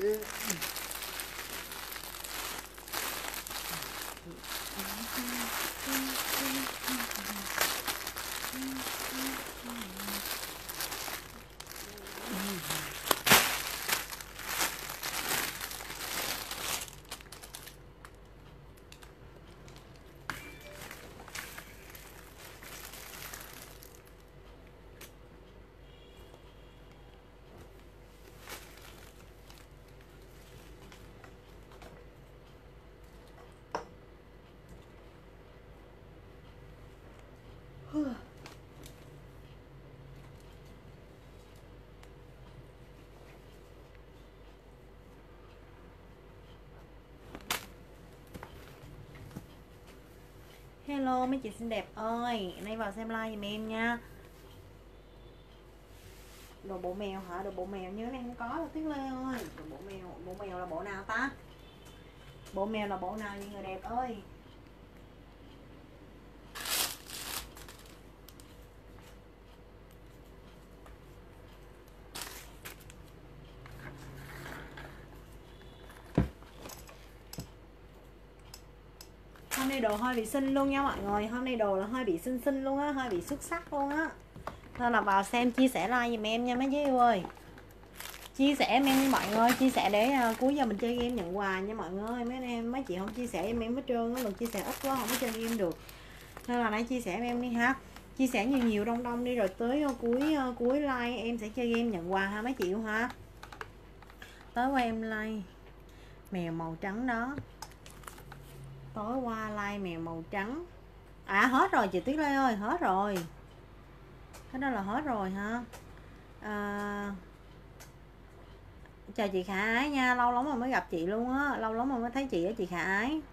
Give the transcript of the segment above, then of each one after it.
Hello mấy chị xinh đẹp ơi, nay vào xem like giùm em nha. Đồ bộ mèo hả? Đồ bộ mèo nhớ nay không có đâu Tuyết Lê ơi. Đồ bộ mèo là bộ nào ta? Bộ mèo là bộ nào vậy người đẹp ơi? Hôm nay đồ hơi bị xinh luôn nha mọi người. Hôm nay đồ là hơi bị xinh luôn á, hơi bị xuất sắc luôn á. Nên là vào xem chia sẻ like giùm em nha mấy chị yêu ơi. Chia sẻ em nha mọi người, chia sẻ để cuối giờ mình chơi game nhận quà nha mọi người. Mấy chị không chia sẻ em hết trơn á, lần chia sẻ ít quá không có chơi game được. Nên là nãy chia sẻ em đi ha. Chia sẻ nhiều đông đi rồi tới cuối like em sẽ chơi game nhận quà ha mấy chị yêu ha. Tối qua em like mèo màu trắng đó. Tối qua like mèo màu trắng. À hết rồi chị Tuyết Lê ơi, hết rồi. Cái đó là hết rồi ha. Chào chị Khả Ái nha, lâu lắm rồi mới gặp chị luôn á, lâu lắm rồi mới thấy chị á chị Khả Ái.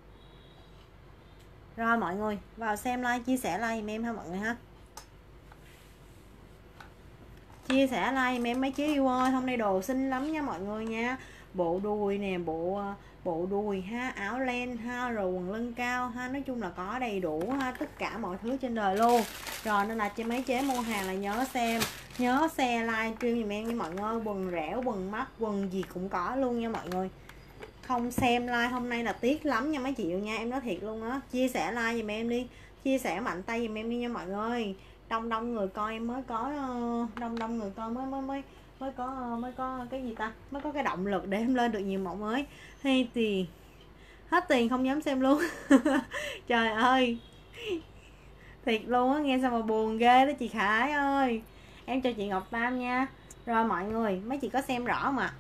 Rồi mọi người vào xem like, chia sẻ like giùm em ha mọi người ha. Chia sẻ like giùm em mấy chứ yêu ơi, hôm nay đồ xinh lắm nha mọi người nha. Bộ đùi nè, bộ đùi ha, áo len ha, rồi quần lưng cao ha, nói chung là có đầy đủ ha, tất cả mọi thứ trên đời luôn. Rồi nên là cho mấy chế mua hàng là nhớ xem, nhớ share live stream giùm em nha mọi người. Quần rẻo, quần mắt, quần gì cũng có luôn nha mọi người. Không xem like hôm nay là tiếc lắm nha mấy chị yêu nha, em nói thiệt luôn á. Chia sẻ like giùm em đi, chia sẻ mạnh tay giùm em đi nha mọi người. Đông người coi em mới có đông người coi mới có cái gì ta, mới có cái động lực để em lên được nhiều mẫu mới. Hay thì hết tiền không dám xem luôn. Trời ơi thiệt luôn á, nghe sao mà buồn ghê đó chị Khải ơi. Em cho chị Ngọc Tam nha. Rồi mọi người, mấy chị có xem rõ mà,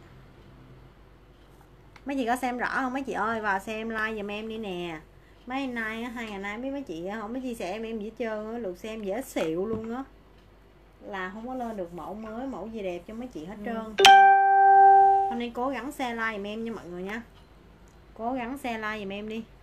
mấy chị có xem rõ không mấy chị ơi? Vào xem like giùm em đi nè. Mấy nay 2 ngày nay biết mấy chị không có chia sẻ em gì hết trơn á, lượt xem dễ xịu luôn á, là không có lên được mẫu mới, mẫu gì đẹp cho mấy chị hết trơn. Hôm nay cố gắng share like giùm em nha mọi người nha, cố gắng share like giùm em đi.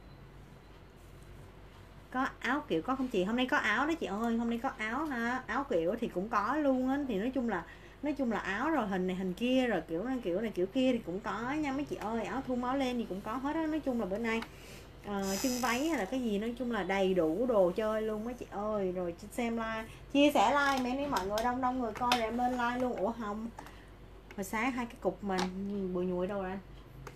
Có áo kiểu có không chị? Hôm nay có áo đó chị ơi, hôm nay có áo ha, áo kiểu thì cũng có luôn á. Thì nói chung là áo rồi hình này hình kia rồi kiểu này kiểu kia thì cũng có nha mấy chị ơi. Áo thun áo len thì cũng có hết á. Nói chung là bữa nay chân váy hay là cái gì nói chung là đầy đủ đồ chơi luôn mấy chị ơi. Rồi xem like, chia sẻ like mẹ đi mọi người, đông người coi rồi em lên like luôn. Ủa không, hồi sáng hai cái cục mình bùi nhùi đâu rồi anh?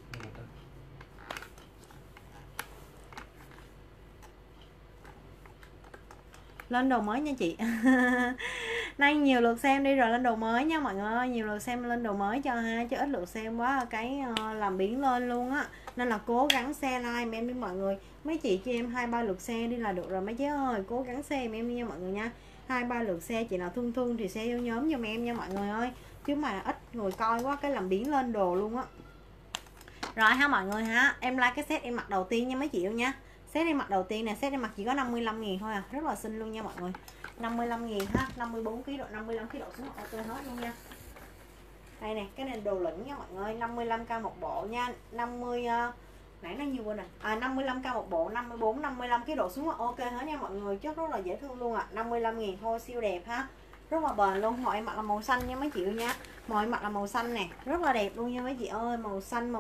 Lên đồ mới nha chị. Nay nhiều lượt xem đi rồi lên đồ mới nha mọi người ơi, nhiều lượt xem lên đồ mới cho ha, chứ ít lượt xem quá cái làm biến lên luôn á. Nên là cố gắng share like em đi mọi người. Mấy chị cho em 2-3 lượt share đi là được rồi mấy chế ơi, cố gắng share em đi nha mọi người nha. 2-3 lượt share, chị nào thương thì share vô nhóm giùm em nha mọi người ơi, chứ mà ít người coi quá cái làm biến lên đồ luôn á. Rồi ha mọi người ha, em like cái set em mặc đầu tiên nha mấy chị yêu nha. Set em mặc đầu tiên nè, set em mặc chỉ có 55.000 thôi à, rất là xinh luôn nha mọi người. 55.000 ha, 54kg độ, 55kg độ xuống ok hết luôn nha. Đây nè, cái này đồ lửng nha mọi người, 55k một bộ nha, 50 nãy nó nhiêu quên nè. 55k một bộ, 55kg độ xuống ok hết nha mọi người, chất rất là dễ thương luôn ạ. 55.000 thôi, siêu đẹp ha. Rất là bền luôn, mọi mặt là màu xanh nha mấy chị yêu nha. Mọi mặt là màu xanh nè, rất là đẹp luôn nha mấy chị ơi, màu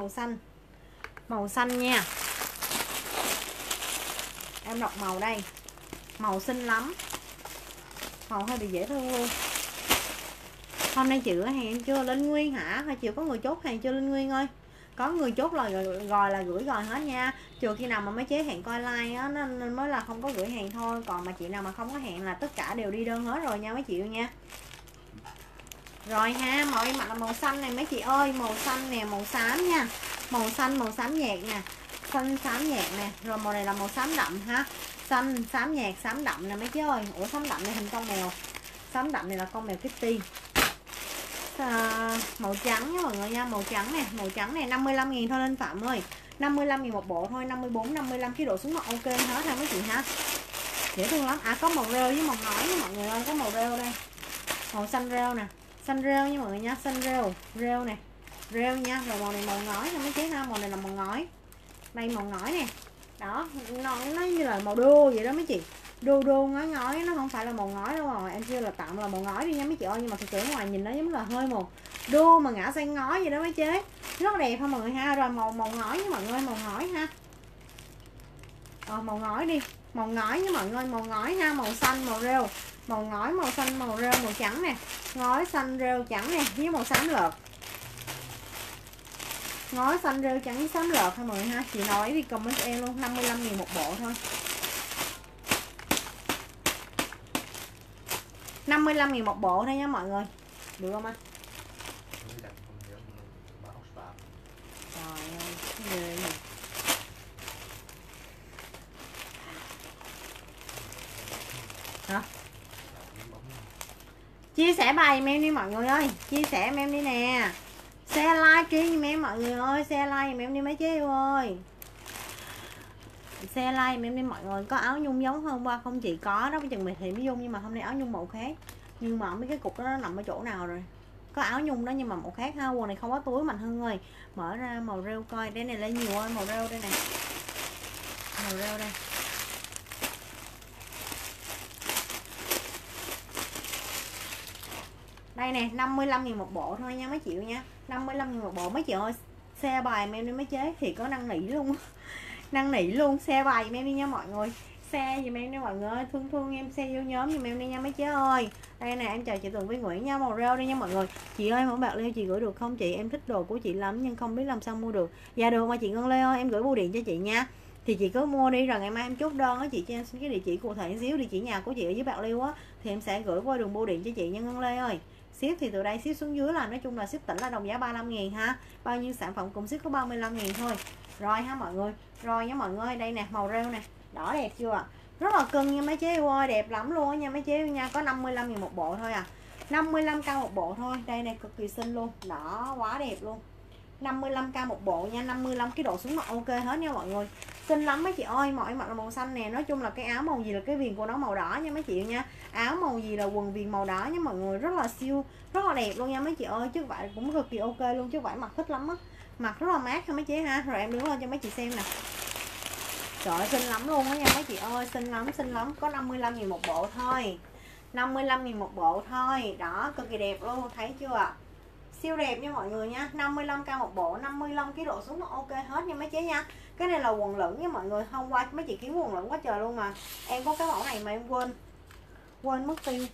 xanh nha. Em đọc màu đây, màu xinh lắm, màu hơi bị dễ thương luôn. Hôm nay chị gửi hàng em chưa Linh Nguyên hả? Hay chiều có người chốt hàng chưa Linh Nguyên ơi? Có người chốt là gọi là gửi rồi hết nha. Trừ khi nào mà mấy chế hẹn coi like á nên mới là không có gửi hàng thôi. Còn mà chị nào mà không có hẹn là tất cả đều đi đơn hết rồi nha mấy chị nha. Rồi ha, màu em mặc là màu xanh này mấy chị ơi, màu xanh nè, màu xám nha. Màu xanh, màu xám nhạt nè. Xanh xám nhạt nè, rồi màu này là màu xám đậm ha. Xanh, xám nhạt, xám đậm nè mấy chị ơi. Ủa xám đậm này hình con mèo. Xám đậm này là con mèo Kitty. Màu trắng nha mọi người nha, màu trắng này 55.000 thôi Linh Phạm ơi. 55.000 một bộ thôi, 54 55 cái độ xuống mặt ok hết ha mấy chị ha. Dễ thương lắm. À có màu rêu với màu ngói nha mọi người ơi, có màu rêu đây. Màu xanh rêu nè, xanh rêu nha mọi người nha, xanh rêu, rêu nè. Rêu nha, rồi màu này màu ngói nha mấy chế ha, màu này là màu ngói. Đây màu ngói nè. Đó, nó như là màu đô vậy đó mấy chị. Đô đô ngói ngói, nó không phải là màu ngói đâu rồi, em kêu là tạm là màu ngói đi nha mấy chị ơi, nhưng mà thực sự ngoài nhìn nó giống là hơi màu đô mà ngã sang ngói vậy đó mấy chế. Rất đẹp ha mọi người ha. Rồi màu ngói nha mọi người, màu ngói ha. Màu ngói đi, màu ngói nha mọi người, màu ngói ha, màu xanh màu rêu, màu ngói màu xanh màu rêu màu trắng nè, ngói xanh rêu trắng nè với màu xám lợt. Ngói xanh rêu trắng với xám lợt ha mọi người ha. Chị nói đi comment cho em luôn, 55.000 một bộ thôi. 55.000 một bộ thôi nha mọi người. Được không anh? Trời ơi, ghê này. Hả? Chia sẻ bài giùm em đi mọi người ơi, chia sẻ giùm em đi nè. Share like kia giùm em mọi người ơi, share like giùm em đi mấy chế yêu ơi. Share like giùm em đi mọi người. Có áo nhung giống hôm qua không chị? Có đó, chừng mày thì mới dung nhưng mà hôm nay áo nhung màu khác. Nhưng mà không biết cái cục đó nó nằm ở chỗ nào rồi. Có áo nhung đó nhưng mà màu khác ha. Quần này không có túi Mạnh Hưng ơi. Mở ra màu rêu coi, đây này lên nhiều ơi, màu rêu đây nè. Màu rêu đây. Đây nè, 55.000 một bộ thôi nha mấy chị nha. 55.000 một bộ mấy chị ơi. Share bài em đi mấy chế thì có năn nỉ luôn. Năn nỉ luôn, share bài giùm em đi nha mọi người. Share giùm em đi mọi người ơi, thương em, share vô nhóm giùm em đi nha mấy chế ơi. Đây nè, em chào chị Tường Vi Nguyễn nha, màu rêu đi nha mọi người. Chị ơi, mẫu bạc Leo chị gửi được không chị? Em thích đồ của chị lắm nhưng không biết làm sao mua được. Dạ được mà chị Ngân Lê ơi, em gửi bưu điện cho chị nha. Thì chị cứ mua đi rồi ngày mai em chốt đơn á, chị cho em xin cái địa chỉ cụ thể xíu, địa chỉ nhà của chị ở dưới Bạc Liêu á thì em sẽ gửi qua đường bưu điện cho chị nha Ngân Lê ơi. Ship thì từ đây ship xuống dưới là nói chung là ship tỉnh là đồng giá 35.000 ha. Bao nhiêu sản phẩm cùng ship có 35.000 thôi. Rồi ha mọi người. Rồi nha mọi người, đây nè, màu rêu nè. Đỏ đẹp chưa ạ? Rất là cưng nha mấy chế yêu ơi, đẹp lắm luôn nha mấy chế yêu nha, có 55.000 một bộ thôi à. 55k một bộ thôi. Đây này cực kỳ xinh luôn, đỏ quá đẹp luôn. 55k một bộ nha, 55 cái độ xuống mặt ok hết nha mọi người. Xinh lắm mấy chị ơi, mọi mặt là màu xanh nè, nói chung là cái áo màu gì là cái viền của nó màu đỏ nha mấy chị nha. Áo màu gì là quần viền màu đỏ nha mọi người, rất là siêu, rất là đẹp luôn nha mấy chị ơi, chứ vải cũng cực kỳ ok luôn, chứ vải mặc thích lắm á. Mặc rất là mát ha mấy chị ha. Rồi em đứng lên cho mấy chị xem nè. Trời ơi, xinh lắm luôn á nha mấy chị ơi, xinh lắm, có 55.000 một bộ thôi. 55.000 một bộ thôi, đó, cực kỳ đẹp luôn, thấy chưa ạ? Siêu đẹp nha mọi người nha, 55k một bộ, 55 cái độ xuống nó ok hết nha mấy chế nha. Cái này là quần lửng nha mọi người, hôm qua mấy chị kiếm quần lửng quá trời luôn mà. Em có cái mẫu này mà em quên mất tiêu.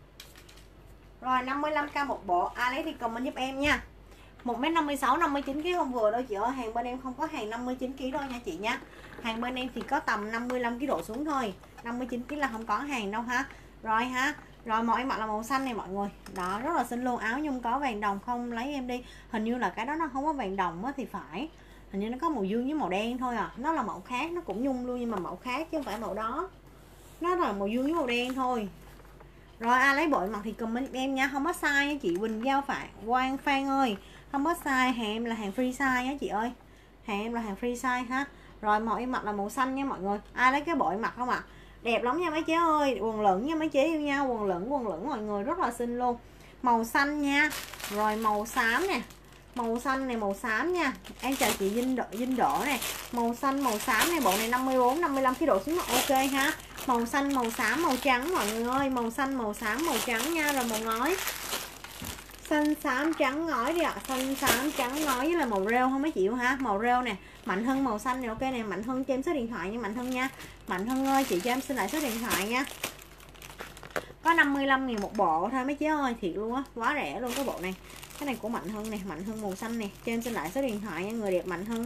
Rồi 55k một bộ, ai lấy thì comment giúp em nha. 1m56 59 kg không vừa đâu chị ơi, hàng bên em không có hàng 59 kg đâu nha chị nha. Hàng bên em thì có tầm 55 kg độ xuống thôi. 59 kg là không có hàng đâu ha. Rồi ha. Rồi màu em mặc là màu xanh này mọi người. Đó, rất là xinh luôn, áo nhung có vàng đồng không lấy em đi. Hình như là cái đó nó không có vàng đồng á thì phải. Hình như nó có màu dương với màu đen thôi à. Nó là màu khác, nó cũng nhung luôn nhưng mà màu khác chứ không phải màu đó. Nó là màu dương với màu đen thôi. Rồi ai lấy bộ mặc thì comment em nha, không có size nha chị Quỳnh Giao Phạm Quang Phan ơi. Không có size, hàng em là hàng free size á chị ơi. Hàng em là hàng free size ha. Rồi màu em mặc là màu xanh nha mọi người. Ai lấy cái bộ em mặc không ạ? Đẹp lắm nha mấy chế ơi, quần lửng nha mấy chế yêu nha, quần lửng mọi người rất là xinh luôn. Màu xanh nha. Rồi màu xám nè. Màu xanh này màu xám nha. Em chào chị Dinh Đỗ nè. Màu xanh màu xám này, bộ này 54 55 cái độ xuống là ok ha. Màu xanh màu xám màu trắng mọi người ơi, màu xanh màu xám màu trắng nha, rồi màu ngói. Xanh xám trắng ngói đi ạ. Xanh xám trắng ngói với là màu rêu không mấy chịu ha. Màu rêu nè. Mạnh Hưng màu xanh này ok nè. Mạnh Hưng cho em số điện thoại nha Mạnh Hưng nha. Mạnh Hưng ơi chị cho em xin lại số điện thoại nha. Có 55.000 một bộ thôi mấy chế ơi, thiệt luôn á, quá rẻ luôn cái bộ này. Cái này của Mạnh Hưng nè, Mạnh Hưng màu xanh nè. Cho em xin lại số điện thoại nha, người đẹp Mạnh Hưng.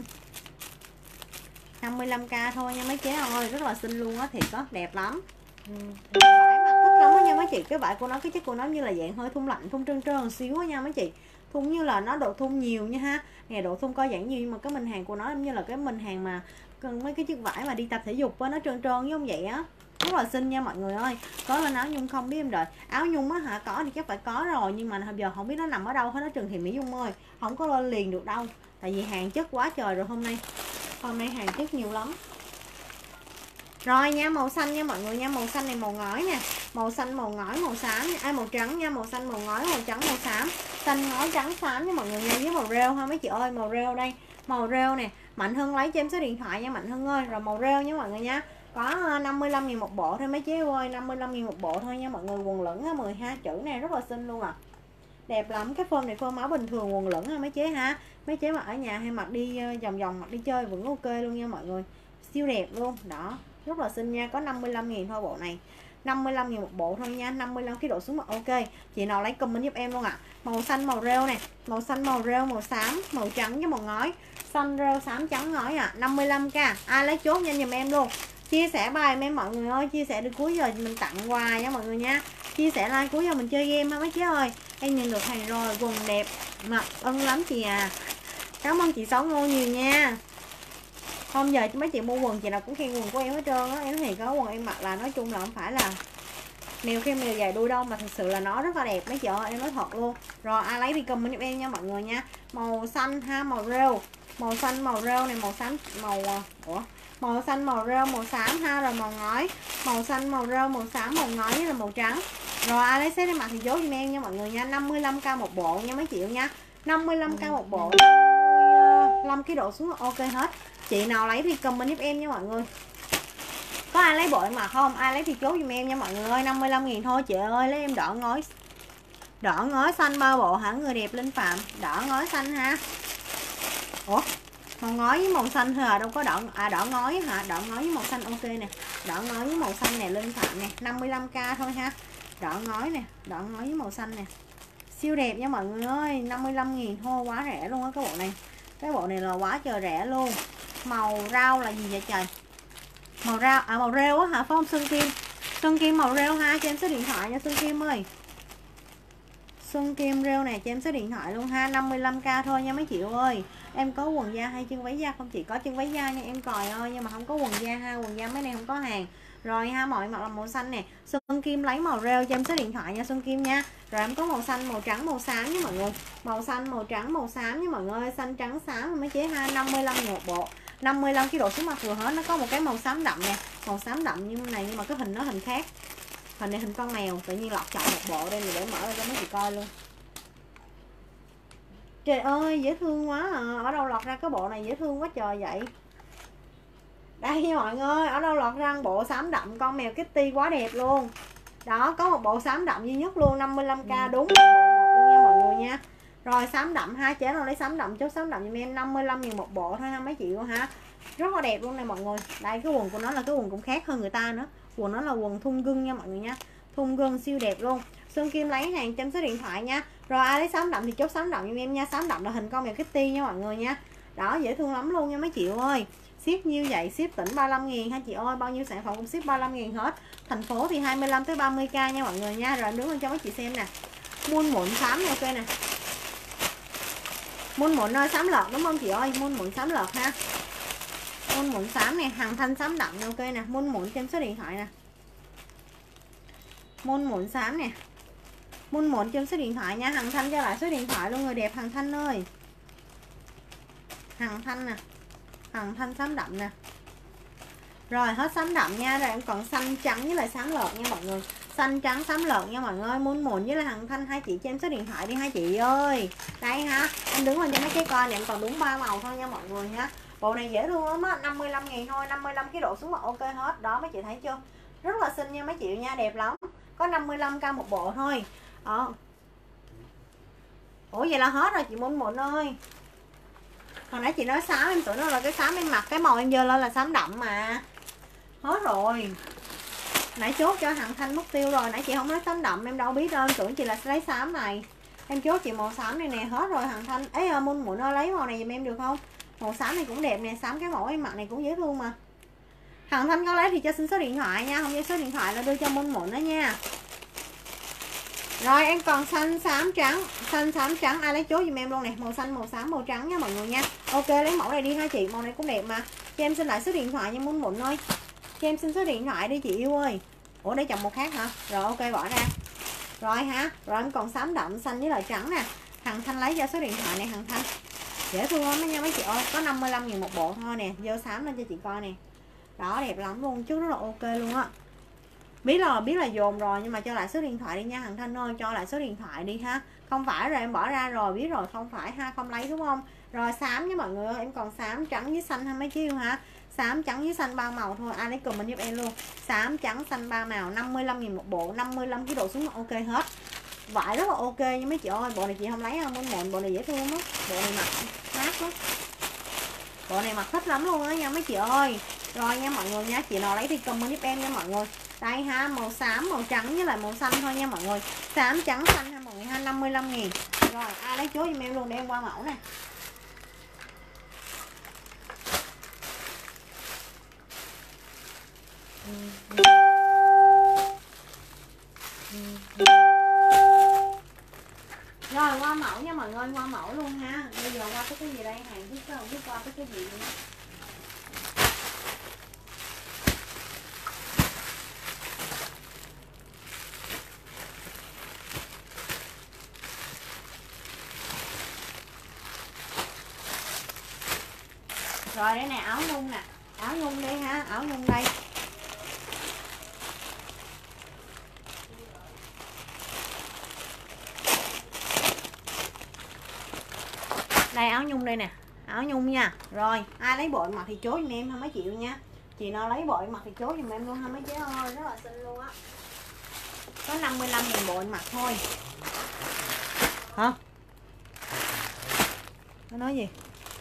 55k thôi nha mấy chế ơi, rất là xinh luôn á, thiệt có đẹp lắm. Vải mặt thích lắm á nha mấy chị. Cái vải của nó, cái chất của nó như là dạng hơi thun lạnh, thun trơn trơn một xíu á nha mấy chị. Thun như là nó độ thun nhiều nha ha. Nè độ thun co giãn nhiều, nhưng mà cái mình hàng của nó như là cái mình hàng mà cần mấy cái chiếc vải mà đi tập thể dục á, nó trơn trơn giống vậy á. Rất là xinh nha mọi người ơi. Có lên áo nhung không biết em đợi. Áo nhung á hả, có thì chắc phải có rồi, nhưng mà giờ không biết nó nằm ở đâu hết, nó Trần Thị Mỹ Dung ơi. Không có lên liền được đâu. Tại vì hàng chất quá trời rồi hôm nay. Hôm nay hàng chất nhiều lắm. Rồi nha, màu xanh nha mọi người nha, màu xanh này màu ngói nè, màu xanh màu ngói màu xám nha, màu trắng nha, màu xanh màu ngói màu trắng màu xám, xanh ngói trắng xám nha mọi người nha, với màu rêu ha mấy chị ơi, màu rêu đây, màu rêu nè. Mạnh Hưng lấy cho em số điện thoại nha Mạnh Hưng ơi. Rồi màu rêu nha mọi người nha. Có 55.000 một bộ thôi mấy chế ơi, 55.000 một bộ thôi nha mọi người, quần lửng ha, 12 chữ này rất là xinh luôn à. Đẹp lắm, cái form này form áo bình thường quần lửng ha mấy chế ha. Mấy chế mặc ở nhà hay mặc đi vòng vòng mặc đi chơi vẫn ok luôn nha mọi người. Siêu đẹp luôn, đó. Rất là xinh nha, có 55.000 thôi bộ này. 55.000 một bộ thôi nha, 55 cái độ xuống mặt ok. Chị nào lấy comment giúp em luôn ạ. Màu xanh màu rêu này, màu xanh màu rêu màu xám, màu trắng với màu ngói. Xanh rêu xám trắng ngói à, 55k. Ai lấy chốt nhanh giùm em luôn. Chia sẻ bài em mọi người ơi, chia sẻ được cuối giờ mình tặng quà nha mọi người nha. Chia sẻ like cuối giờ mình chơi game ha mấy chế ơi. Em nhận được hàng rồi, quần đẹp, mặc ưng lắm chị à. Cảm ơn chị Sáu Ngô nhiều nha. Hôm giờ mấy chị mua quần chị nào cũng khen quần của em hết trơn á. Em thì có quần em mặc là nói chung là không phải là mèo khen mèo dài đuôi đâu, mà thật sự là nó rất là đẹp mấy chị ơi, em nói thật luôn. Rồi ai lấy thì comment giúp em nha mọi người nha. Màu xanh ha, màu rêu, màu xanh màu rêu này, màu xám màu màu xanh màu rêu màu xám ha, rồi màu ngói, màu xanh màu rêu màu xám màu ngói với là màu trắng. Rồi ai lấy set em mặc thì chốt giùm em nha mọi người nha. 55k một bộ nha mấy chị nha. 55k một bộ, 5 cái độ xuống ok hết. Chị nào lấy thì comment giúp em nha mọi người. Có ai lấy bộ em mặc không? Ai lấy thì chốt giùm em nha mọi người ơi. 55.000 thôi chị ơi. Lấy em đỏ ngói xanh bao bộ hả người đẹp Linh Phạm. Đỏ ngói xanh ha. Ủa, màu ngói với màu xanh thôi à, đâu có đỏ đỏ ngói hả? Đỏ ngói với màu xanh ok nè. Đỏ ngói với màu xanh nè Linh Phạm nè, 55k thôi ha. Đỏ ngói nè, đỏ ngói với màu xanh nè. Siêu đẹp nha mọi người ơi, 55.000 thôi, quá rẻ luôn á cái bộ này. Cái bộ này là quá trời rẻ luôn. Màu rau là gì vậy trời? Màu rau màu rêu á hả, phải không Xuân Kim? Xuân Kim màu rêu ha, cho em số điện thoại nha Xuân Kim ơi. Xuân Kim rêu này cho em số điện thoại luôn ha, 55k thôi nha mấy chị ơi. Em có quần da hay chân váy da không chị? Có chân váy da nha em còi ơi, nhưng mà không có quần da ha, quần da mấy này không có hàng. Rồi ha, mọi mặt là màu xanh nè. Xuân Kim lấy màu rêu cho em số điện thoại nha Xuân Kim nha. Rồi em có màu xanh, màu trắng, màu xám nha mọi người. Màu xanh, màu trắng, màu xám nha mọi người. Xanh, trắng, xám mấy chế ha, 55.000 một bộ. 55 cái độ xuống mặt vừa hết. Nó có một cái màu xám đậm nè. Màu xám đậm như này nhưng mà cái hình nó hình khác. Hình này hình con mèo. Tự nhiên lọt chọn một bộ đây, để mở ra cho mấy chị coi luôn. Trời ơi dễ thương quá à. Ở đâu lọt ra cái bộ này dễ thương quá trời vậy. Đây nha mọi người, ở đâu lọt ra bộ xám đậm con mèo Kitty quá đẹp luôn. Đó, có một bộ xám đậm duy nhất luôn, 55k đúng một bộ luôn nha mọi người nha. Rồi xám đậm ha, chế nào lấy xám đậm, chốt xám đậm giùm em, 55.000 một bộ thôi ha mấy chị luôn ha. Rất là đẹp luôn này mọi người. Đây cái quần của nó là cái quần cũng khác hơn người ta nữa. Quần nó là quần thun gưng nha mọi người nha. Thun gưng siêu đẹp luôn. Xuân Kim lấy hàng chấm số điện thoại nha. Rồi ai lấy xám đậm thì chốt xám đậm giùm em nha. Xám đậm là hình con mèo Kitty nha mọi người nha. Đó, dễ thương lắm luôn nha mấy chị ơi. Ship như vậy, ship tỉnh 35.000 ha chị ơi, bao nhiêu sản phẩm cũng ship 35.000 hết. Thành phố thì 25 tới 30k nha mọi người nha. Rồi em đứng lên cho mấy chị xem nè. Muôn mụn xám ok nè. Muôn mụn ơi, xám lợt đúng không chị ơi? Muôn mụn xám lợt ha. Muôn mụn xám nè, Hằng Thanh xám đậm ok nè, muôn mụn trên số điện thoại nè. Muôn mụn xám nè. Muôn mụn trên số điện thoại nha, Hằng Thanh cho lại số điện thoại luôn người đẹp Hằng Thanh ơi. Hằng Thanh nè. Hằng Thanh xám đậm nè. Rồi hết xám đậm nha, rồi em còn xanh trắng với lại xám lợt nha mọi người. Xanh trắng xám lợt nha mọi người. Muôn mụn với là Hằng Thanh, hai chị cho em số điện thoại đi hai chị ơi. Đây ha, em đứng lên cho mấy cái coi này, em còn đúng 3 màu thôi nha mọi người nha. Bộ này dễ thương lắm á, 55.000 thôi, 55 cái độ xuống là ok hết. Đó mấy chị thấy chưa? Rất là xinh nha mấy chị nha, đẹp lắm. Có 55k một bộ thôi. Ủa vậy là hết rồi chị Muôn Mụn ơi. Hồi nãy chị nói xám em tưởng nó là cái xám em mặc, cái màu em dơ lên là xám đậm mà. Hết rồi. Nãy chốt cho Hằng Thanh mất tiêu rồi, nãy chị không lấy xám đậm em đâu biết đâu, em tưởng chị là lấy xám này. Em chốt chị màu xám này nè, hết rồi Hằng Thanh. Ấy Mun Muộn ơi, lấy màu này giùm em được không? Màu xám này cũng đẹp nè, xám cái mẫu em mặc này cũng dễ thương mà. Hằng Thanh có lấy thì cho xin số điện thoại nha, không cho số điện thoại là đưa cho Mun Muộn đó nha. Rồi em còn xanh xám trắng, xanh xám trắng ai lấy chốt giùm em luôn nè, màu xanh, màu xám, màu trắng nha mọi người nha. Ok lấy mẫu này đi ha chị, màu này cũng đẹp mà. Cho em xin lại số điện thoại nha Mun Muộn ơi. Cho em xin số điện thoại đi chị yêu ơi. Ủa để chồng một khác hả? Rồi ok bỏ ra. Rồi ha, rồi em còn xám đậm xanh với lại trắng nè. Hằng Thanh lấy cho số điện thoại này Hằng Thanh. Dễ thương lắm đó nha mấy chị ơi, có 55.000 một bộ thôi nè, dơ xám lên cho chị coi nè. Đó đẹp lắm luôn, chứ rất là ok luôn á. Biết là dồn rồi nhưng mà cho lại số điện thoại đi nha Hằng Thanh ơi, cho lại số điện thoại đi ha. Không phải rồi em bỏ ra rồi, biết rồi không phải ha, không lấy đúng không? Rồi xám nha mọi người ơi, em còn xám trắng với xanh ha mấy chị yêu ha. Xám trắng với xanh 3 màu thôi, ai lấy comment giúp em luôn. Xám trắng xanh 3 màu, 55.000 một bộ, 55 cái độ xuống ok hết. Vải rất là ok nha mấy chị ơi, bộ này chị không lấy không, muốn mượn bộ này dễ thương lắm. Bộ này mặc mát lắm. Bộ này mặc thích lắm luôn á nha mấy chị ơi. Rồi nha mọi người nha, chị nào lấy thì comment giúp em nha mọi người. Đây ha, màu xám, màu trắng với lại màu xanh thôi nha mọi người. Xám trắng xanh ha mọi người ha, 55.000. Rồi ai lấy chốt giùm em luôn để em qua mẫu nè. Rồi qua mẫu nha mọi người, qua mẫu luôn ha. Bây giờ qua cái gì đây, hàng chứ không biết qua cái gì nữa. Rồi đây nè, áo nhung nè, áo nhung đây ha, áo nhung đây. Đây áo nhung đây nè, áo nhung nha. Rồi ai lấy bộ mặc thì chốt giùm em ha mấy chị nha. Chị nào lấy bộ mặc thì chốt giùm em luôn ha mấy chị ơi, rất là xinh luôn á. Có 55.000 bộ mặc thôi. Hả? Nó nói gì?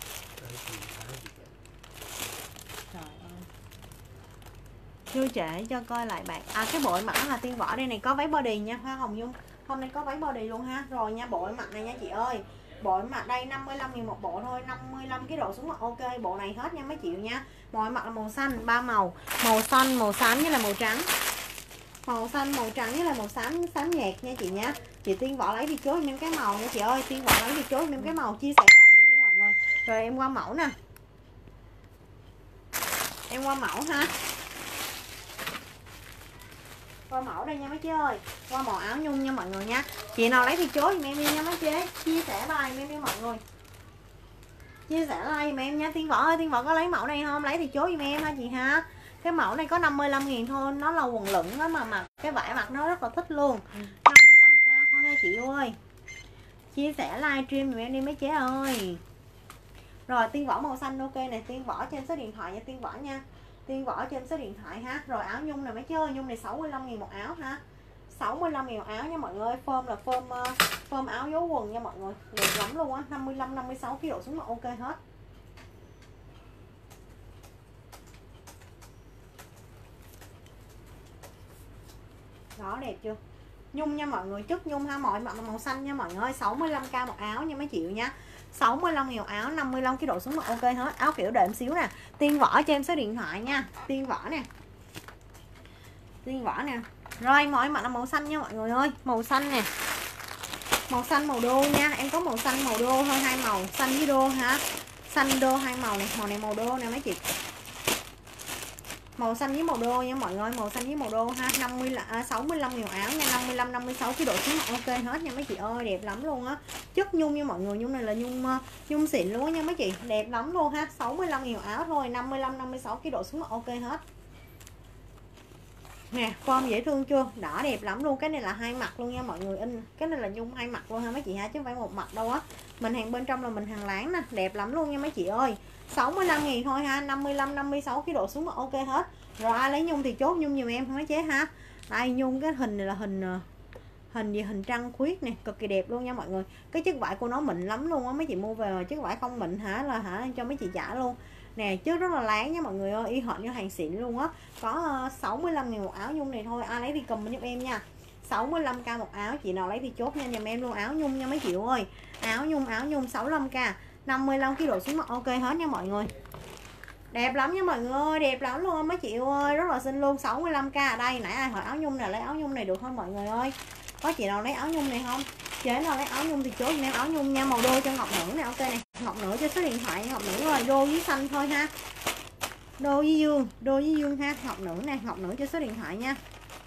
Trời ơi. Chưa trễ cho coi lại bạn. À cái bộ mặc là Tiên Võ đây này, có váy body nha Hoa Hồng Nhung. Hôm nay có váy body luôn ha. Rồi nha, bộ mặc này nha chị ơi. Bộ mặt đây 55.000 một bộ thôi, 55 cái độ xuống mặt ok, bộ này hết nha mấy chị nha. Mọi mặt là màu xanh, 3 màu, màu xanh, màu xám với là màu trắng. Màu xanh, màu trắng với là màu xám, xám nhạt nha chị nha. Chị Tiên Võ lấy thì chốt em cái màu nha chị ơi, Tiên Võ lấy thì chốt em cái màu, chia sẻ bài em đi mọi người. Rồi em qua mẫu nè. Em qua mẫu ha. Qua mẫu đây nha mấy chị ơi. Qua màu áo nhung nha mọi người nha. Chị nào lấy thì chốt giùm em đi nha mấy chế. Chia sẻ bài em đi mọi người. Chia sẻ like giùm em nha. Tiên Võ ơi, Tiên Võ có lấy mẫu này không? Lấy thì chốt giùm em ha chị ha. Cái mẫu này có 55.000 thôi, nó là quần lửng đó mà mặc cái vải mặc nó rất là thích luôn. 55k thôi ha chị ơi. Chia sẻ livestream giùm em đi mấy chế ơi. Rồi Tiên Võ màu xanh ok này, Tiên Võ trên số điện thoại nha Tiên Võ nha. Tiên Võ trên số điện thoại ha. Rồi áo nhung này mấy chế ơi, nhung này 65.000 một áo ha. 65.000 một áo nha mọi người. Form là form áo dấu quần nha mọi người. Đẹp lắm luôn á, 55 56 kg độ xuống là ok hết. Đó đẹp chưa? Nhung nha mọi người, chất nhung ha, mọi mặt màu xanh nha mọi người ơi, 65k một áo nha mấy chị nha. 65.000 áo, 55 cái độ xuống mặt ok hết. Áo kiểu đệm xíu nè. Tiên Võ cho em số điện thoại nha. Tiên Võ nè. Tiên Võ nè. Rồi mọi mặt là màu xanh nha mọi người ơi, màu xanh nè. Màu xanh màu đô nha, em có màu xanh màu đô thôi, hai màu, xanh với đô ha. Xanh đô hai màu này, màu này màu đô nè mấy chị. Màu xanh với màu đô nha mọi người, màu xanh với màu đô ha, 65.000 áo nha, 55 56 cái độ xuống ok hết nha mấy chị ơi, đẹp lắm luôn á. Chất nhung nha mọi người, nhung này là nhung xịn luôn á nha mấy chị, đẹp lắm luôn ha, 65.000 áo thôi, 55 56 cái độ xuống ok hết. Nè, form dễ thương chưa? Đỏ đẹp lắm luôn, cái này là hai mặt luôn nha mọi người, in cái này là nhung hai mặt luôn ha mấy chị ha, chứ không phải một mặt đâu á. Mình hàng bên trong là mình hàng láng nè, đẹp lắm luôn nha mấy chị ơi. 65.000 thôi ha, 55 56 cái độ xuống mà ok hết. Rồi ai lấy nhung thì chốt nhung giùm em mấy chế ha. Đây nhung cái hình này là hình trăng khuyết nè, cực kỳ đẹp luôn nha mọi người. Cái chất vải của nó mịn lắm luôn á, mấy chị mua về mà chất vải không mịn hả là cho mấy chị trả luôn. nè, chất rất là láng nha mọi người ơi, y hệt như hàng xịn luôn á. Có 65.000 một áo nhung này thôi, ai lấy thì comment giúp em nha. 65k một áo, chị nào lấy thì chốt nha, giùm em luôn áo nhung nha mấy chị ơi. Áo nhung 65k, 55 kg độ xuống mặt ok hết nha mọi người. Đẹp lắm nha mọi người ơi, đẹp lắm luôn mấy chị ơi, rất là xinh luôn. 65k ở đây, nãy ai hỏi áo nhung này, lấy áo nhung này được không mọi người ơi? Có chị nào lấy áo nhung này không? Chế nào lấy áo nhung thì chốt em áo nhung nha, màu đô cho ngọc nữ này, ok này. Ngọc nữ cho số điện thoại ngọc nữ ơi, đô với xanh thôi ha. Đô với dương ha, ngọc nữ nè, ngọc nữ cho số điện thoại nha.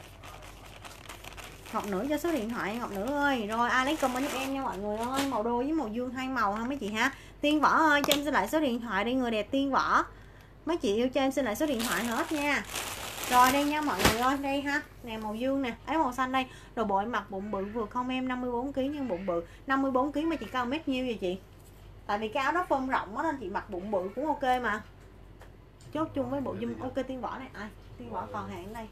Ngọc nữ cho số điện thoại ngọc nữ ơi. Rồi ai lấy comment giúp em nha mọi người ơi, màu đô với màu dương hai màu ha mấy chị ha. Tiên Võ ơi cho em xin lại số điện thoại đi, người đẹp Tiên Võ. Mấy chị yêu cho em xin lại số điện thoại hết nha. Rồi đây nha mọi người ơi, đây ha, nè màu dương nè, ấy màu xanh đây. Rồi bộ em mặc bụng bự vừa không em, 54 kg nhưng bụng bự. 54 kg mà chị cao mét nhiêu vậy chị? Tại vì cái áo đó phông rộng quá nên chị mặc bụng bự cũng ok mà. Chốt chung với bộ dùm ok Tiên Võ này. Ai? Tiên Võ còn hàng đây.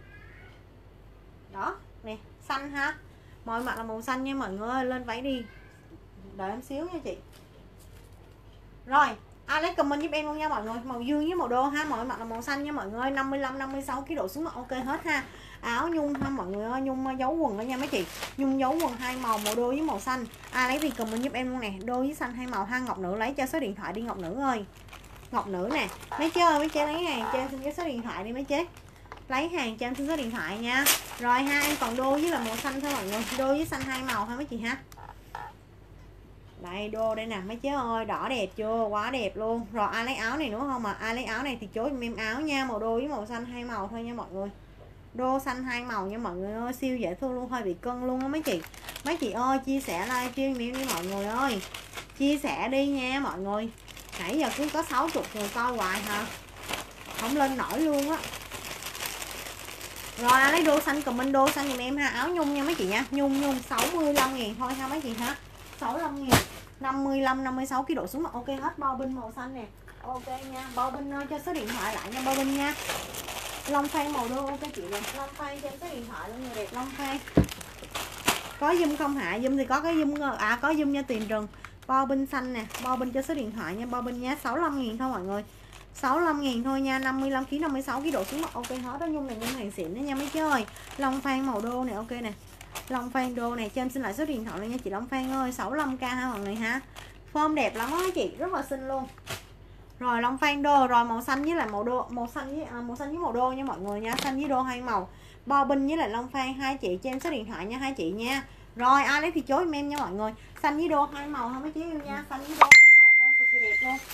Đó, nè, xanh ha. Mọi mặt là màu xanh nha mọi người ơi, lên váy đi. Đợi em xíu nha chị. Rồi, ai lấy comment giúp em luôn nha mọi người. Màu dương với màu đô ha, mọi mặt là màu xanh nha mọi người. 55 56 kg độ xuống mặt ok hết ha. Áo nhung ha mọi người ơi, nhung dấu quần đó nha mấy chị. Nhung dấu quần hai màu, màu đô với màu xanh. Ai lấy thì comment giúp em luôn nè, đô với xanh hai màu ha. Ngọc nữ lấy cho số điện thoại đi ngọc nữ ơi. Ngọc nữ nè. Mấy chế ơi, mấy chế lấy hàng cho em xin cái số điện thoại đi mấy chế. Lấy hàng cho em xin số điện thoại nha. Rồi ha, em còn đô với là màu xanh thôi mọi người. Đô với xanh hai màu ha mấy chị ha. Đây đô đây nè mấy chế ơi, đỏ đẹp chưa, quá đẹp luôn. Rồi ai lấy áo này nữa không mà ai lấy áo này thì chốt em áo nha, màu đô với màu xanh hai màu thôi nha mọi người. Đô xanh hai màu nha mọi người ơi, siêu dễ thương luôn, hơi bị cân luôn á mấy chị. Mấy chị ơi chia sẻ livestream đi mọi người ơi, chia sẻ đi nha mọi người. Nãy giờ cứ có 60 người coi hoài hả, không lên nổi luôn á. Rồi ai lấy đô xanh comment đô xanh giùm em ha, áo nhung nha mấy chị nha, nhung 65.000 thôi ha mấy chị ha. 65.000, 55 56 kg độ xuống mà ok hết. Bao binh màu xanh nè, ok nha. Bao binh cho số điện thoại lại nha bao binh nha. Long phan màu đô ok chị nè, Long phan cho em số điện thoại luôn, người đẹp Long phan. Có zoom không hả? Zoom thì có cái zoom, có zoom nha Tiền Rừng. Bao binh xanh nè, bao binh cho số điện thoại nha, bao binh nha. 65.000 thôi mọi người, 65.000 thôi nha. 55 kg 56 kg độ xuống mặt ok hết đó. Nhung này nhung hàng xịn đó nha mấy chơi. Long phan màu đô này ok nè, Long phan đô này cho em xin lại số điện thoại luôn nha chị Long Phan ơi. 65k ha mọi người ha, form đẹp lắm á chị, rất là xinh luôn. Rồi Long phan đô, rồi màu xanh với lại màu đô, màu xanh với màu đô nha mọi người nha, xanh với đô hai màu. Bao binh với lại Long phan hai chị cho em số điện thoại nha hai chị nha. Rồi ai lấy thì chối em nha mọi người. Xanh với đô hai màu ha mấy chị yêu nha, xanh với đô hai màu thôi, cực kỳ đẹp luôn.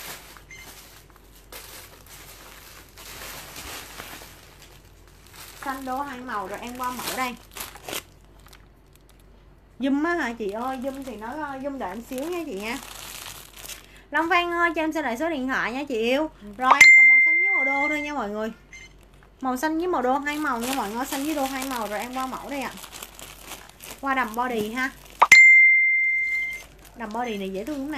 Xanh đô hai màu. Rồi em qua mẫu đây. Zoom á hả chị ơi, zoom thì nói zoom đợi em xíu nha chị nha. Long Phan ơi cho em xin lại số điện thoại nha chị yêu. Rồi em còn màu xanh với màu đô thôi nha mọi người. Màu xanh với màu đô hai màu nha mọi người, xanh với đô hai màu. Rồi em qua mẫu đây ạ. Qua đầm body ha. Đầm body này dễ thương lắm nè.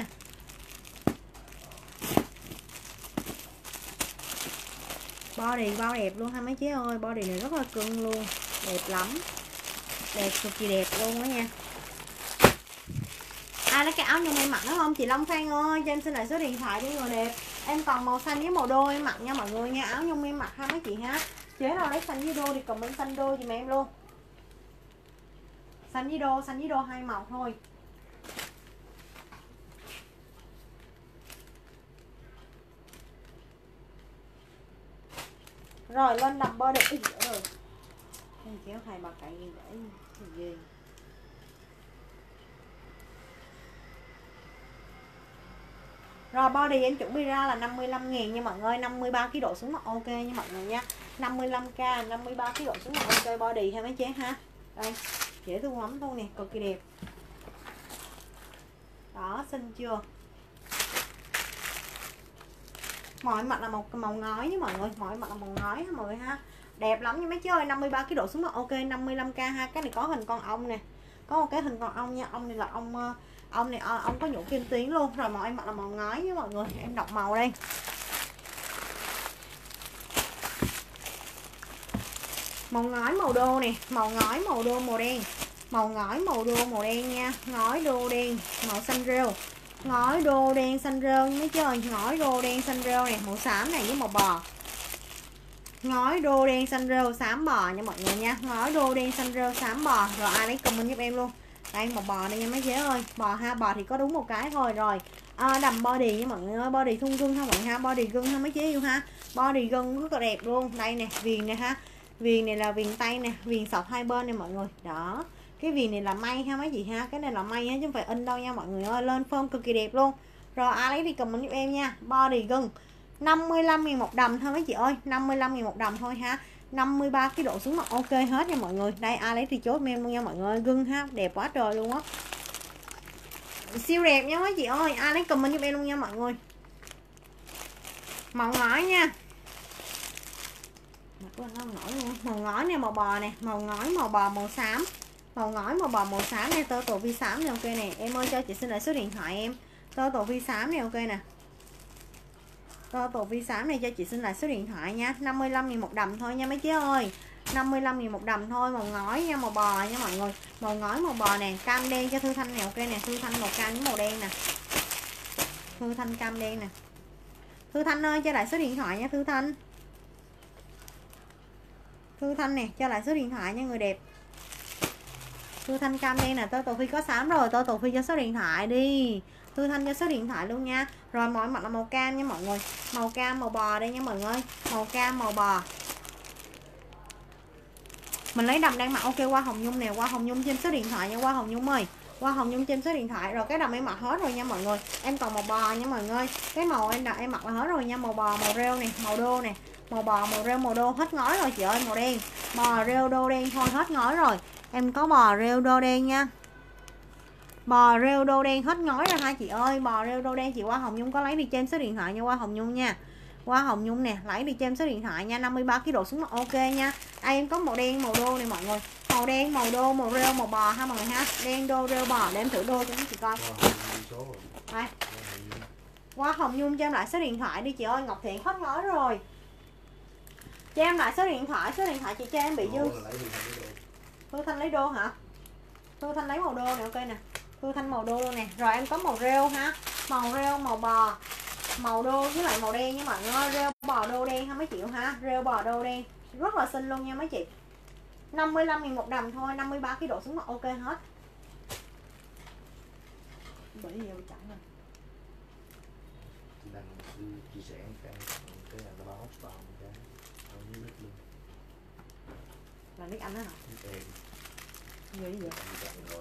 Body bao đẹp luôn ha mấy chế ơi, body này rất là cưng luôn, đẹp lắm. Đẹp cực kỳ đẹp luôn đó nha. Ai lấy cái áo nhung em mặc đúng không chị Long Phan ơi, cho em xin lại số điện thoại đi người đẹp. Em còn màu xanh với màu đô em mặc nha mọi người nha, áo nhung em mặc ha mấy chị ha. Chế nào lấy xanh với đô thì comment xanh đô giùm em luôn. Xanh với đô hai màu thôi. Rồi lên đầm body. Rồi em kéo hai bà cậy để gì. Rồi body em chuẩn bị ra là 55.000 nha mọi người, 53 kg độ xuống mặt ok nha mọi người nha. 55k 53 kg độ xuống mặt ok body ha mấy chế ha. Đây, dễ thương lắm luôn nè, cực kỳ đẹp. Đó, xinh chưa? Mọi mặt là một màu ngói với mọi người, mọi mặt là màu ngói ha mọi người ha. Đẹp lắm nha mấy chế ơi, 53 kg độ xuống mặt ok, 55k ha. Cái này có hình con ong nè. Có một cái hình con ong nha, ong này là ong này ong có nhũ kim tuyến luôn. Rồi màu em mặc là màu ngói với mọi người, em đọc màu đây. Màu ngói màu đô nè, màu ngói màu đô màu đen. Màu ngói màu đô màu đen nha, ngói đô đen, màu xanh rêu. Ngói đô đen xanh rêu mấy chứ ơi, ngói đô đen xanh rêu này, màu xám này với màu bò. Ngói đô đen xanh rêu xám bò nha mọi người nha. Ngói đô đen xanh rêu xám bò. Rồi ai lấy comment giúp em luôn. Đây màu bò đây nha mấy chế ơi. Bò ha, bò thì có đúng một cái thôi rồi. Đầm body nha mọi người ơi, body thun gưng ha mọi người ha, body gưng ha mấy chế yêu ha. Body gưng rất là đẹp luôn. Đây nè, viền này ha. Viền này là viền tay nè, viền sọc hai bên nè mọi người. Đó. Cái viền này là may ha mấy chị ha. Cái này là may ha chứ không phải in đâu nha mọi người ơi. Lên form cực kỳ đẹp luôn. Rồi ai lấy thì comment giúp em nha. Body gưng 55.000 một đầm thôi mấy chị ơi, 55.000 một đầm thôi ha. 53 cái độ xuống mặt ok hết nha mọi người. Đây ai lấy thì chốt em luôn nha mọi người. Gưng ha, đẹp quá trời luôn á. Siêu đẹp nha mấy chị ơi, ai lấy comment giúp em luôn nha mọi người. Màu ngói nha. Màu ngói nè, màu bò nè, màu ngói màu bò màu xám. Màu ngói màu bò màu xám nè, tơ tổ vi xám này ok nè. Em ơi cho chị xin lại số điện thoại em. Tơ tổ vi xám này ok nè. Tơ tổ vi xám này cho chị xin lại số điện thoại nha. 55.000 một đầm thôi nha mấy chế ơi. 55.000 một đầm thôi, màu ngói nha, màu bò nha mọi người. Màu ngói màu bò nè, cam đen cho Thư Thanh nè ok nè, Thư Thanh màu cam với màu đen nè. Thư Thanh cam đen nè. Thư Thanh ơi cho lại số điện thoại nha Thư Thanh. Thư Thanh nè, cho lại số điện thoại nha người đẹp. Thư Thanh cam đen nè, Tơ Tổ Phi có xám rồi, Tơ Tổ Phi cho số điện thoại đi. Thư Thanh cho số điện thoại luôn nha. Rồi mọi mặt là màu cam nha mọi người. Màu cam màu bò đây nha mọi người. Màu cam màu bò. Mình lấy đầm đang mặc ok qua Hồng Nhung nè, qua Hồng Nhung trên số điện thoại nha, qua Hồng Nhung ơi. Qua Hồng Nhung trên số điện thoại. Rồi cái đầm em mặc hết rồi nha mọi người. Em còn màu bò nha mọi người. Cái màu em mặc là hết rồi nha, màu bò màu rêu nè, màu đô nè. Màu bò màu rêu màu đô hết ngói rồi chị ơi, màu đen. Bò rêu đô đen thôi hết ngói rồi. Em có bò rêu đô đen nha. Bò rêu đô đen hết ngói rồi hai chị ơi. Bò rêu đô đen chị qua Hồng Nhung có lấy đi cho em số điện thoại nha, qua Hồng Nhung nha. Qua Hồng Nhung nè, lấy đi cho em số điện thoại nha. 53 cái độ xuống mặt ok nha. Em có màu đen màu đô này mọi người. Màu đen màu đô màu rêu màu bò ha mọi người ha. Đen đô rêu bò để em thử đô cho các chị coi. Đây. Qua Hồng Nhung cho em lại số điện thoại đi chị ơi. Ngọc Thiện hết ngói rồi. Cho em lại số điện thoại chị cho em bị dư. Thư Thanh lấy đô hả? Thư Thanh lấy màu đô này ok nè. Thư Thanh màu đô nè. Rồi em có màu rêu ha. Màu rêu màu bò. Màu đô với lại màu đen nha mọi người. Rêu bò đô đen ha mấy chị ha. Rêu bò đô đen. Rất là xinh luôn nha mấy chị. 55.000 một đầm thôi. 53 cái độ xuống mặt ok hết. Bởi vì chẳng rồi. Đang chia sẻ cái là nó báo hotspot cái nó nick luôn. Là nick anh đó hả? Nick em. Gì vậy? Rồi.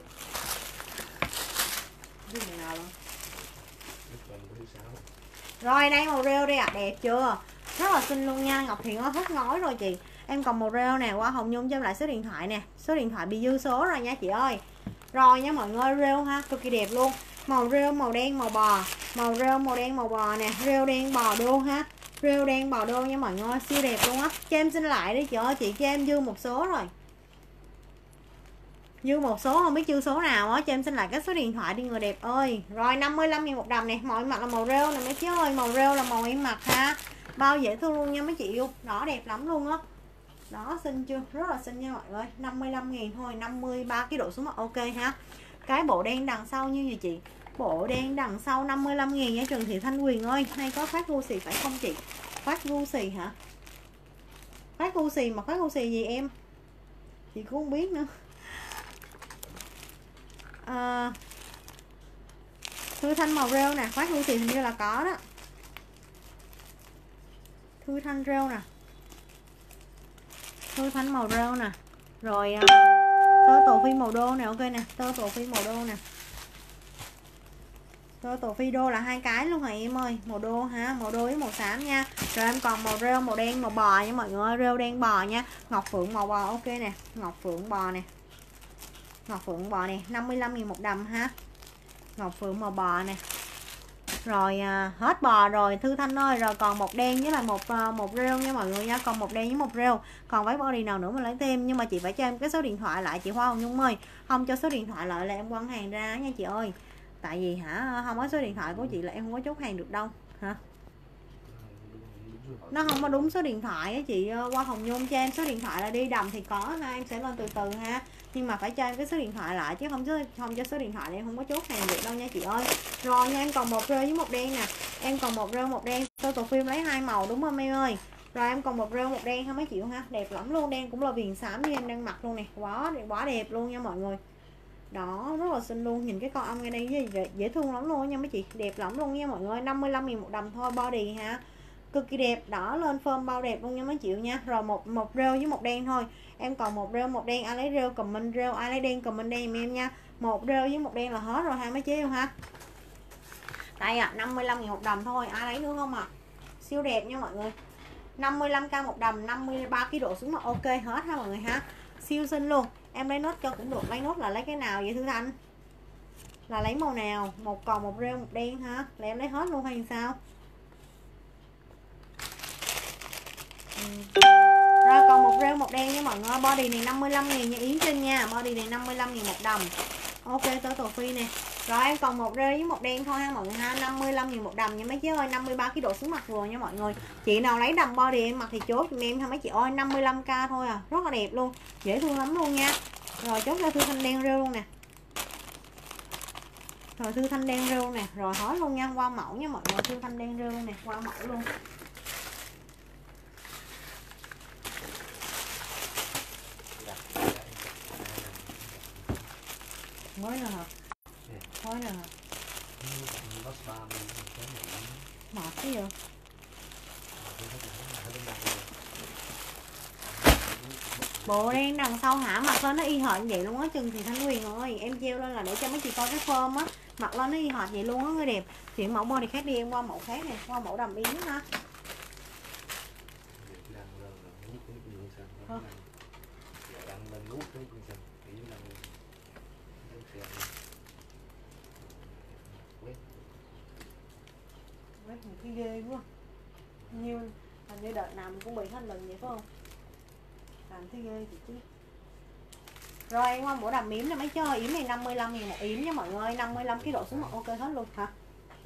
Nick này nào luôn? Nick em có thứ 6. Rồi đây màu rêu đây ạ, đẹp chưa? Rất là xinh luôn nha, Ngọc Thiện hết ngói rồi chị. Em còn màu rêu nè, qua Hồng Nhung cho em lại số điện thoại nè. Số điện thoại bị dư số rồi nha chị ơi. Rồi nha mọi người, rêu ha, cực kỳ đẹp luôn. Màu rêu màu đen màu bò. Màu rêu màu đen màu bò nè, rêu đen bò đô ha. Rêu đen bò đô nha mọi người, siêu đẹp luôn á. Cho em xin lại đi chị ơi, chị cho em dư một số rồi. Dư một số không biết dư số nào á, cho em xin lại cái số điện thoại đi người đẹp ơi. Rồi 55.000 một đầm này, màu em mặc là màu rêu nè mấy chị ơi, màu rêu là màu em mặc ha. Bao dễ thương luôn nha mấy chị yêu. Đó đẹp lắm luôn á. Đó xinh chưa? Rất là xinh nha mọi người. 55.000 thôi, 53 cái độ xuống mặt ok ha. Cái bộ đen đằng sau như gì chị? Bộ đen đằng sau 55.000 nha Trần Thị Thanh Quyền ơi. Hay có phát gu xì phải không chị? Phát gu xì hả? Phát gu xì mà phát gu xì gì em? Chị cũng không biết nữa. Thư Thanh màu rêu nè, khoác gu xì hình như là có đó. Thư Thanh rêu nè. Thư Thanh màu rêu nè. Rồi tơ tổ phi màu đô nè, ok nè, tơ tổ phi màu đô nè. Tơ tổ phi đô là hai cái luôn rồi em ơi, màu đô ha, màu đô với màu xám nha. Rồi em còn màu rêu màu đen màu bò nha mọi người, rêu đen bò nha. Ngọc Phượng màu bò ok nè, Ngọc Phượng bò nè. Ngọc Phượng bò nè, 55.000 một đầm ha. Ngọc Phượng màu bò nè. Rồi hết bò rồi Thư Thanh ơi. Rồi còn một đen với lại một rêu nha mọi người nha. Còn một đen với một rêu. Còn váy body nào nữa mình lấy thêm. Nhưng mà chị phải cho em cái số điện thoại lại chị Hoa Hồng Nhung ơi. Không cho số điện thoại lại là em quăng hàng ra nha chị ơi. Tại vì không có số điện thoại của chị là em không có chốt hàng được đâu hả. Nó không có đúng số điện thoại á chị. Qua Hồng Nhung cho em số điện thoại là đi đầm thì có ha. Em sẽ lên từ từ ha. nhưng mà phải cho em cái số điện thoại lại, chứ không cho số điện thoại em không có chốt hàng được đâu nha chị ơi. Rồi nha, em còn một rêu với một đen nè, em còn một rêu một đen, total phim lấy 2 màu đúng không em ơi? Rồi em còn một rêu một đen ha mấy chị ha, đẹp lắm luôn, đen cũng là viền xám như em đang mặc luôn nè, quá đẹp luôn nha mọi người. Đó, rất là xinh luôn, nhìn cái con ong ngay đây dễ thương lắm luôn nha mấy chị, đẹp lắm luôn nha mọi người. 55.000 một đầm thôi, body ha, cực kỳ đẹp, đỏ lên phơm bao đẹp luôn nha mấy chị nha. Rồi một rêu với một đen thôi, em còn một rêu một đen, ai lấy rêu comment rêu, ai lấy đen comment đen em nha. Một rêu với một đen là hết rồi ha mấy chị yêu ha. Đây ạ, 55.000 một đầm thôi, ai lấy nữa không ạ? Siêu đẹp nha mọi người. 55k một đầm, 53 kg độ xuống mà ok hết ha mọi người ha. Siêu xinh luôn. Em lấy nốt cho cũng được, lấy nốt là lấy cái nào vậy Thư Thanh? Là lấy màu nào? Một còn một rêu một đen ha. Là em lấy hết luôn hay sao? Rồi còn một rêu một đen nha mọi người. Body này 55.000 nha Yến Trinh nha. Body này 55.000 một đầm. Ok tới tổ phi nè. Rồi em còn một rêu với một đen thôi ha mọi người ha. 55.000 một đầm nha mấy chị ơi. 53 kg độ xuống mặt vừa nha mọi người. Chị nào lấy đầm body em mặc thì chốt giùm em ha mấy chị ơi. 55k thôi à. Rất là đẹp luôn. Dễ thương lắm luôn nha. Rồi chốt cho Thư Thanh đen rêu luôn nè. Rồi Thư Thanh đen rêu nè. Rồi hết luôn nha. Qua mẫu nha mọi người. Thư Thanh đen rêu nè. Qua mẫu luôn. Mới nè hả? Mới nè hả? Mệt cái gì? Bộ đen đằng sau hả? Mặc lên nó y hệt vậy luôn á Trần Thị Thanh Huyền ơi. Em treo lên là để cho mấy chị coi cái form á. Mặc lên nó y hệt vậy luôn á, người đẹp. Chuyển mẫu body khác đi, em qua mẫu khác nè. Qua mẫu đầm yến ha. Quét một cái ghê quá. Như hình như đợt nào mình cũng bị hết lần vậy phải không? Làm thấy ghê chị chứ. Rồi em qua mẫu đầm yếm này mấy chơi. Yếm này 55.000 một yếm nha mọi người. 55 kg độ xuống mặt ok hết luôn hả?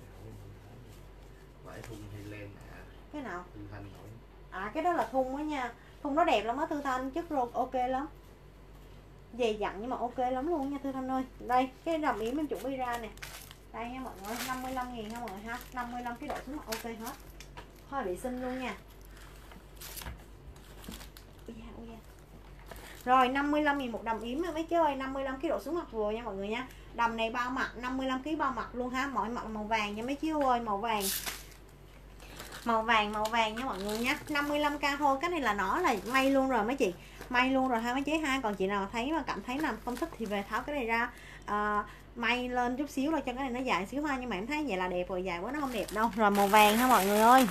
Cái nào? À cái đó là thun đó nha. Thun nó đẹp lắm á Thư Thanh, chất rô ok lắm. Dày dặn nhưng mà ok lắm luôn nha Thư Thanh ơi. Đây, cái đầm yếm em chuẩn bị ra nè. Đây nha mọi người, 55.000 ha mọi người ha. 55 kg độ xuống mặt ok hết. Hơi bị xinh luôn nha. Rồi 55.000 một đầm yếm mấy chơi, 55 kg độ xuống mặt vừa nha mọi người nha. Đầm này bao mặt 55 kg bao mặt luôn ha, mọi mặt màu vàng nha mấy chiếu ơi, màu vàng. Màu vàng nha mọi người nha. 55k thôi, cái này là nó là may luôn rồi mấy chị. May luôn rồi ha mấy chị ha. Còn chị nào thấy mà cảm thấy là không thích thì về tháo cái này ra may lên chút xíu rồi cho cái này nó dài xíu ha, nhưng mà em thấy vậy là đẹp rồi, dài quá nó không đẹp đâu. Rồi màu vàng ha mọi người ơi.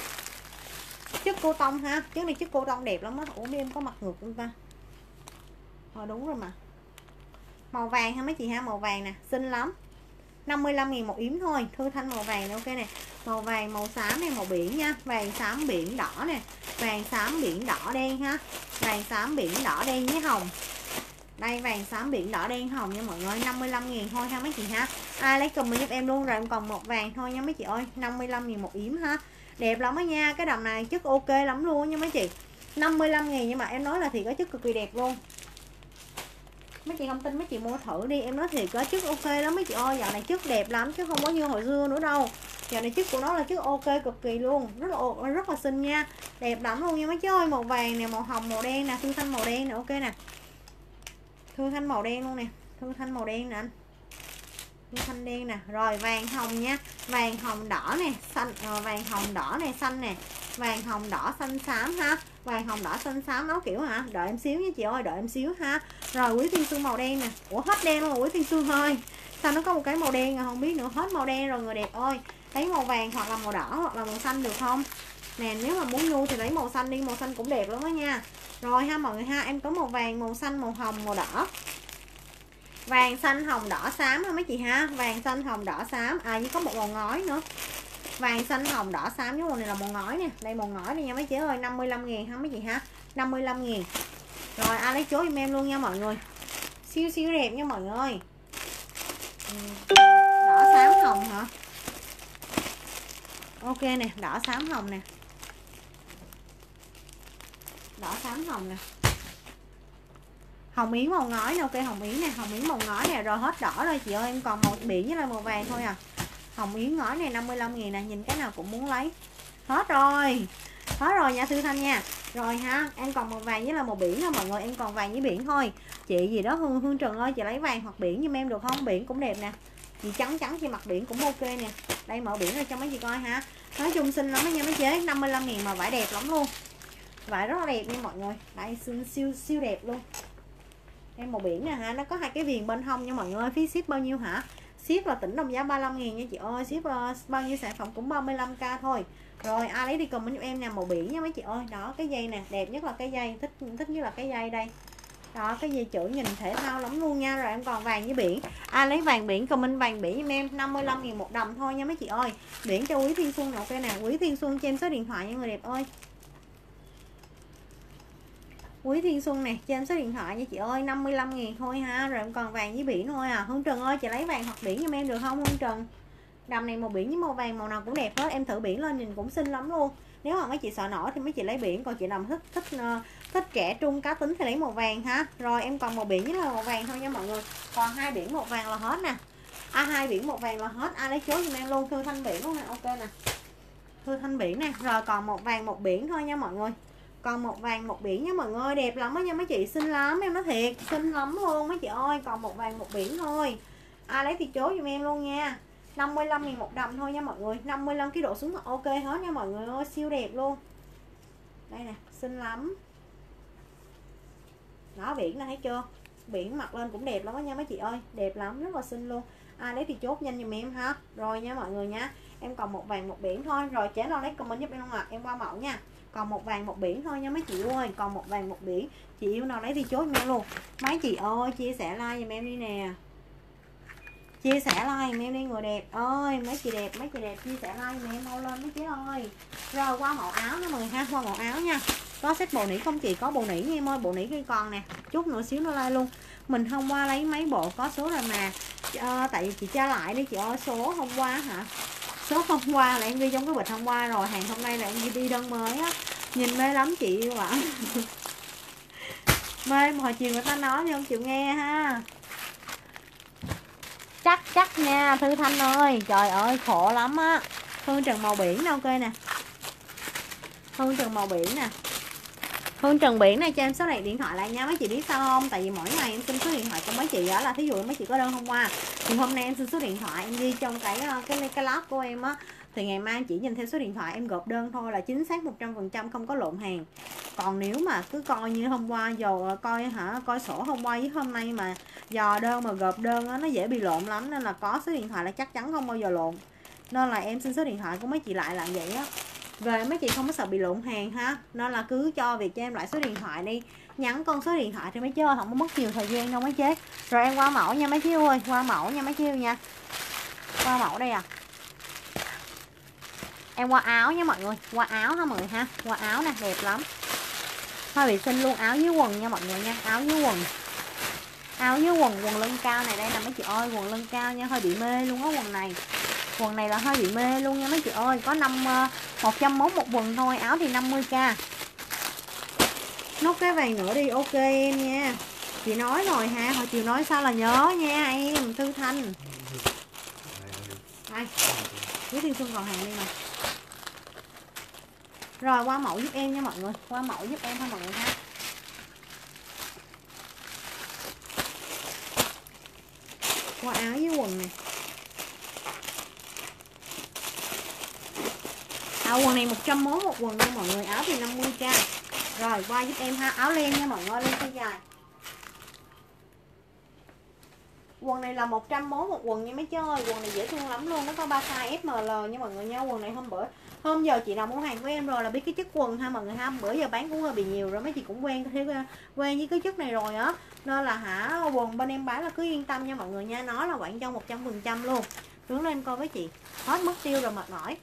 Chất cô tông ha, chất này chất cô tông đẹp lắm á. Ủa em có mặt ngược không ta? Đúng rồi mà. Màu vàng ha mấy chị ha, màu vàng nè, xinh lắm. 55.000 một yếm thôi. Thư Thanh màu vàng ok nè. Màu vàng, màu xám này, màu biển nha. Vàng xám biển đỏ nè. Vàng xám biển đỏ đen ha. Vàng xám biển đỏ đen với hồng. Đây vàng xám biển đỏ đen hồng nha mọi người. 55.000 thôi ha mấy chị ha. Ai lấy comment giúp em luôn. Rồi em còn một vàng thôi nha mấy chị ơi. 55.000 một yếm ha. Đẹp lắm á nha. Cái đầm này chất ok lắm luôn nha mấy chị. 55.000 nhưng mà em nói là thì có chất cực kỳ đẹp luôn. Mấy chị không tin mấy chị mua thử đi, em nói thiệt có chất ok lắm mấy chị ơi. Dạo này chất đẹp lắm chứ không có như hồi xưa nữa đâu. Dạo này chất của nó là chất ok cực kỳ luôn, rất là xinh nha, đẹp lắm luôn nha mấy chị ơi. Màu vàng nè, màu hồng, màu đen nè, Thư Thanh màu đen nè ok nè. Thư Thanh màu đen luôn nè, Thư Thanh màu đen nè anh. Thư Thanh đen nè, rồi vàng hồng nha, vàng hồng đỏ nè, xanh vàng hồng đỏ nè, xanh nè, vàng hồng đỏ xanh xám ha. Vàng hồng đỏ xanh xám áo kiểu hả? Đợi em xíu nha chị ơi, đợi em xíu ha. Rồi Quý Thiên Sương màu đen nè. Ủa hết đen luôn rồi Quý Thiên Sương ơi. Sao nó có một cái màu đen à, không biết nữa. Hết màu đen rồi người đẹp ơi. Lấy màu vàng hoặc là màu đỏ hoặc là màu xanh được không? Nè nếu mà muốn nhu thì lấy màu xanh đi, màu xanh cũng đẹp lắm đó nha. Rồi ha mọi người ha, em có màu vàng, màu xanh, màu hồng, màu đỏ. Vàng xanh hồng đỏ xám ha mấy chị ha. Vàng xanh hồng đỏ xám. À với có một màu ngói nữa. Vàng xanh hồng đỏ xám với màu này là màu ngói nè. Đây màu ngói này nha mấy chị ơi. 55.000 ha mấy chị ha. 55.000. Rồi ai lấy chốt giùm em luôn nha mọi người. Siêu siêu đẹp nha mọi người. Đỏ xám hồng hả? Ok nè, đỏ xám hồng nè. Đỏ xám hồng nè. Hồng yến màu ngói nè, ok hồng yến nè, hồng yến màu ngói nè, rồi hết đỏ rồi chị ơi, em còn màu biển với lại màu vàng thôi à. Hồng yến ngói này 55.000 nè, nhìn cái nào cũng muốn lấy. Hết rồi. Hết rồi nha Thư Thanh nha. Rồi ha, em còn màu vàng với là màu biển thôi mọi người, em còn vàng với biển thôi. Chị gì đó Hương Trần ơi, chị lấy vàng hoặc biển giùm em được không? Biển cũng đẹp nè. Chị trắng trắng chị mặc biển cũng ok nè. Đây mở biển ra cho mấy chị coi ha. Nói chung xinh lắm đó nha mấy chế, 55.000 mà vải đẹp lắm luôn. Vải rất là đẹp nha mọi người. Đây siêu đẹp luôn. Em màu biển nè ha, nó có hai cái viền bên hông nha mọi người. Phí ship bao nhiêu hả? Ship là tỉnh đồng giá 35.000 nha chị ơi. Ship bao nhiêu sản phẩm cũng 35k thôi. Rồi ai lấy đi comment giúp em nè, màu biển nha mấy chị ơi. Đó cái dây nè, đẹp nhất là cái dây, thích nhất là cái dây đây. Đó cái dây chữ nhìn thể thao lắm luôn nha. Rồi em còn vàng với biển. Ai lấy vàng biển comment vàng biển giùm em, 55.000 một đầm thôi nha mấy chị ơi. Biển cho Quý Thiên Xuân nè, ok nè. Quý Thiên Xuân cho em số điện thoại nha người đẹp ơi. Quý Thiên Xuân nè, cho em số điện thoại nha chị ơi, 55.000 thôi ha. Rồi em còn vàng với biển thôi à. Hương Trần ơi, chị lấy vàng hoặc biển giùm em được không Hương Trần? Đầm này màu biển với màu vàng, màu nào cũng đẹp hết. Em thử biển lên nhìn cũng xinh lắm luôn. Nếu mà mấy chị sợ nổi thì mấy chị lấy biển, còn chị nào thích trẻ trung cá tính thì lấy màu vàng ha. Rồi em còn màu biển với là màu vàng thôi nha mọi người. Còn hai biển màu vàng là hết nè. Hai biển màu vàng là hết. Ai lấy chốt giùm em luôn, Thư Thanh biển luôn nè, ok nè. Thư Thanh biển nè, rồi còn một vàng một biển thôi nha mọi người. Còn một vàng một biển nha mọi người, đẹp lắm đó nha mấy chị, xinh lắm em nói thiệt, xinh lắm luôn mấy chị ơi. Còn một vàng một biển thôi. Ai lấy thì chốt giùm em luôn nha. 55.000 một đầm thôi nha mọi người. 55 cái độ xuống là ok hết nha mọi người ơi, siêu đẹp luôn. Đây nè, xinh lắm. Đó biển này thấy chưa? Biển mặc lên cũng đẹp lắm đó nha mấy chị ơi, đẹp lắm, rất là xinh luôn. Ai lấy thì chốt nhanh giùm em ha. Rồi nha mọi người nha. Em còn một vàng một biển thôi. Rồi chế lo lấy comment giúp em không ạ? Em qua mẫu nha. Còn một vàng một biển thôi nha mấy chị ơi. Còn một vàng một biển. Chị yêu nào lấy thì chốt giùm em luôn. Mấy chị ơi chia sẻ like giùm em đi nè. Chia sẻ like giùm em đi người đẹp ơi. Mấy chị đẹp chia sẻ like giùm em mau lên mấy chị ơi. Rồi qua mẫu áo nha mọi người ha. Qua mẫu áo nha. Có set bộ nỉ không chị? Có bộ nỉ nha em ơi. Bộ nỉ kia còn nè. Chút nữa xíu nữa like luôn. Mình hôm qua lấy mấy bộ có số rồi mà. Tại vì chị tra lại đi chị ơi. Số hôm qua hả? Số hôm qua là em ghi trong cái bịch hôm qua rồi. Hàng hôm nay là em đi đơn mới á. Nhìn mê lắm chị yêu ạ. Mê hồi chiều người ta nói nhưng không chịu nghe ha. Chắc nha Thư Thanh ơi. Trời ơi khổ lắm á. Hương Trần màu biển nè, ok nè. Hương Trần màu biển nè. Hương Trần biển này cho em số này điện thoại lại nha mấy chị, biết sao không? Tại vì mỗi ngày em xin số điện thoại cho mấy chị đó, là thí dụ mấy chị có đơn hôm qua thì hôm nay em xin số điện thoại em ghi trong cái log của em á, thì ngày mai chị nhìn theo số điện thoại em gộp đơn thôi là chính xác 100%, không có lộn hàng. Còn nếu mà cứ coi như hôm qua dò coi sổ hôm qua với hôm nay mà dò đơn mà gộp đơn á, nó dễ bị lộn lắm, nên là có số điện thoại là chắc chắn không bao giờ lộn. Nên là em xin số điện thoại của mấy chị lại là vậy á. Về mấy chị không có sợ bị lộn hàng ha. Nên là cứ cho việc cho em lại số điện thoại đi. Nhắn con số điện thoại thì mấy chế ơi, không có mất nhiều thời gian đâu mấy chế. Rồi em qua mẫu nha mấy chế ơi. Qua mẫu nha mấy chế nha. Qua mẫu đây à. Em qua áo nha mọi người. Qua áo ha mọi người ha. Qua áo nè, đẹp lắm. Hơi bị xinh luôn, áo dưới quần nha mọi người nha. Áo dưới quần. Áo dưới quần lưng cao này đây nè mấy chị ơi. Quần lưng cao nha, hơi bị mê luôn á quần này. Quần này là hơi bị mê luôn nha mấy chị ơi. Có 101 một quần thôi. Áo thì 50k. Nốt cái vàng nữa đi, ok em nha. Chị nói rồi ha. Hồi chiều nói sao là nhớ nha em. Thư Thanh. Đây Quý Thiên Xuân còn hàng đi mà. Rồi qua mẫu giúp em nha mọi người. Qua mẫu giúp em thôi mọi người ha. Qua áo với quần nè. Quần này 101 một quần nha mọi người. Áo thì 50k. Rồi qua giúp em ha. Áo len nha mọi người, len size dài. Quần này là 101 một quần nha mấy chứ ơi. Quần này dễ thương lắm luôn. Nó có 3 size SML nha mọi người nha. Quần này hôm giờ chị nào mua hàng của em rồi là biết cái chất quần ha mọi người ha. Bữa giờ bán cũng hơi bị nhiều rồi, mấy chị cũng quen với cái chất này rồi á. Nên là quần bên em bán là cứ yên tâm nha mọi người nha. Nó là quảng châu 100% luôn. Đứng lên coi với chị. Hết mất tiêu rồi mệt mỏi.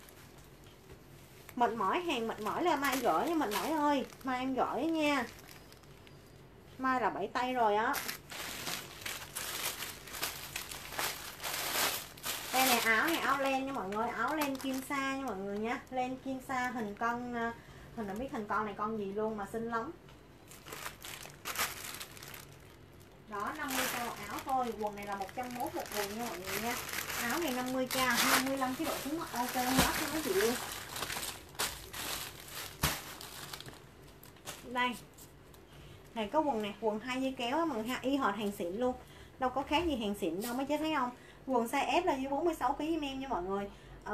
Mệt mỏi, hàng mệt mỏi là mai gửi nha mệt mỏi ơi. Mai em gửi nha. Mai là 7 tay rồi á. Đây nè, áo này áo len nha mọi người. Áo len kim sa nha mọi người nha. Len kim sa hình con. Hình không biết hình con này con gì luôn mà xinh lắm. Đó, 50k một áo thôi. Quần này là 101 một quần nha mọi người nha. Áo này 50k, 55 cái độ xuống mặt ok hết nha mấy chị yêu. Đây. Này có quần này, quần 2 dây kéo mà y hệt hàng xịn luôn. Đâu có khác gì hàng xịn đâu mấy chế thấy không? Quần size S là dưới 46 kg giùm em nha mọi người.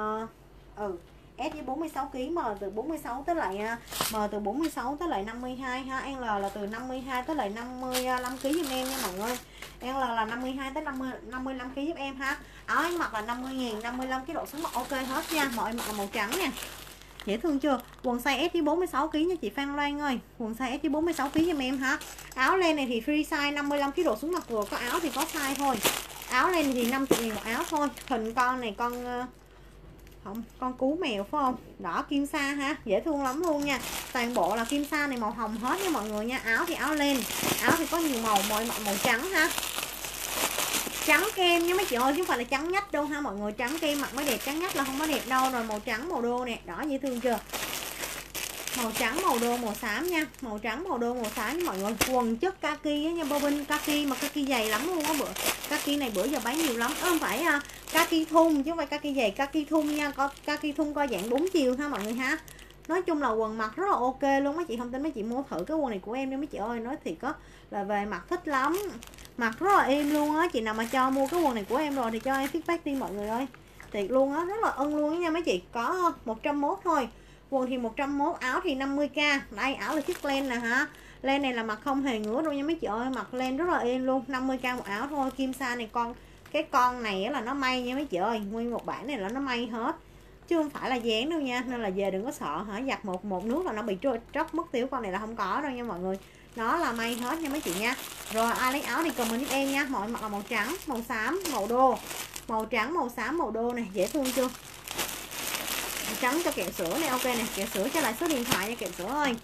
S với 46 kg, M từ 46 tới lại M từ 46 tới lại 52 ha. L là từ 52 tới lại 55 kg giùm em nha mọi người. L là 52 tới 55 kg giúp em ha. Áo anh mặc là 50.000, 55 cái độ xuống mặt ok hết nha. Mọi mặc là màu trắng nha. Dễ thương chưa? Quần size S với 46 kg nha chị Phan Loan ơi. Quần size S với 46 kg giùm em ha. Áo len này thì free size 55 kg độ xuống mặt vừa, có áo thì có size thôi. Áo len thì 50.000 một áo thôi. Hình con này con cú mèo phải không? Đỏ kim sa ha, dễ thương lắm luôn nha. Toàn bộ là kim sa này màu hồng hết nha mọi người nha. Áo thì áo len, áo thì có nhiều màu, màu trắng ha. Trắng kem nha mấy chị ơi, chứ không phải là trắng nhách đâu ha mọi người. Trắng kem mặc mới đẹp, trắng nhách là không có đẹp đâu. Rồi màu trắng màu đô nè, đỏ dễ thương chưa? Màu trắng màu đô màu xám nha. Màu trắng màu đô màu xám nha mọi người. Quần chất kaki á nha, bobin kaki mà kaki dày lắm luôn á bữa. Kaki này bữa giờ bán nhiều lắm. Không phải kaki thun chứ không phải kaki dày, kaki thun nha. Có kaki thun co dạng 4 chiều ha mọi người ha. Nói chung là quần mặc rất là ok luôn. Mấy chị không tin mấy chị mua thử cái quần này của em đi mấy chị ơi. Nói thiệt á là về mặc thích lắm, mặc rất là êm luôn á. Chị nào mà cho mua cái quần này của em rồi thì cho em feedback đi mọi người ơi. Thiệt luôn á, rất là ưng luôn nha mấy chị. Có 101 thôi. Quần thì 101, áo thì 50k. Đây áo là chiếc len nè hả. Len này là mặc không hề ngứa đâu nha mấy chị ơi. Mặc len rất là êm luôn. 50k một áo thôi. Kim sa này cái con này là nó may nha mấy chị ơi. Nguyên một bản này là nó may hết, chứ không phải là dán đâu nha. Nên là về đừng có sợ hả, giặt một nước là nó bị tróc mất tiêu. Con này là không có đâu nha mọi người. Nó là may hết nha mấy chị nha. Rồi ai lấy áo thì comment giúp em nha. Mọi mặt là màu trắng, màu xám, màu đô. Màu trắng, màu xám, màu đô này, dễ thương chưa? Màu trắng cho kẹo sữa này ok này. Kẹo sữa cho lại số điện thoại nha kẹo sữa ơi.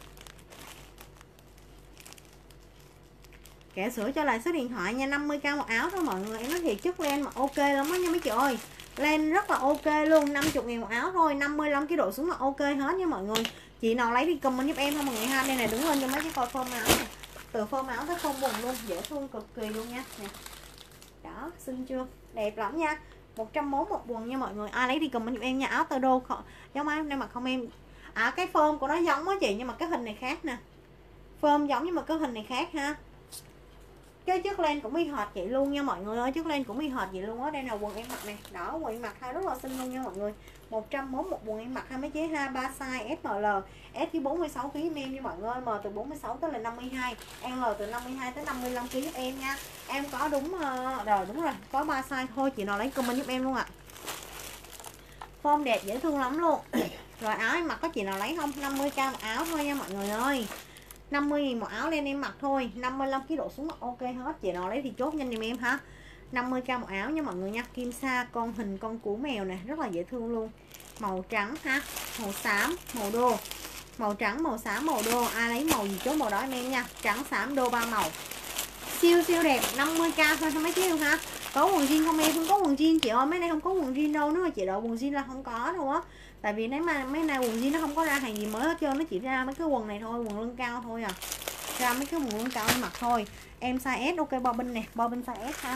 Kẹo sữa cho lại số điện thoại nha. 50k một áo thôi mọi người. Em nói thiệt chất len mà ok lắm á nha mấy chị ơi. Len rất là ok luôn. 50.000 một áo thôi. 55 cái độ xuống là ok hết nha mọi người. Chị nào lấy đi comment giúp em ha mọi người ha. Đây này đứng lên cho mấy cái coi phơm áo này. Từ phơm áo tới phơm quần luôn. Dễ thương cực kỳ luôn nha nè. Đó, xinh chưa? Đẹp lắm nha. 101 một quần nha mọi người. Ai lấy đi comment giúp em nha. Áo tơ đô giống ai hôm nay mặc không em. Cái phơm của nó giống á chị, nhưng mà cái hình này khác nè. Phơm giống nhưng mà cái hình này khác ha. Cái chiếc len cũng y hệt vậy luôn nha mọi người ơi. Chiếc len cũng y hệt vậy luôn á. Đây là quần em mặc này. Đó, quần em mặc hai rất là xinh luôn nha mọi người. 101 một quần em mặc hai mấy chế ha. 3 size SML. S với 46 kg em nha mọi người ơi. M từ 46 tới là 52. L từ 52 tới 55 kg giúp em nha. Em có đúng rồi, đúng rồi. Có 3 size thôi. Chị nào lấy comment giúp em luôn ạ. Form đẹp dễ thương lắm luôn. Rồi áo em mặc có chị nào lấy không? 50k một áo thôi nha mọi người ơi. 50.000 một áo lên em mặc thôi. 55 kg độ xuống mặc ok hết. Chị nào lấy thì chốt nhanh giùm em ha. 50k một áo nha mọi người nha. Kim sa con hình con cú mèo nè, rất là dễ thương luôn. Màu trắng ha, màu xám, màu đô. Màu trắng, màu xám, màu đô. Ai lấy màu gì chốt màu đó em nha. Trắng, xám, đô 3 màu. Siêu siêu đẹp. 50k thôi mấy chứ ha. Có quần jean không em? Không có quần jean chị ơi. Mấy này không có quần jean đâu. Nếu mà chị đợi quần jean là không có đâu á. Tại vì nếu mà mấy nay quần jean nó không có ra hàng gì mới hết trơn. Nó chỉ ra mấy cái quần này thôi, quần lưng cao thôi à. Ra mấy cái quần lưng cao em mặc thôi. Em size S ok, bobbin nè, bobbin size S ha.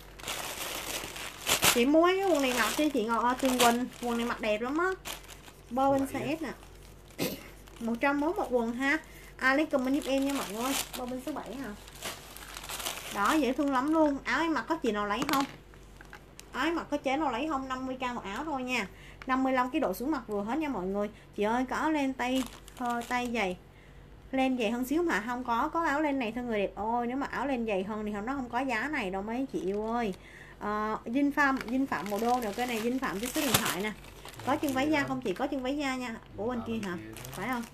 Chị mua cái quần này mặc cho chị Ngọc Tuyền Quỳnh. Quần này mặc đẹp lắm á. Bobbin size S nè. 101 một quần ha. Ai lấy comment giúp em nha mọi người. Bobbin số 7 hả? Đó, dễ thương lắm luôn. Áo em mặc có chị nào lấy không? Áo em mặc có chế nào lấy không? 50k một áo thôi nha. 55 cái độ xuống mặt vừa hết nha mọi người. Chị ơi có len tay dày, len dày hơn xíu mà không có áo len này thôi người đẹp ơi. Nếu mà áo len dày hơn thì nó không có giá này đâu mấy chị yêu ơi. Dinh phạm màu đô nè, cái này Dinh phạm cho số điện thoại nè. Có chân váy da không chị? Có chân váy da nha. Ủa bên kia hả? Phải không?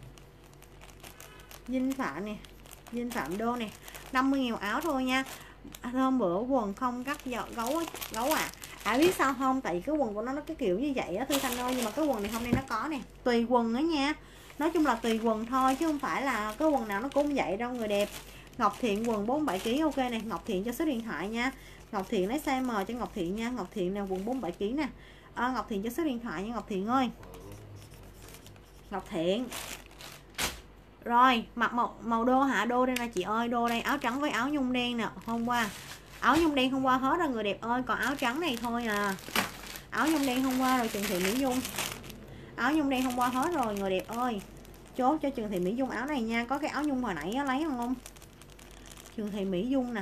Dinh phạm nè, Dinh phạm đô nè. 50.000 áo thôi nha. Hôm bữa quần không cắt gấu à. Biết sao không? Tại vì cái quần của nó cái kiểu như vậy á Thư Thanh ơi. Nhưng mà cái quần này hôm nay nó có nè. Tùy quần đó nha. Nói chung là tùy quần thôi chứ không phải là cái quần nào nó cũng vậy đâu người đẹp. Ngọc Thiện quần 47kg ok nè. Ngọc Thiện cho số điện thoại nha. Ngọc Thiện lấy size M cho Ngọc Thiện nha. Ngọc Thiện nè quần 47kg nè. Ngọc Thiện cho số điện thoại nha Ngọc Thiện ơi. Ngọc Thiện. Rồi mặc màu đô hả? Đô đây nè chị ơi, đô đây, áo trắng với áo nhung đen nè. Hôm qua áo nhung đen hôm qua hết rồi người đẹp ơi, còn áo trắng này thôi à. Áo nhung đen hôm qua rồi Trần Thị Mỹ Dung. Áo nhung đen hôm qua hết rồi người đẹp ơi. Chốt cho Trần Thị Mỹ Dung áo này nha. Có cái áo nhung hồi nãy lấy không? Trần Thị Mỹ Dung nè.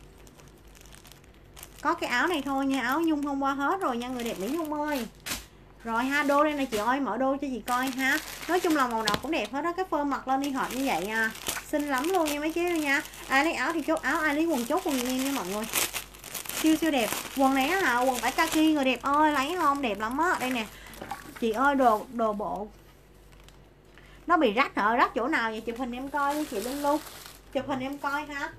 Có cái áo này thôi nha, áo nhung hôm qua hết rồi nha người đẹp Mỹ Dung ơi. Rồi ha, đô đây nè chị ơi, mở đô cho chị coi ha. Nói chung là màu nào cũng đẹp hết đó, cái phơm mặc lên đi hợp như vậy à. Xinh lắm luôn nha mấy chế nha. Ai lấy áo thì chốt áo, ai lấy quần chốt quần em nha mọi người. Siêu siêu đẹp. Quần này á hả, quần vải kaki người đẹp ơi, lấy không? Đẹp lắm á. Đây nè. Chị ơi đồ bộ. Nó bị rách hả? Rách chỗ nào vậy? Chụp hình em coi đi chị Linh luôn. Chụp hình em coi ha.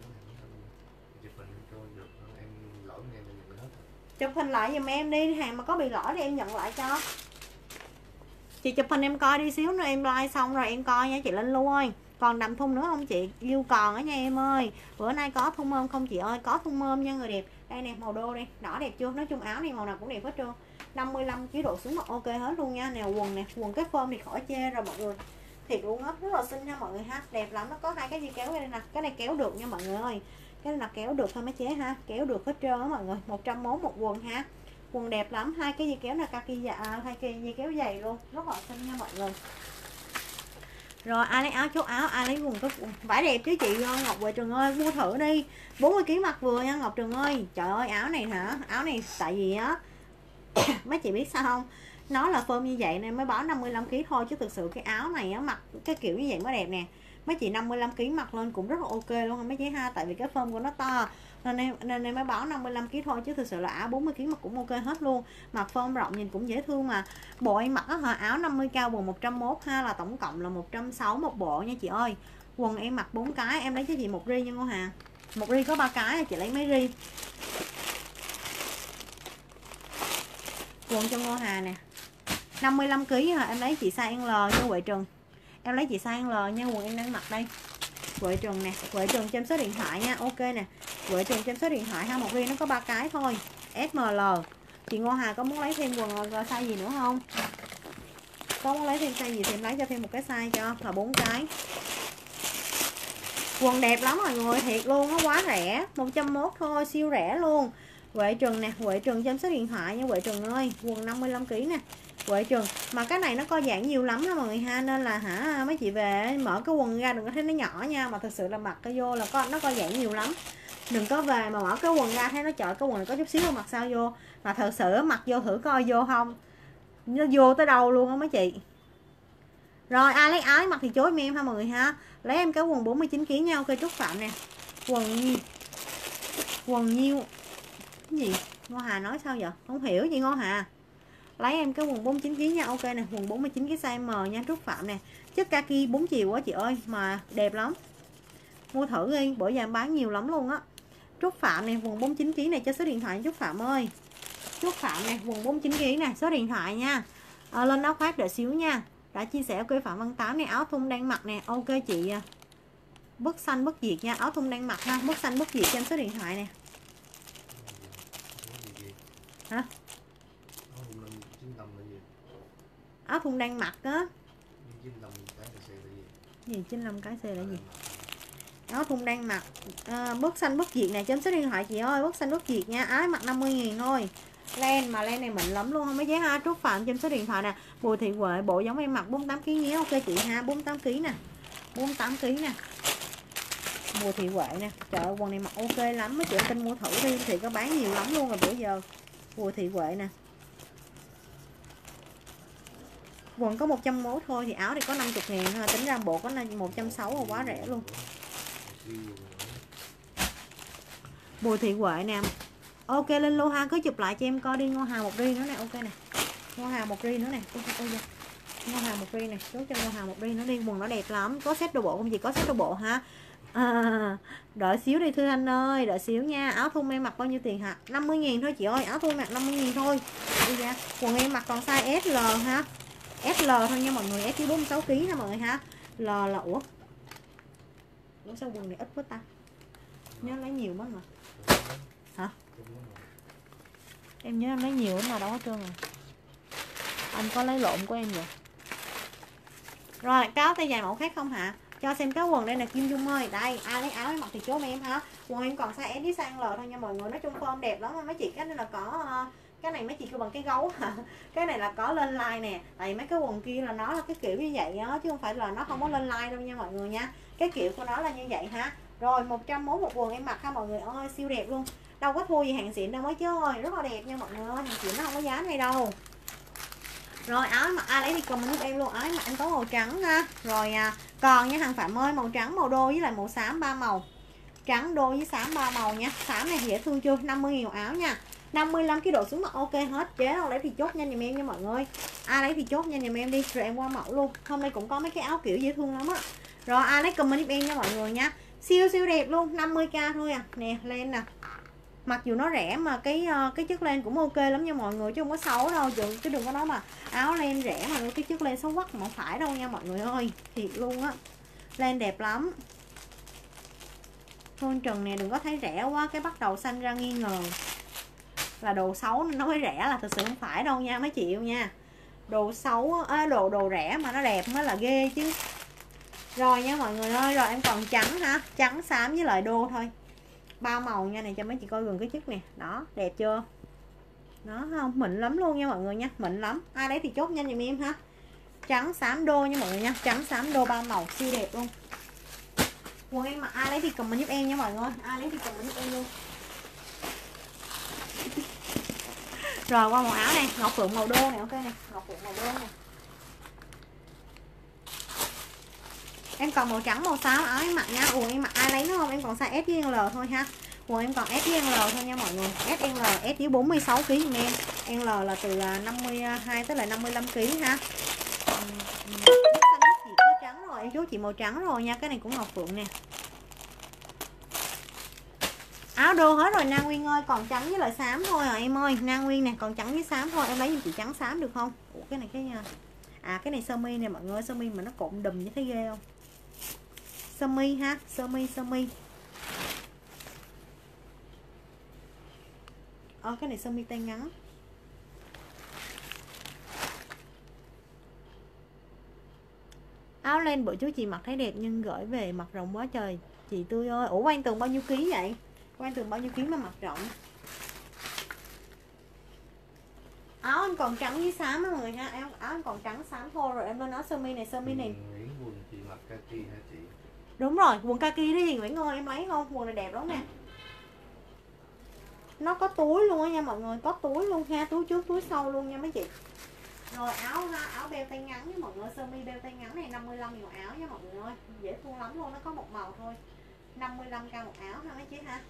Chụp hình lại giùm em đi, hàng mà có bị lỗi thì em nhận lại cho. Chị chụp hình em coi đi, xíu nữa em like xong rồi em coi nha chị Linh luôn ơi. Còn đầm thun nữa không chị? Yêu còn á nha em ơi. Bữa nay có thun mơm không chị ơi? Có thun mơm nha người đẹp. Đây nè, màu đô đây, đỏ đẹp chưa? Nói chung áo này màu nào cũng đẹp hết trơn. 55 kg độ xuống mặc ok hết luôn nha. Nè quần cái phơm thì khỏi chê rồi mọi người. Thiệt luôn á, rất là xinh nha mọi người ha. Đẹp lắm, nó có hai cái dây kéo đây nè. Cái này kéo được nha mọi người ơi. Cái này là kéo được thôi mấy chế ha. Kéo được hết trơn á mọi người. 101 một quần ha. Quần đẹp lắm, hai cái dây kéo là kaki dạ, hai cái dây kéo dày luôn, rất là xinh nha mọi người. Rồi ai lấy áo chốt áo, ai lấy quần có quần. Vải đẹp chứ chị Ngọc Huệ Trừng ơi, mua thử đi. 40 kg mặc vừa nha Ngọc Trừng ơi. Trời ơi áo này hả? Áo này tại vì á mấy chị biết sao không? Nó là phơm như vậy nên mới báo 55 kg thôi, chứ thực sự cái áo này á mặc cái kiểu như vậy mới đẹp nè. Mấy chị 55 kg mặc lên cũng rất là ok luôn mấy chị ha, tại vì cái phơm của nó to. Nên em mới báo 55 kg thôi, chứ thực sự là áo 40 kg mặc cũng ok hết luôn. Mặc phơm rộng nhìn cũng dễ thương mà. Bộ em mặc á hả, áo 50 cao quần 101 ha, là tổng cộng là 160 một bộ nha chị ơi. Quần em mặc 4 cái, em lấy cho chị một ri nha Ngô Hà. Một ri có 3 cái, chị lấy mấy ri. Quần cho Ngô Hà nè. 55 kg hả, em lấy chị size L nha Huệ Trừng. Em lấy chị size L nha, quần em đang mặc đây. Huệ Trừng nè, Huệ Trừng chăm số điện thoại nha, ok nè. Huệ Trừng chăm số điện thoại ha, một riêng nó có 3 cái thôi. SML. Chị Ngô Hà có muốn lấy thêm quần size gì nữa không? Có muốn lấy thêm size gì thì em lấy cho thêm một cái size cho, là 4 cái. Quần đẹp lắm mọi người, thiệt luôn, nó quá rẻ, 101 thôi, siêu rẻ luôn. Huệ Trừng nè, Huệ Trừng chăm số điện thoại nha Huệ Trừng ơi, quần 55 kg nè. Huệ Trừng, mà cái này nó co giãn nhiều lắm đó mọi người ha, nên là hả mấy chị về mở cái quần ra đừng có thấy nó nhỏ nha, mà thực sự là mặc cái vô là nó co giãn nhiều lắm. Đừng có về mà mở cái quần ra thấy nó trời cái quần này có chút xíu mặc sao vô, mà thật sự mặc vô thử coi vô không, nó vô tới đâu luôn á mấy chị. Rồi ai lấy áo mặc thì chối em ha mọi người ha. Lấy em cái quần 49 kg nha, ok Trúc Phạm nè. Quần nhiêu cái gì Ngô Hà nói sao vậy, không hiểu gì Ngô Hà. Lấy em cái quần 49 kg nha, ok nè, quần 49 kg size M nha Trúc Phạm nè. Chất kaki 4 chiều quá chị ơi, mà đẹp lắm. Mua thử đi, bữa giờ em bán nhiều lắm luôn á. Trúc Phạm nè, quần 49 kg này cho số điện thoại Trúc Phạm ơi. Trúc Phạm nè, quần 49 kg nè, số điện thoại nha. Lên áo khoác đợi xíu nha. Đã chia sẻ ok Phạm Văn Tám này, áo thun đang mặc nè, ok chị. Bất xanh bất diệt nha, áo thun đang mặc ha, bất xanh bất diệt trên số điện thoại nè. Hả? Áo thun đang mặc á. Gì 95 cái C là gì? Áo thun đang mặc bất xanh bất diệt nè, trên số điện thoại chị ơi, bất xanh bất diệt nha, áo mặc 50.000 thôi. Len mà len này mịn lắm luôn không mấy chế ha. Trúc Phạm trên số điện thoại nè. Bùi Thị Huệ bộ giống em mặc 48 kg nhé, ok chị ha, 48 kg nè. 48 kg nè. Bùi Thị Huệ nè. Trời ơi, quần này mặc ok lắm, mấy chị tin mua thử đi, thì có bán nhiều lắm luôn rồi bữa giờ. Bùi Thị Huệ nè. Quần có 101 thôi thì áo thì có 50.000 thôi, tính ra bộ có 160 quá rẻ luôn. Bùi Thị Huệ nè. Ok lên lô ha, cứ chụp lại cho em coi đi. Ngô Hà một ri nữa nè, ok nè. Ngô Hà một ri nữa nè. Ngô Hà một ri nè, chốt cho Ngô Hà một ri nữa đi, quần nó đẹp lắm. Có set đồ bộ không gì, có set đồ bộ ha. Đợi xíu đi Thư Anh ơi, đợi xíu nha. Áo thun em mặc bao nhiêu tiền hả? 50.000 thôi chị ơi, áo thun mặc 50.000 thôi. Đi ra. Quần em mặc còn size SL ha. SL thôi nha mọi người, S 46 kg ha mọi người ha. L là ủa sao quần này ít quá ta? Nhớ lấy nhiều quá mà. Hả? Em nhớ em lấy nhiều lắm mà đâu hết trơn rồi. Anh có lấy lộn của em vậy. Rồi cái áo tay dài mẫu khác không hả? Cho xem cái quần đây nè Kim Dung ơi. Đây, ai lấy áo em mặc thì chốt em ha. Quần em còn size S với size L thôi nha mọi người. Nói chung form đẹp lắm mấy chị. Cái này là có cái này mấy chị kêu bằng cái gấu hả? Cái này là có lên like nè. Tại mấy cái quần kia là nó là cái kiểu như vậy á, chứ không phải là nó không có lên like đâu nha mọi người nha. Cái kiểu của nó là như vậy ha. Rồi 101 một quần em mặc ha mọi người ơi, siêu đẹp luôn. Đâu có thua gì hàng xịn đâu mấy chứ ơi, rất là đẹp nha mọi người ơi, hàng xịn nó không có giá này đâu. Rồi áo mặc ai lấy thì comment giúp em luôn, áo mặc em có màu trắng ha. Rồi còn nha hàng Phạm ơi, màu trắng, màu đô với lại màu xám 3 màu. Trắng đô với xám 3 màu nha. Xám này dễ thương chưa? 50.000 áo nha. 55 cái độ xuống mặc ok hết. Chế đâu lấy thì chốt nhanh giùm em nha mọi người. Ai lấy thì chốt nhanh giùm em đi rồi em qua mẫu luôn. Hôm nay cũng có mấy cái áo kiểu dễ thương lắm á. Rồi ai lấy comment giúp em nha mọi người nha. Siêu siêu đẹp luôn, 50k thôi à. Nè, len nè. Mặc dù nó rẻ mà cái chất len cũng ok lắm nha mọi người, chứ không có xấu đâu chứ đừng có nói mà áo len rẻ mà cái chất len xấu quắc mà không phải đâu nha mọi người ơi, thiệt luôn á. Len đẹp lắm. Hôn trần nè, đừng có thấy rẻ quá cái bắt đầu xanh ra nghi ngờ là đồ xấu nên nó mới rẻ, là thật sự không phải đâu nha mấy chị yêu nha. Đồ xấu đồ rẻ mà nó đẹp mới là ghê chứ. Rồi nha mọi người ơi, rồi em còn trắng ha, trắng xám với lại đô thôi. 3 màu nha, này cho mấy chị coi gần cái chất nè. Đó, đẹp chưa? Đó không? Mịn lắm luôn nha mọi người nha, mịn lắm. Ai đấy thì chốt nhanh giùm em ha. Trắng xám đô nha mọi người nha, trắng xám đô 3 màu siêu đẹp luôn. Quần em mà ai lấy thì comment giúp em nha mọi người, ai lấy thì comment giúp em luôn. Rồi qua màu áo này, ngọc phượng màu đô này, ok nè, ngọc phượng màu đô này. Em còn màu trắng màu xám áo em mặc nha. Quần em mặc ai lấy nữa không? Em còn size S với L thôi ha. Quần em còn S với L thôi nha mọi người. S S với 46 kg giùm em. L là từ 52 tới lại 55 kg ha. Đất xanh đất chỉ có trắng rồi, em chú chị màu trắng rồi nha. Cái này cũng ngọc phượng nè. Áo đô hết rồi Nan Nguyên ơi, còn trắng với lại xám thôi à em ơi. Nan Nguyên nè, còn trắng với xám thôi. Em lấy giùm chị trắng xám được không? Ủa cái này cái này sơ mi nè mọi người, sơ mi mà nó cộm đùm như thấy ghê không? Sơ mi ha, sơ mi. Cái này sơ mi tay ngắn. Áo len bữa chú chị mặc thấy đẹp nhưng gửi về mặc rộng quá trời chị Tươi ơi. Ủa Quan Tường bao nhiêu ký vậy? Quan Tường bao nhiêu ký mà mặc rộng? Áo anh còn trắng với xám mọi người ha. Áo anh còn trắng xám thôi. Rồi em lên áo sơ mi này, sơ mi này. Nguyễn quần chị mặc kaki hả chị? Đúng rồi, quần kaki đi Nguyễn ơi, em lấy không? Quần này đẹp lắm nè. Nó có túi luôn á nha mọi người, có túi luôn ha, túi trước túi sau luôn nha mấy chị. Rồi áo ha, áo beo tay ngắn với mọi người, sơ mi beo tay ngắn này 55.000 áo nha mọi người ơi, dễ thương lắm luôn, nó có một màu thôi. 55k một áo ha mấy chị ha.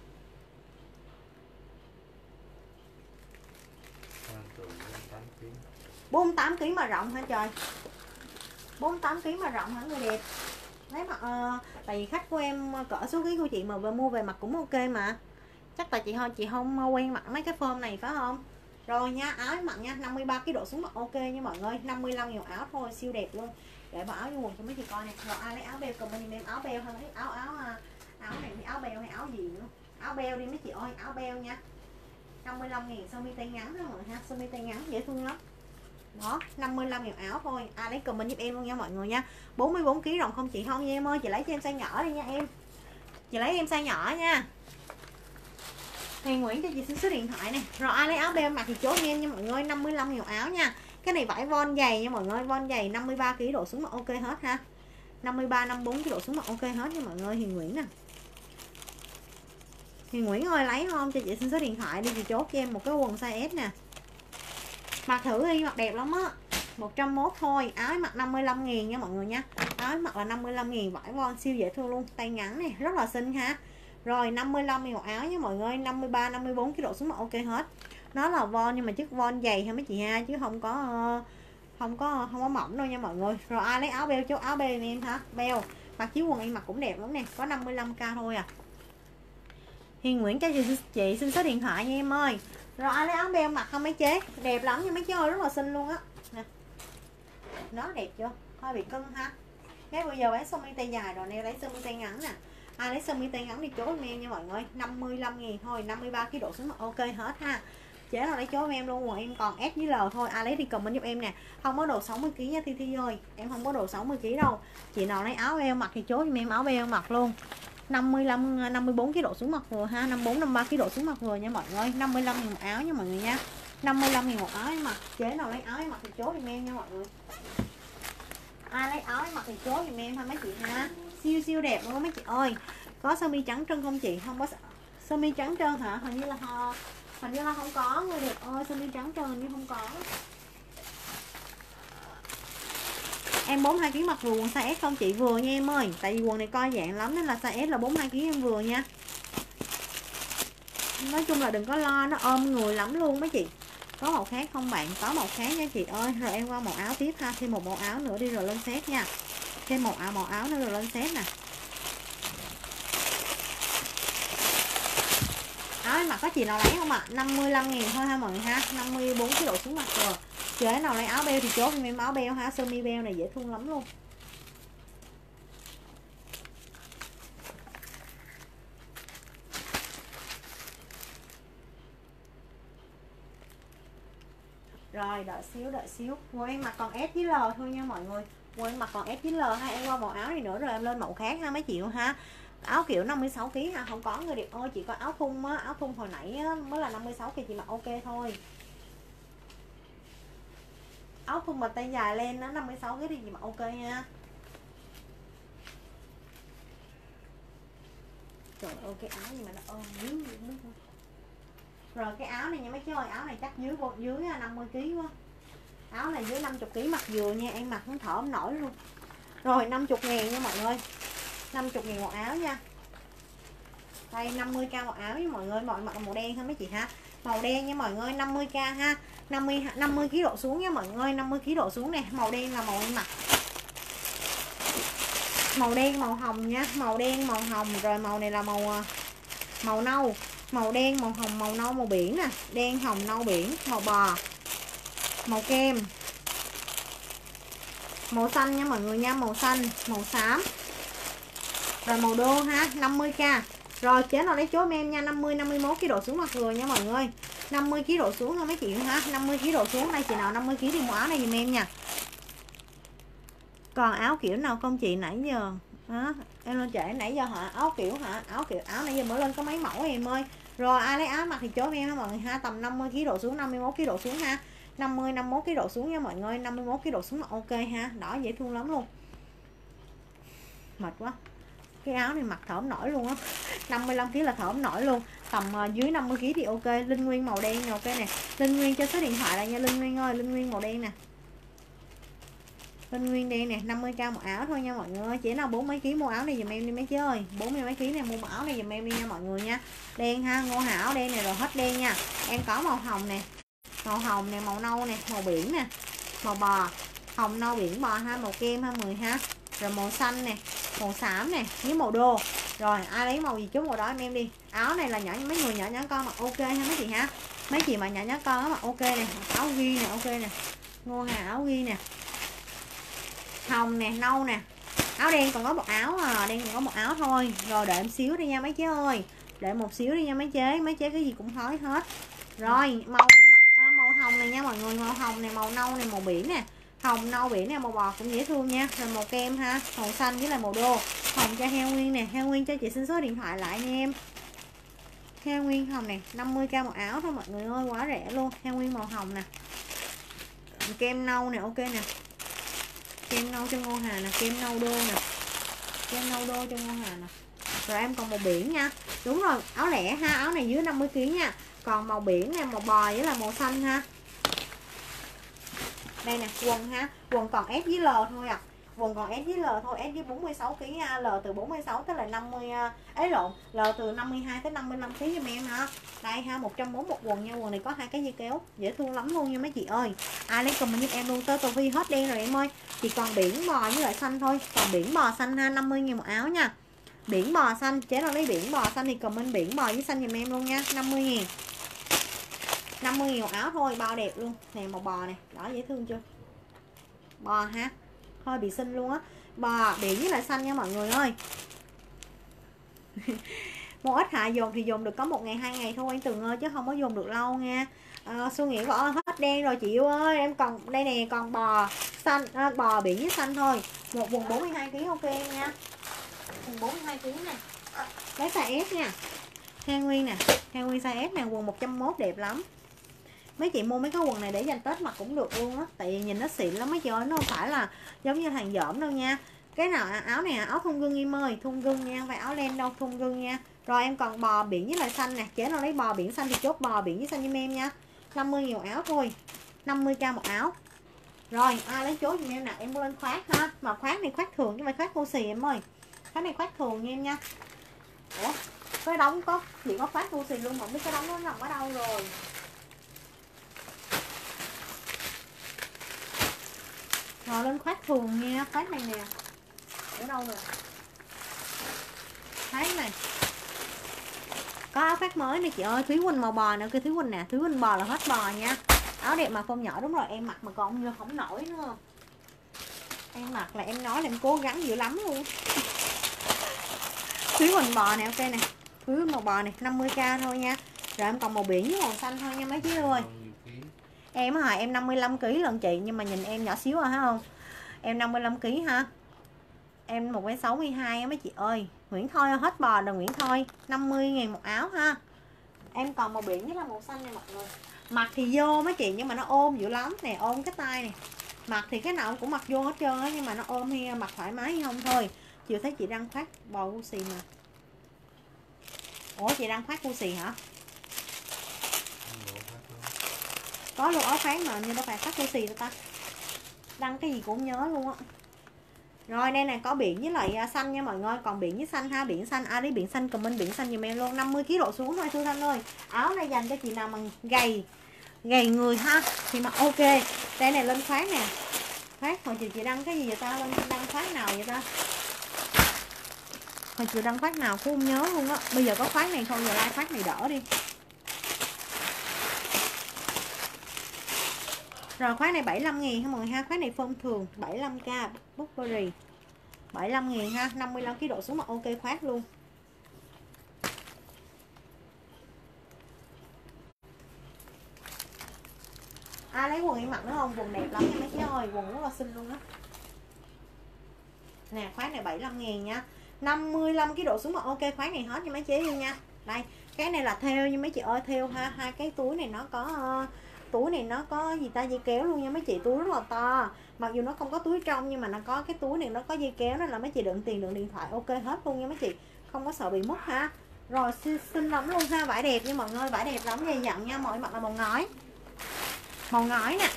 48 kg mà rộng hả trời? 48 kg mà rộng hả người đẹp? Lấy mặt tại vì khách của em cỡ số ký của chị mà mua về mặt cũng ok mà. Chắc là chị không quen mặc mấy cái form này phải không? Rồi nha, áo em mặc nha, 53 cái độ xuống mặt ok nha mọi người, 55.000 áo thôi, siêu đẹp luôn. Để vào áo vô quần cho mấy chị coi nè. Rồi ai lấy áo beo comment em áo beo hay lấy áo này thì áo beo hay áo gì nữa. Áo beo đi mấy chị ơi, áo beo nha. 55.000 sơ mi tay ngắn đó mọi người ha, sơ mi tay ngắn dễ thương lắm. Đó, 55.000 áo thôi. Ai lấy comment giúp em luôn nha mọi người nha. 44 kg rộng không chị không nha em ơi, chị lấy cho em size nhỏ đi nha em. Chị lấy em size nhỏ nha. Thì Nguyễn cho chị xin số điện thoại này. Rồi ai lấy áo beo mặc thì chốt em nha mọi người, 55.000 áo nha. Cái này vải von dày nha mọi người, von dày 53 kg độ xuống mà ok hết ha. 53 54 kg độ xuống mà ok hết nha mọi người. Hiền Nguyễn nè. Hiền Nguyễn ơi lấy không cho chị xin số điện thoại đi, chị chốt cho em một cái quần size S nè. Mặc thử đi, mặc đẹp lắm á. 101 thôi, áo mặc 55.000 nha mọi người nha. Áo mặc là 55.000, vải von siêu dễ thương luôn, tay ngắn này, rất là xinh ha. Rồi 55.000 một áo nha mọi người, 53 54 cái độ xuống mà ok hết. Nó là von nhưng mà chất von dày ha mấy chị ha, chứ không có mỏng đâu nha mọi người. Rồi ai lấy áo beo chốt áo beo em hả? Beo. Mặc chiếu quần em mặc cũng đẹp lắm nè, có 55k thôi à. Hiền Nguyễn cho chị xin số điện thoại nha em ơi. Rồi ai lấy áo beo mặc không mấy chế? Đẹp lắm nha mấy chế ơi, rất là xinh luôn á. Nè. Nó đẹp chưa? Hơi bị cưng ha. Ngay bây giờ bán sơ mi tay dài rồi nè, lấy sơ mi tay ngắn nè. Ai lấy sơ mi tay ngắn đi chốt em nha mọi người, 55.000 thôi, 53 cái độ xuống mà ok hết ha. Chế nào lấy chốt em luôn rồi, em còn S với L thôi. Ai lấy thì comment giúp em nè. Không có đồ 60 kg nha Thi ơi. Em không có đồ 60 kg đâu. Chị nào lấy áo eo mặc thì chốt giùm em áo eo mặc luôn. 54 kg độ xuống mặc vừa ha, 53 kg độ xuống mặc vừa nha mọi người. 55.000 một áo nha mọi người nha. 55.000 một áo em mặc. Chế nào lấy áo em mặc thì chốt giùm em nha mọi người. Ai lấy áo em mặc thì chốt giùm em ha mấy chị ha. Siêu siêu đẹp luôn mấy chị ơi. Có sơ mi trắng trơn không chị? Không có sơ mi trắng trơn hả? Hình như là không có người đẹp ơi, sơ mi trắng trơn hình như không có. Em 42 kg mặc vừa quần size S không chị? Vừa nha em ơi. Tại vì quần này co giãn lắm nên là size S là 42 kg em vừa nha. Nói chung là đừng có lo, nó ôm người lắm luôn mấy chị. Có màu khác không bạn? Có màu khác nha chị ơi. Rồi em qua màu áo tiếp ha. Thêm một màu áo nữa đi rồi lên set nha. Thêm một màu áo nữa rồi lên set nè. Áo mặc có chị nào lấy không ạ? 55.000 thôi ha mọi người ha. 54 kg độ xuống mặt rồi. Chế nào lấy áo beo thì chốt em áo beo ha. Sơ mi beo này dễ thương lắm luôn. Rồi đợi xíu. Quần em mặc còn S với L thôi nha mọi người. Quần em mặc còn S với L ha. Em qua màu áo này nữa rồi em lên màu khác ha mấy chị ha. Áo kiểu 56 kg ha, không có người đẹp ơi, chỉ có áo thun á, áo thun hồi nãy á, mới là 56 kg chị mặc ok thôi. Áo thun mà tay dài lên nó 56 kg thì chị mặc ok nha. Trời ơi cái áo gì mà nó ôm dưới. Rồi cái áo này nha mấy chú ơi, áo này chắc dưới 50 kg quá. Áo này dưới 50 kg mặc vừa nha, em mặc không thở không nổi luôn. Rồi 50.000 nha mọi người. 50.000 một áo nha. Đây 50k một áo với mọi người, mọi mặc màu đen thôi mấy chị ha. Màu đen nha mọi người, 50k ha. 50 kg độ xuống nha mọi người, 50 kg độ xuống nè, màu đen là màu em mặc. Màu đen màu hồng nha, màu đen màu hồng rồi màu này là màu nâu. Màu đen màu hồng màu nâu màu biển nè, đen hồng nâu biển, màu bò. Màu kem. Màu xanh nha mọi người nha, màu xanh, màu xám. Rồi màu đô ha, 50k. Rồi chế nào lấy chốt em nha, 51 kg độ xuống mặc vừa nha mọi người. 50 kg độ xuống thôi mấy chị ha, 50 kg độ xuống đây chị nào 50 kg thì mua áo này giùm em nha. Còn áo kiểu nào không chị nãy giờ? Đó, em lên trễ nãy giờ hả? Áo kiểu hả? Áo nãy giờ mới lên có mấy mẫu em ơi. Rồi ai lấy áo mặc thì chốt em ha mọi người ha, tầm 50 kg độ xuống, 51 kg độ xuống ha. 51 kg độ xuống nha mọi người, 51 kg độ xuống là ok ha. Đó dễ thương lắm luôn. Mệt quá. Cái áo này mặc thở không nổi luôn á. 55 kg là thở không nổi luôn. Tầm dưới 50 kg thì ok. Linh Nguyên màu đen nè, ok nè. Linh Nguyên cho số điện thoại lại nha Linh Nguyên ơi, Linh Nguyên màu đen nè. Linh Nguyên đen nè, 50k một áo thôi nha mọi người. Chỉ nào 40 mấy kg mua áo này giùm em đi mấy chứ ơi. 40 mấy kg này mua áo này giùm em đi nha mọi người nha. Đen ha, Ngô Hà áo đen này rồi hết đen nha. Em có màu hồng nè. Màu hồng nè, màu nâu nè, màu biển nè. Màu bò, hồng nâu biển bò ha, màu kem ha 10 ha. Rồi màu xanh nè, màu xám nè, với màu đô. Rồi ai lấy màu gì chút màu đó em đi. Áo này là nhỏ mấy người nhỏ con mặc ok ha mấy chị ha. Mấy chị mà nhỏ con á mặc ok nè. Áo ghi nè, ok nè. Ngô Hà áo ghi nè. Hồng nè, nâu nè. Áo đen còn có một áo à, đen còn có một áo thôi. Rồi đợi em xíu đi nha mấy chế ơi. Đợi một xíu đi nha mấy chế cái gì cũng thói hết. Rồi màu hồng này nha mọi người, màu hồng này, màu nâu này, màu biển nè. Hồng nâu biển nè, màu bò cũng dễ thương nha. Rồi màu kem ha, màu xanh với lại màu đô. Hồng cho Heo Nguyên nè, Heo Nguyên cho chị xin số điện thoại lại nha em. Heo Nguyên hồng này, 50k một áo thôi mọi người ơi, quá rẻ luôn. Heo Nguyên màu hồng nè. Kem nâu nè, ok nè. Kem nâu cho Ngô Hà nè, kem nâu đô nè. Kem nâu đô cho Ngô Hà nè. Rồi em còn màu biển nha. Đúng rồi, áo lẻ ha, áo này dưới 50 kg nha. Còn màu biển nè, màu bò với là màu xanh ha. Đây nè, quần ha, quần còn S với L thôi à. Quần còn S với L thôi, S với 46 kg ha, L từ 46 tới là 50 L từ 52 tới 55 kg giùm em ha. Đây ha, 140 một quần nha, quần này có hai cái dây kéo, dễ thương lắm luôn nha mấy chị ơi. Ai lấy comment giúp em luôn, tới Tô Vi hết đen rồi em ơi. Chỉ còn biển bò với lại xanh thôi, còn biển bò xanh ha, 50.000 một áo nha. Biển bò xanh, chế nào lấy biển bò xanh thì comment biển bò với xanh giùm em luôn nha, 50.000. 50.000 một áo thôi, bao đẹp luôn. Nè màu bò nè, đó dễ thương chưa? Bò ha, hơi bị xinh luôn á. Bò biển với lại xanh nha mọi người ơi. Mua ít hả, dồn thì dồn được có 1 ngày 2 ngày thôi anh Tường ơi, chứ không có dồn được lâu nha. Xuân Nghĩa Võ hết đen rồi chị yêu ơi. Em còn đây nè, còn bò xanh, bò biển với xanh thôi. Một quần 42 kg ok em nha. Quần 42 kg nè. Lấy size S nha. Theo Nguyên nè, theo Nguyên size S nè, quần 101 đẹp lắm. Mấy chị mua mấy cái quần này để dành Tết mặc cũng được luôn á, tại vì nhìn nó xịn lắm mấy chị ơi, nó không phải là giống như hàng dởm đâu nha. Cái nào áo này áo thun gưng em ơi, thun gưng nha, phải áo len đâu, thun gưng nha. Rồi em còn bò biển với lại xanh nè, chế nào lấy bò biển xanh thì chốt bò biển với xanh giùm em nha. 50.000 áo thôi, 50k một áo. Rồi ai lấy chốt giùm em nè, em mua lên khoác ha, mà khoác này khoác thường chứ không phải khoác cô xì em ơi. Khoác này khoác thường nha em nha. Ủa, cái đóng có chỉ có khoác cô xì luôn mà không biết cái đóng nó nằm ở đâu rồi. Rồi lên khoác thường nha, khoác này nè. Ở đâu rồi? Thấy này. Có áo khoác mới nè chị ơi, Thúy Quỳnh màu bò nữa, cái Thúy Quỳnh nè, Thúy Quỳnh bò là hết bò nha. Áo đẹp mà form nhỏ đúng rồi, em mặc mà còn không nổi nữa. Em mặc là em nói là em cố gắng dữ lắm luôn. Thúy Quỳnh bò nè, ok nè. Thúy Quỳnh màu bò này, 50k thôi nha. Rồi em còn màu biển với màu xanh thôi nha mấy chị ơi. Em hỏi em 55 kg lần chị, nhưng mà nhìn em nhỏ xíu à hả không? Em 55 kg ha. Em 1m62 á mấy chị ơi. Nguyễn Thôi hết bò rồi Nguyễn Thôi, 50.000 một áo ha. Em còn màu biển với là màu xanh nha mọi người. Mặc thì vô mấy chị nhưng mà nó ôm dữ lắm nè, ôm cái tay nè. Mặc thì cái nào cũng mặc vô hết trơn á, nhưng mà nó ôm hay mặc thoải mái hay không thôi. Chiều thấy chị đăng khoác bò Gucci mà. Ủa chị đăng khoác Gucci hả? Có luôn áo khoác mà nhưng đâu phải khoác Gucci đâu ta. Đăng cái gì cũng không nhớ luôn á. Rồi đây nè, có biển với lại xanh nha mọi người. Còn biển với xanh ha, biển xanh, ai lấy biển xanh comment biển xanh giùm em luôn. 50kg độ xuống thôi Thu Thanh ơi. Áo này dành cho chị nào mà gầy người ha thì mặc ok. Đây này lên khoác nè. Khoác hồi chiều chị đăng cái gì vậy ta? Lên đăng khoác nào vậy ta? Hồi chiều đăng khoác nào cũng không nhớ luôn á. Bây giờ có khoác này thôi, giờ like khoác này đỡ đi. Rồi khoác này 75.000 ha mọi người ha. Khoác này form thường 75k Burberry, 75.000 ha. 55kg độ xuống mà ok khoác luôn. Ai lấy quần em mặc nữa không? Quần đẹp lắm nha mấy chị ơi, quần rất là xinh luôn á. Nè khoác này 75.000 nha. 55kg độ xuống mà ok khoác này hết nha mấy chị yêu nha. Đây, cái này là thêu nha mấy chị ơi, thêu ha. Hai cái túi này nó có túi này nó có gì ta, dây kéo luôn nha mấy chị, túi rất là to. Mặc dù nó không có túi trong nhưng mà nó có cái túi này, nó có dây kéo, nên là mấy chị đựng tiền đựng điện thoại ok hết luôn nha mấy chị, không có sợ bị mất ha. Rồi xinh lắm luôn ha, vải đẹp nha mọi người, vải đẹp lắm, dày dặn nha. Mọi mặt là màu ngói, màu ngói nè.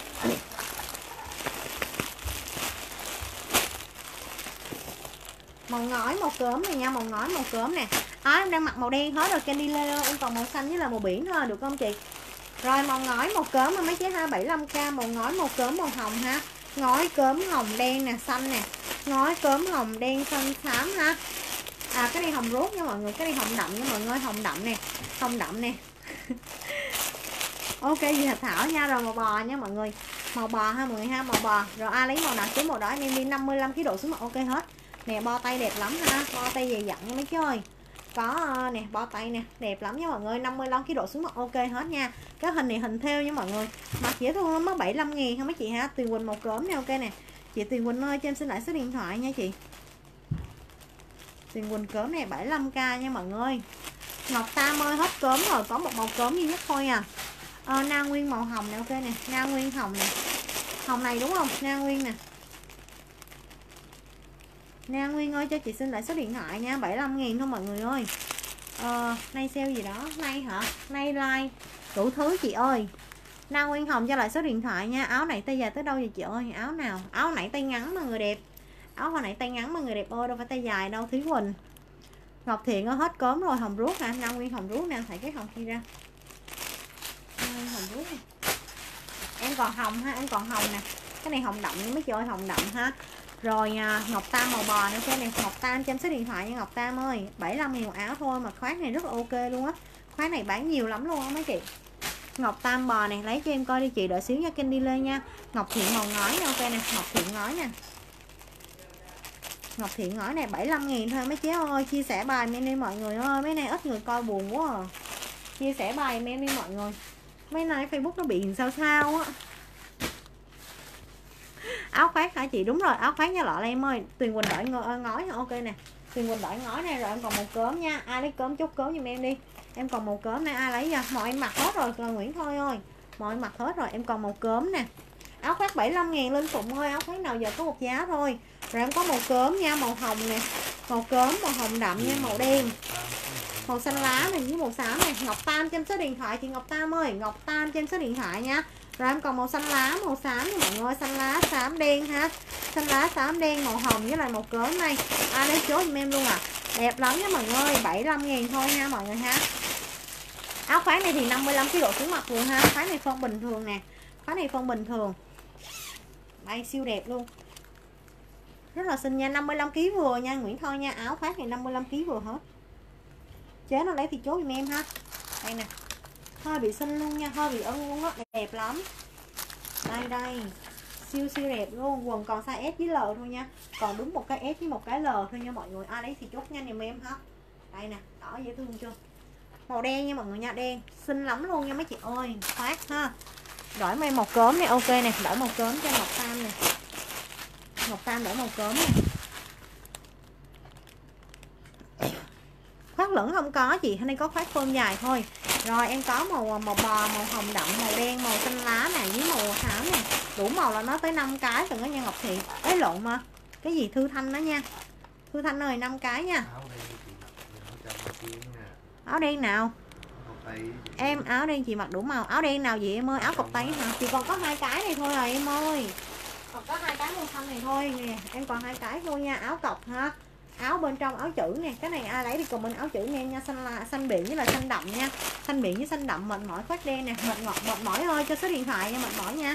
Màu ngói màu cớm này nha, màu ngói màu cớm nè. Em đang mặc màu đen hết rồi, Candy Lê em còn màu xanh với là màu biển thôi được không chị? Rồi màu ngói màu cớm mấy chế ha, 75k. Màu ngói màu cớm màu hồng ha. Ngói cớm hồng đen nè, xanh nè. Ngói cớm hồng đen xanh xám ha. Cái này hồng rốt nha mọi người, cái này hồng đậm nha mọi người, hồng đậm nè, hồng đậm nè. Ok gì Thạch Thảo nha. Rồi màu bò nha mọi người, màu bò ha mọi người ha, màu bò. Rồi ai lấy màu nào chứ màu đỏ em đi. 55kg độ xuống mà ok hết nè. Bo tay đẹp lắm ha, bo tay dày dặn nha mấy chứ ơi. Có nè, bo tay nè, đẹp lắm nha mọi người. 55kg độ xuống mà ok hết nha. Cái hình này hình thêu nha mọi người, mặc dễ thương lắm, mất 75.000 ha mấy chị ha. Tuyền Quỳnh màu cớm nè, ok nè. Chị Tuyền Quỳnh ơi cho em xin lại số điện thoại nha chị. Tuyền Quỳnh cớm này 75k nha mọi người. Ngọc Tam ơi hết cớm rồi, có một màu cớm duy nhất thôi à. Na Nguyên màu hồng nè, ok nè. Na Nguyên hồng nè, hồng này đúng không? Na Nguyên nè, Na Nguyên ơi cho chị xin lại số điện thoại nha. 75.000 thôi mọi người ơi. Nay sale gì đó, nay hả? Nay like đủ thứ chị ơi. Na Nguyên hồng cho lại số điện thoại nha. Áo này tay dài tới đâu vậy chị ơi? Áo nào? Áo nãy tay ngắn mà người đẹp. Áo hồi nãy tay ngắn mà người đẹp ơi, đâu phải tay dài đâu. Thúy Quỳnh Ngọc Thiện ở hết cớm rồi. Hồng ruốc hả? Na Nguyên hồng ruốc nè, thảy cái hồng kia ra. Hồng ruốc nè. Em còn hồng ha, em còn hồng nè. Cái này hồng đậm mấy chị ơi, hồng đậm ha. Rồi Ngọc Tam màu bò nữa cái này. Ngọc Tam cho em số điện thoại nha Ngọc Tam ơi. 75.000 một áo thôi mà khoác này rất là ok luôn á. Khoác này bán nhiều lắm luôn á mấy chị. Ngọc Tam bò này, lấy cho em coi đi chị, đợi xíu nha Candy lên nha. Ngọc Thiện màu ngói nè, ok nè, Ngọc Thiện ngói nè. Ngọc Thiện ngói này 75.000 thôi mấy chế ơi. Chia sẻ bài em đi mọi người ơi, mấy này ít người coi buồn quá à. Chia sẻ bài em đi mọi người. Mấy nay Facebook nó bị sao sao á. Áo khoác hả chị? Đúng rồi, áo khoác nha lọ em ơi. Tuyền Quỳnh đợi ngói ok nè. Tuyền Quỳnh đợi ngói này rồi, em còn một cớm nha. Ai lấy cớm chốt cớm giùm em đi. Em còn một cớm này, ai lấy ra? Mọi em mặc hết rồi, là Nguyễn Thôi ơi. Mọi em mặc hết rồi, em còn một cớm nè. Áo khoác 75.000 Linh Phụng ơi, áo khoác nào giờ có một giá thôi. Rồi em có màu cớm nha, màu hồng nè. Màu cớm, màu hồng đậm nha, màu đen. Màu xanh lá này với màu xám này. Ngọc Tam trên số điện thoại chị Ngọc Tam ơi, Ngọc Tam trên số điện thoại nha. Rồi em còn màu xanh lá, màu xám nha mọi người, xanh lá, xám, đen ha. Xanh lá, xám, đen, màu hồng với lại màu cớm này. Ai lấy chốt giùm em luôn à. Đẹp lắm nha mọi người, 75.000 thôi nha mọi người ha. Áo khoác này thì 55 kg độ xuống mặt luôn ha. Khoác này phân bình thường nè. Khoác này phân bình thường. Đây siêu đẹp luôn. Rất là xinh nha, 55 kg vừa nha Nguyễn Thôi nha. Áo khoác này 55 kg vừa hết. Chế nó lấy thì chốt giùm em ha. Đây nè. Hơi bị xinh luôn nha, hơi bị ưng luôn á, đẹp lắm. Đây đây. Siêu siêu đẹp luôn, quần còn size S với L thôi nha. Còn đúng một cái S với một cái L thôi nha mọi người. Ai lấy thì chốt nhanh giùm em ha. Đây nè, đỏ dễ thương chưa? Màu đen nha mọi người nha, đen. Xinh lắm luôn nha mấy chị ơi, khoác ha. Đổi em một cớm này ok nè, đổi màu cớm cho Ngọc Tam nè. Ngọc Tam đổi màu cớm nè. Khoác lửng không có chị, hôm nay có khoác phơm dài thôi. Rồi em có màu bò, màu hồng đậm, màu đen, màu xanh lá này với màu xám nè. Đủ màu là nó tới 5 cái từng đó nha Ngọc Thị. Ấy lộn mà. Cái gì Thư Thanh đó nha. Thư Thanh ơi 5 cái nha. Áo đen nào? Em áo đen chị mặc đủ màu. Áo đen nào vậy em ơi? Áo cộc tay hả? Chị còn có 2 cái này thôi à em ơi. Còn có 2 cái màu xanh này thôi nè. Em còn 2 cái thôi nha, áo cộc ha. Áo bên trong áo chữ nè, cái này ai lấy thì comment áo chữ em nha, xanh biển với là xanh đậm nha. Xanh biển với xanh đậm, mệt mỏi khoác đen nè, mệt mỏi ơi cho số điện thoại nha, mệt mỏi nha.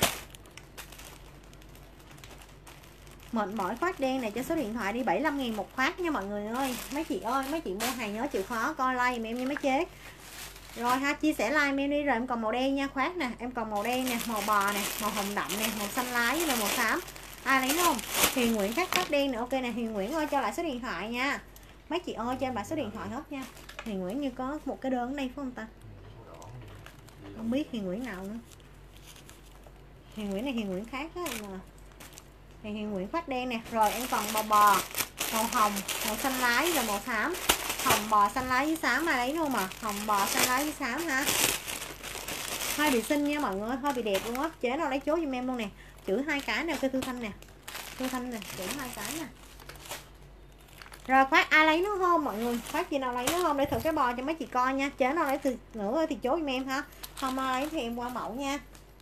Mệt mỏi khoác đen này cho số điện thoại đi, 75.000 một khoác nha mọi người ơi. Mấy chị ơi, mấy chị mua hàng nhớ chịu khó coi like em nha mấy chế. Rồi ha, chia sẻ like em đi. Rồi em còn màu đen nha, khoác nè, em còn màu đen nè, màu bò nè, màu hồng đậm nè, màu xanh lá với là màu xám. Ai lấy không? Hiền Nguyễn khoác đen nè, ok nè. Hiền Nguyễn ơi cho lại số điện thoại nha. Mấy chị ơi cho em lại số điện thoại hết nha. Hiền Nguyễn như có một cái đơn ở đây phải không ta? Không biết Hiền Nguyễn nào nữa. Hiền Nguyễn này Hiền Nguyễn khác á mà. Hiền Nguyễn khoác đen nè. Rồi em còn bò, màu hồng, màu xanh lá và màu xám. Hồng bò xanh lá với xám ai lấy luôn mà. Hồng bò xanh lá với xám ha. Hơi bị xinh nha mọi người, hơi bị đẹp luôn á. Chế nào lấy chốt giùm em luôn nè. Chữ 2 cái nè, cái Thư Thanh nè. Thư Thanh nè, chữ 2 cái nè. Rồi khoác ai lấy nó không mọi người? Khoác chị nào lấy nó không để thử cái bò cho mấy chị coi nha. Chế nào lấy từ nữa thì chốt giùm em ha. Không ai lấy thì em qua mẫu nha.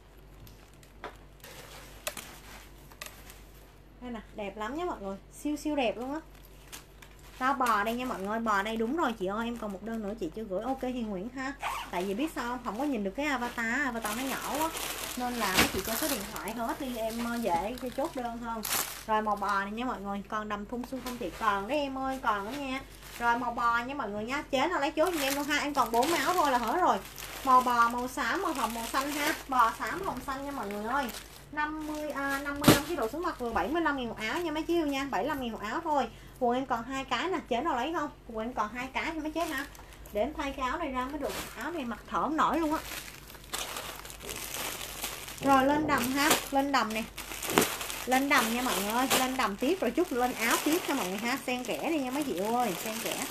Đây nè, đẹp lắm nha mọi người. Siêu siêu đẹp luôn á. Đó bò đây nha mọi người, bò đây đúng rồi chị ơi, em còn một đơn nữa chị chưa gửi. Ok Hiền Nguyễn ha. Tại vì biết sao không có nhìn được cái avatar nó nhỏ quá. Nên là mấy chị cho số điện thoại hết đi em dễ cho chốt đơn hơn. Rồi màu bò này nha mọi người, còn đầm thun xuân không chị còn đấy em ơi, còn đó nha. Rồi màu bò nha mọi người nha, chế nào lấy chốt cho em luôn ha. Em còn 4 áo thôi là hết rồi. Màu bò, màu xám, màu hồng, màu xanh ha. Bò xám hồng xanh nha mọi người ơi. 55 kg độ xuống mặt vừa, 75.000 một áo nha mấy chiêu nha, 75.000 một áo thôi. Quần em còn 2 cái nè, chế nào lấy không? Quần em còn 2 cái thì mới chế ha. Để em thay cái áo này ra mới được. Áo này mặc thở không nổi luôn á. Rồi lên đầm ha, lên đầm nè. Lên đầm nha mọi người ơi, lên đầm tiếp rồi chút lên áo tiếp nha mọi người ha. Xen kẽ đi nha mấy chị ơi, xen kẽ.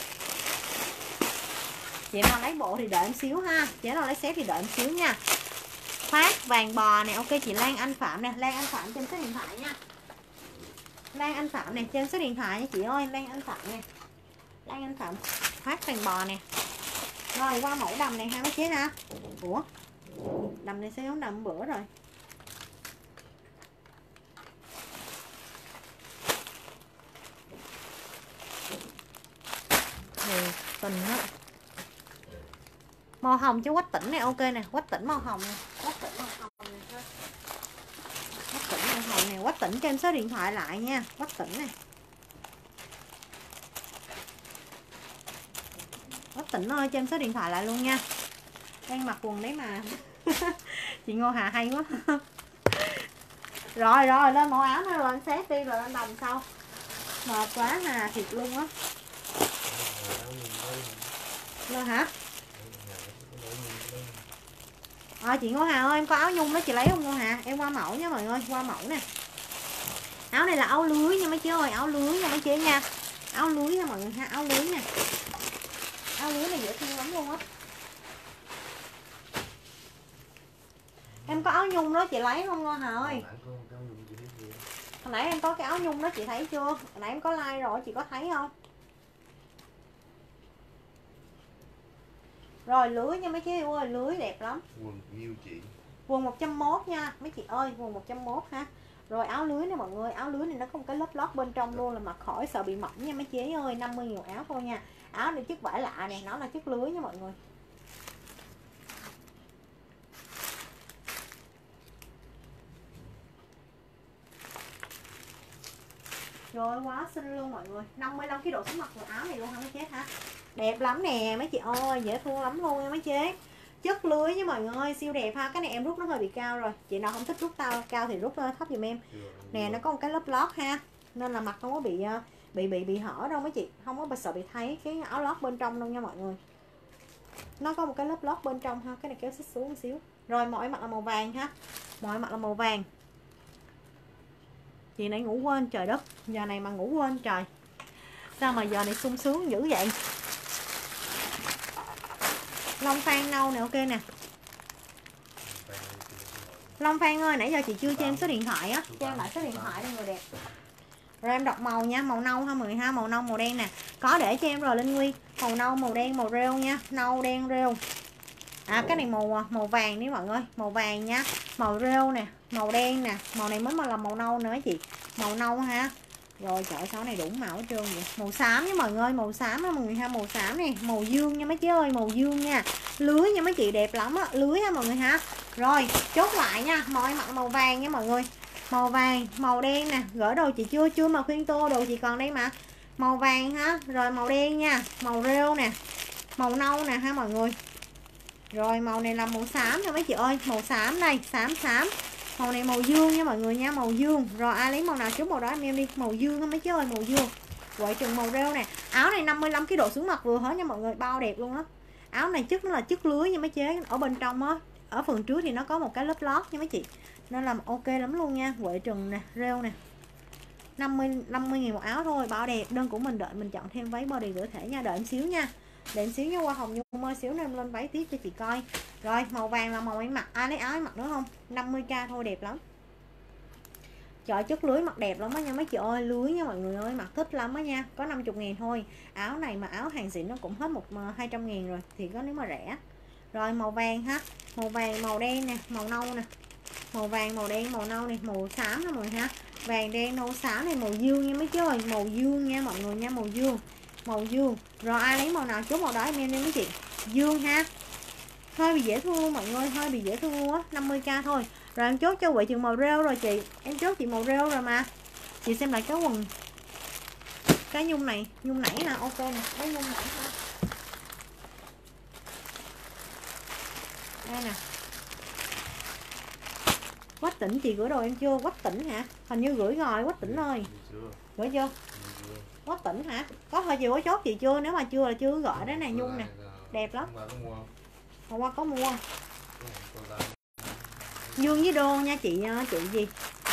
Chị nào lấy bộ thì đợi em xíu ha. Chị nào lấy set thì đợi em xíu nha. Khoác vàng bò nè, ok chị Lan Anh Phạm nè, Lan Anh Phạm trên số điện thoại nha. Lan Anh Phạm nè, trên số điện thoại nha chị ơi, Lan Anh Phạm nè. Lan Anh Phạm khoác vàng bò nè. Rồi qua mẫu đầm này ha mấy chế ha. Ủa? Đầm này sẽ giống đầm bữa rồi. Tình á. Màu hồng chứ Quách Tỉnh này ok nè, Quách Tỉnh màu hồng nè, Quách Tỉnh màu hồng nè ha. Quách Tỉnh màu hồng nè, Quách Tỉnh cho em số điện thoại lại nha, Quách Tỉnh nè. Quách Tỉnh ơi cho em số điện thoại lại luôn nha. Đang mặc quần đấy mà. Chị Ngô Hà hay quá. Rồi rồi lên mẫu áo nó lên set đi rồi lên đầm sau. Mệt quá Hà thiệt luôn á. Rồi hả? Chị Ngô Hà ơi, em có áo nhung đó chị lấy không Ngô Hà? Em qua mẫu nha mọi người, qua mẫu nè. Áo này là áo lưới nha mấy chị ơi, áo lưới nha mấy chị nha. Áo lưới nha mọi người ha, áo lưới nè. Áo lưới này dễ thương lắm luôn á. Em có áo nhung đó chị lấy không Ngô Hà ơi? Hồi nãy em có cái áo nhung đó chị thấy chưa? Hồi nãy em có like rồi chị có thấy không? Rồi lưới nha mấy chị ơi, lưới đẹp lắm. Quần nhiêu chị? Quần 101 nha mấy chị ơi, quần 101 ha. Rồi áo lưới này mọi người, áo lưới này nó có một cái lớp lót bên trong luôn là mặc khỏi sợ bị mỏng nha mấy chị ơi, 50.000 áo thôi nha. Áo này chất vải lạ này, nó là chất lưới nha mọi người. Rồi quá xinh luôn mọi người, 55 cái độ số mặt của áo này luôn hả mấy chế hả? Đẹp lắm nè mấy chị ơi, dễ thương lắm luôn nha mấy chế. Chất lưới với mọi người, siêu đẹp ha. Cái này em rút nó hơi bị cao rồi, chị nào không thích rút cao thì rút thấp giùm em. Nè nó có một cái lớp lót ha, nên là mặt không có bị hở đâu mấy chị, không có sợ bị thấy cái áo lót bên trong đâu nha mọi người. Nó có một cái lớp lót bên trong ha, cái này kéo xích xuống một xíu. Rồi mọi mặt là màu vàng ha, mọi mặt là màu vàng. Chị nãy ngủ quên, trời đất, giờ này mà ngủ quên trời, sao mà giờ này sung sướng dữ vậy. Long Phan nâu nè, ok nè. Long Phan ơi, nãy giờ chị chưa cho em số điện thoại á, cho em lại số điện thoại đây người đẹp. Rồi em đọc màu nha, màu nâu ha mọi người ha, màu nâu màu đen nè. Có để cho em rồi Linh Nguy, màu nâu màu đen màu rêu nha, nâu đen rêu. Cái này màu vàng đi mọi người, màu vàng nha, màu rêu nè, màu đen nè, màu này mới mà là màu nâu nữa chị, màu nâu ha. Rồi trời sao này đủ màu hết trơn vậy. Màu xám nha mọi người, màu xám á mọi người ha, màu xám này, màu dương nha mấy chị ơi, màu dương nha. Lưới nha mấy chị, đẹp lắm á, lưới ha mọi người ha. Rồi, chốt lại nha, mọi mặt màu vàng nha mọi người. Màu vàng, màu đen nè, gỡ đồ chị chưa mà khuyên tô, đồ chị còn đây mà. Màu vàng ha, rồi màu đen nha, màu rêu nè, màu nâu nè ha mọi người. Rồi màu này là màu xám nha mấy chị ơi, màu xám đây, xám. Màu này màu dương nha mọi người nha, màu dương. Rồi ai lấy màu nào chốt màu đó em đi, màu dương á mấy chị ơi, màu dương. Quậy chừng màu rêu nè. Áo này 55 cái độ xuống mặt vừa hết nha mọi người, bao đẹp luôn á. Áo này chất nó là chất lưới nha mấy chế, ở bên trong á, ở phần trước thì nó có một cái lớp lót nha mấy chị. Nên là ok lắm luôn nha, quậy trừng nè, rêu nè. 50.000 một áo thôi, bao đẹp. Đơn của mình đợi mình chọn thêm váy body rửa thể nha, đợi em xíu nha. Để em xíu nha, qua Hồng Nhung ơi, xíu nữa em lên váy tiếp cho chị coi. Rồi màu vàng là màu em mặc, ai lấy áo em mặc nữa không? 50k thôi, đẹp lắm. Trời, chất lưới mặc đẹp lắm á nha mấy chị ơi, lưới nha mọi người ơi, mặc thích lắm á nha. Có 50.000 thôi. Áo này mà áo hàng xịn nó cũng hết 200.000 rồi, thì có nếu mà rẻ. Rồi màu vàng ha, màu vàng, màu đen nè, màu nâu nè. Màu vàng, màu đen, màu nâu này, màu xám nè mọi người ha. Vàng đen nâu xám này, màu dương nha mấy chị ơi, màu dương nha mọi người nha, màu dương. Màu dương. Rồi ai lấy màu nào chốt màu đó em đi mấy chị. Dương ha. Hơi bị dễ thương luôn mọi người, hơi bị dễ thương luôn á, 50k thôi. Rồi em chốt cho Quệ chừng màu rêu rồi chị. Em chốt chị màu rêu rồi mà. Chị xem lại cái quần. Cái nhung này, nhung nãy nè, ok nè, cái nhung nãy ha. Đây nè. Quách Tỉnh chị gửi đồ em chưa? Quách Tỉnh hả? Hình như gửi rồi Quách Tỉnh ơi. Gửi chưa? Quách Tỉnh hả? Có hơi chị có chốt chị chưa? Nếu mà chưa là chưa gọi đó nè, nhung nè. Đẹp lắm. Hôm qua có mua. Dương với đô nha chị gì?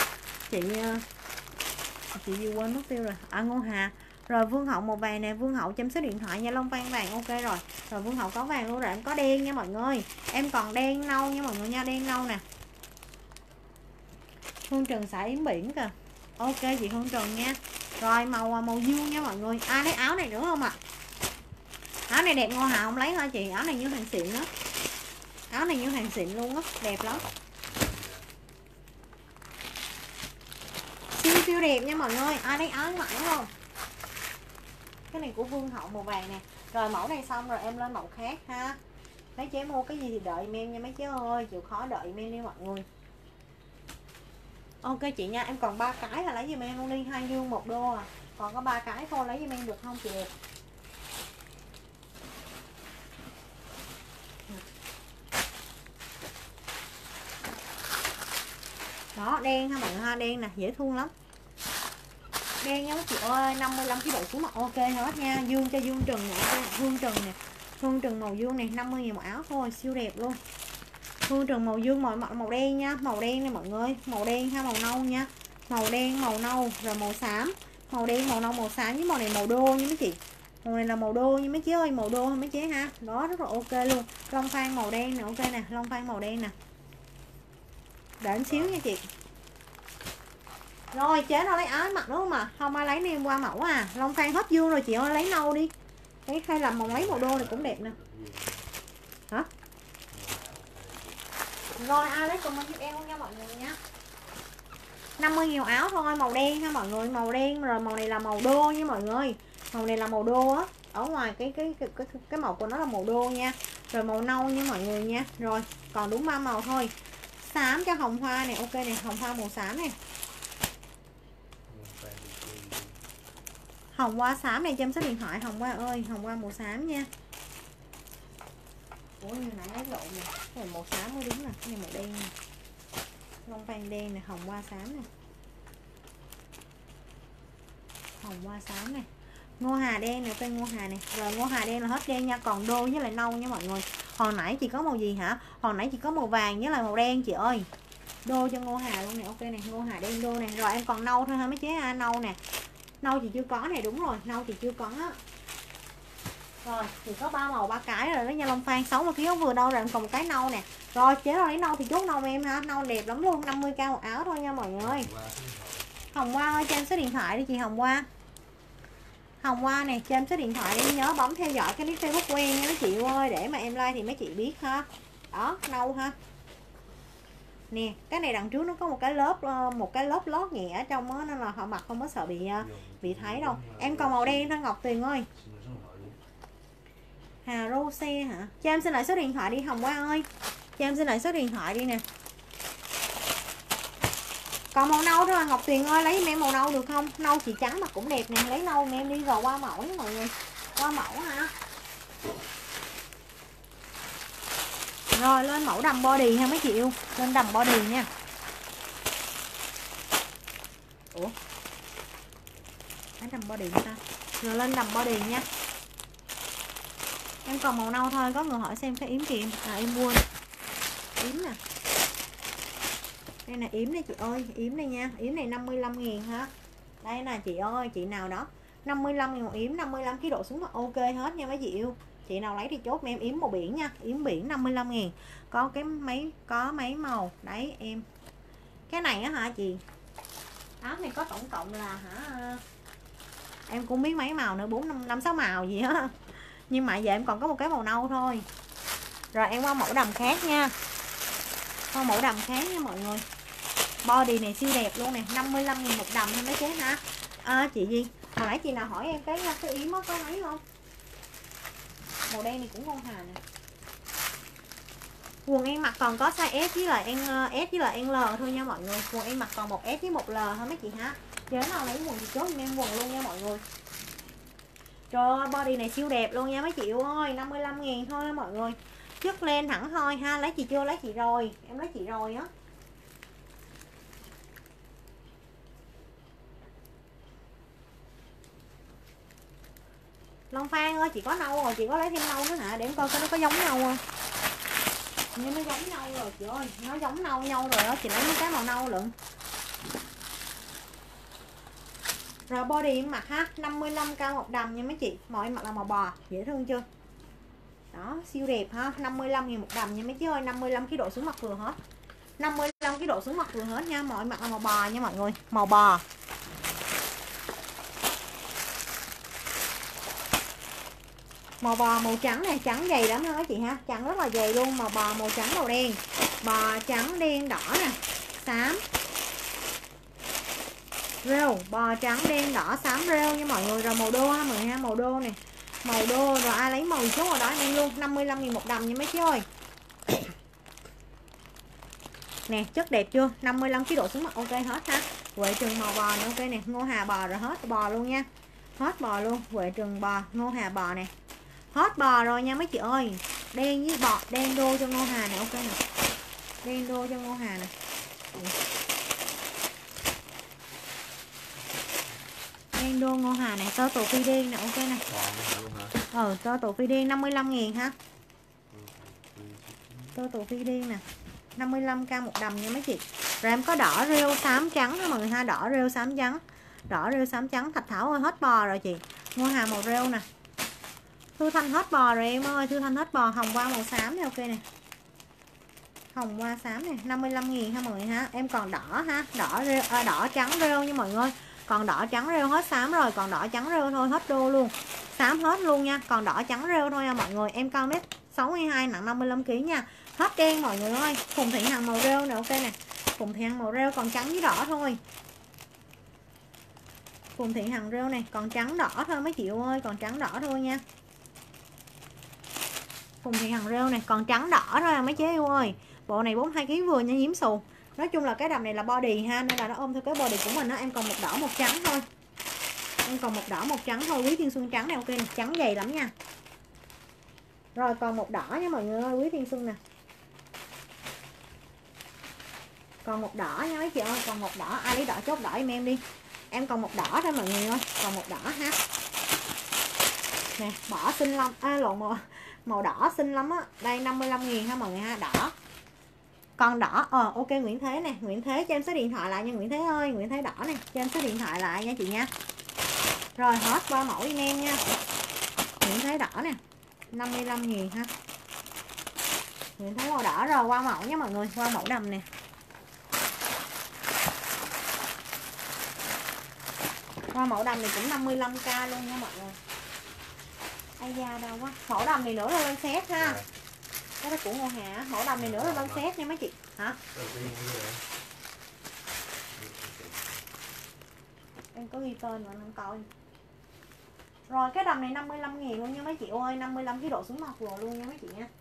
Chị gì quên mất tiêu rồi. Ngô Hà. Rồi Vương Hậu màu vàng nè, Vương Hậu chấm số điện thoại nha, Long Phan vàng ok rồi. Rồi Vương Hậu có vàng luôn rồi, em có đen nha mọi người. Em còn đen nâu nha mọi người nha, đen nâu nè. Hương Trần xả yếm biển kìa. Ok chị Hương Trần nha. Rồi màu dương nha mọi người. Ai lấy áo này nữa không ạ? Áo này đẹp Ngô Hà không lấy hả chị? Áo này như hàng xịn á. Áo này như hàng xịn luôn á, đẹp lắm. Siêu đẹp nha mọi người. Ai lấy áo mặc đúng không? Cái này của Vương Hậu màu vàng nè. Rồi mẫu này xong rồi em lên mẫu khác ha. Mấy chế mua cái gì thì đợi em nha mấy chế ơi, chịu khó đợi em đi mọi người. Ok chị nha, em còn 3 cái là lấy giùm em luôn đi, 2 dương 1 đô à. Còn có 3 cái thôi, lấy giùm em được không chị đẹp? Đó, đen ha mọi người ha, đen nè, dễ thương lắm. Đen nha mấy chị ơi, 55 cái độ xuống mặt ok hết nha. Dương cho Dương Trần nè, Hương Trần nè. Hương Trần màu dương này, 50.000 một áo thôi, siêu đẹp luôn. Phương Trần màu dương, màu đen nha, màu đen này mọi người, màu đen ha, màu nâu nha, màu đen, màu nâu, rồi màu xám, màu đen, màu nâu, màu xám, với màu này màu đô nha mấy chị. Màu này là màu đô nha mấy chế ơi, màu đô ha mấy chế ha, đó rất là ok luôn. Long phan màu đen nè, ok nè, long phan màu đen nè, để một xíu nha chị. Rồi chế nó lấy áo mặc đúng không mà không ai lấy nem qua mẫu à. Long phan hết dương rồi chị ơi, lấy nâu đi. Cái hay làm màu lấy màu đô này cũng đẹp nè. Hả? Rồi ai lấy comment giúp em nha mọi người nha. 50.000 áo thôi, màu đen ha mọi người, màu đen rồi màu này là màu đô nha mọi người. Màu này là màu đô á. Ở ngoài cái màu của nó là màu đô nha. Rồi màu nâu nha mọi người nha. Rồi, còn đúng 3 màu thôi. Xám cho hồng hoa này, ok này, hồng hoa màu xám này. Hồng hoa xám này, cho em số điện thoại hồng hoa ơi, hồng hoa màu xám nha. Ủa như nãy lấy lộn nè, cái này màu xám mới đúng nè, cái này màu đen nè. Long phan đen này, hồng hoa xám này. Hồng hoa xám này. Ngô Hà đen này, cây Ngô Hà này. Rồi Ngô Hà đen là hết đen nha, còn đô với lại nâu nha mọi người. Hồi nãy chị có màu gì hả? Hồi nãy chị có màu vàng với lại màu đen chị ơi. Đô cho Ngô Hà luôn này, ok này, Ngô Hà đen đô này. Rồi em còn nâu thôi ha mấy chế ha, nâu nè. Nâu chị chưa có này, đúng rồi, nâu chị chưa có á. Rồi, thì có 3 màu 3 cái rồi đó nha. Long phan 60 kg vừa đâu rồi, em còn một cái nâu nè. Rồi chế rồi lấy nâu thì chốt nâu em ha, nâu đẹp lắm luôn, 50k một áo thôi nha mọi người. Hồng Hoa ơi, cho em số điện thoại đi chị Hồng Hoa. Hồng Hoa này, cho em số điện thoại đi, nhớ bấm theo dõi cái nick Facebook quen nha mấy chị ơi, để mà em like thì mấy chị biết ha. Đó, nâu ha. Nè, cái này đằng trước nó có một cái lớp lót nhẹ ở trong á, nên là họ mặc không có sợ bị thấy đâu. Em còn màu đen thôi Ngọc Tuyền ơi. Hà Rose hả? Cho em xin lại số điện thoại đi Hồng Hoa ơi. Cho em xin lại số điện thoại đi nè. Còn màu nâu thôi Ngọc Tuyền ơi, lấy em màu nâu được không? Nâu chị trắng mà cũng đẹp nè, lấy nâu em đi rồi qua mẫu với mọi người. Qua mẫu hả? Rồi lên mẫu đầm body ha mấy chị yêu. Lên đầm body nha. Ủa? Cái đầm body ta. Rồi lên đầm body nha. Em còn màu nâu thôi, có người hỏi xem cái yếm kìa. À em quên. Yếm nè. Đây là yếm đây chị ơi, yếm đây nha. Yếm này 55.000 ha. Đây nè chị ơi, chị nào đó 55.000 một yếm, 55 kg độ xuống là ok hết nha mấy chị yêu. Chị nào lấy thì chốt em yếm màu biển nha, yếm biển 55.000. Có mấy màu. Đấy em. Cái này á hả chị? Áo này có tổng cộng là hả? Em cũng biết mấy màu nữa, 4 5 6 màu gì á. Nhưng mà giờ em còn có một cái màu nâu thôi. Rồi em qua mẫu đầm khác nha. Qua mẫu đầm khác nha mọi người. Body này siêu đẹp luôn nè, 55.000 một đầm thôi mấy chế ha. À, chị gì? Hồi nãy chị nào hỏi em cái yếm có mấy không? Màu đen này cũng ngon hà nè. Quần em mặc còn có size S với lại S với lại L thôi nha mọi người. Quần em mặc còn một S với một L thôi mấy chị ha. Chế nào lấy quần thì chốt em quần luôn nha mọi người. Trời ơi, body này siêu đẹp luôn nha mấy chị ơi, 55.000 thôi mọi người. Chất lên thẳng thôi ha, lấy chị chưa? Lấy chị rồi, em lấy chị rồi á. Long Phan ơi, chị có nâu rồi, chị có lấy thêm nâu nữa hả? Để em coi coi nó có giống nhau không. Nhưng nó giống nhau rồi chị ơi, nó giống nhau rồi đó, chị lấy mấy cái màu nâu lận. Rồi body em mặc ha, 55k một đầm nha mấy chị. Màu em mặc là màu bò, dễ thương chưa? Đó, siêu đẹp ha, 55.000 một đầm nha mấy chị ơi, 55 kg độ xuống mặt vừa hết. 55 kg độ xuống mặt vừa hết nha, màu em mặc là màu bò nha mọi người, màu bò. Màu bò màu trắng này, trắng dày lắm ha các chị ha, trắng rất là dày luôn, màu bò màu trắng màu đen. Bò trắng đen đỏ nè, xám. Rêu, bò trắng đen đỏ xám rêu nha mọi người. Rồi màu đô ha mọi người ha, màu đô nè. Màu đô, rồi ai lấy màu số màu đó em luôn, 55.000 một đầm nha mấy chị ơi. Nè, chất đẹp chưa? 55 kg độ xuống mặt ok hết ha. Huệ Trừng màu bò nữa ok nè, Ngô Hà bò rồi hết bò luôn nha. Hết bò luôn, Huệ Trừng bò, Ngô Hà bò nè. Hết bò rồi nha mấy chị ơi. Đen với bò, đen đô cho Ngô Hà nè, ok nè. Đen đô cho Ngô Hà nè. Đen đô Ngô Hà nè, tơ tổ phi đen nè, ok nè. Tơ tổ phi đen 55.000 ha. Tô tù phi điên nè, 55k một đầm nha mấy chị. Rồi em có đỏ rêu xám trắng đó mọi người ha, đỏ rêu xám trắng. Đỏ rêu xám trắng. Thạch Thảo ơi hết bò rồi chị. Mua hàng màu rêu nè. Thư Thanh hết bò rồi em ơi, Thư Thanh hết bò. Hồng qua màu xám này ok nè. Hồng qua xám này 55.000 ha mọi người ha. Em còn đỏ ha, đỏ rêu, đỏ trắng rêu nha mọi người. Còn đỏ trắng rêu hết xám rồi, còn đỏ trắng rêu thôi hết đô luôn. Xám hết luôn nha, còn đỏ trắng rêu thôi nha mọi người. Em cao mét 62 nặng 55 kg nha. Hết đen mọi người ơi. Phùng Thị Hằng màu rêu nè ok nè. Phùng Thị Hằng màu rêu còn trắng với đỏ thôi. Phùng Thị Hằng rêu này còn trắng đỏ thôi mấy chị ơi, còn trắng đỏ thôi nha. Phùng Thị Hằng rêu này còn trắng đỏ thôi à mấy chế yêu ơi. Bộ này 42 kg vừa nha, hiếm xù. Nói chung là cái đầm này là body ha, nên là nó ôm theo cái body của mình á. Em còn một đỏ một trắng thôi. Em còn một đỏ một trắng thôi. Quý Thiên Xuân trắng này ok nè, trắng dày lắm nha. Rồi còn một đỏ nha mọi người ơi, Quý Thiên Xuân nè. Còn một đỏ nha mấy chị ơi, còn một đỏ. Ai lấy đỏ chốt đỏ em đi. Em còn một đỏ thôi mọi người ơi, còn một đỏ ha. Nè, đỏ xinh lắm. Lộn màu đỏ xinh lắm á. Đây 55.000 ha mọi người ha, đỏ. Còn đỏ, ok Nguyễn Thế nè, Nguyễn Thế cho em số điện thoại lại nha Nguyễn Thế ơi, Nguyễn Thế đỏ nè, cho em số điện thoại lại nha chị nha. Rồi hết 3 mẫu em nha. Nguyễn Thế đỏ nè, 55.000 ha. Nguyễn Thế màu đỏ rồi, qua mẫu nha mọi người, qua mẫu đầm nè. Qua mẫu đầm này cũng 55k luôn nha mọi người. Ai da đâu quá. Mẫu đầm này nữa là lên set ha. Cái đó của Ngô Hà. Mẫu đầm này nữa là lên set nha mấy chị. Hả? Em có ghi tên mà anh không coi. Rồi cái đầm này 55.000 luôn nha mấy chị ơi, 55 kg độ xuống mặt vừa luôn nha mấy chị nha.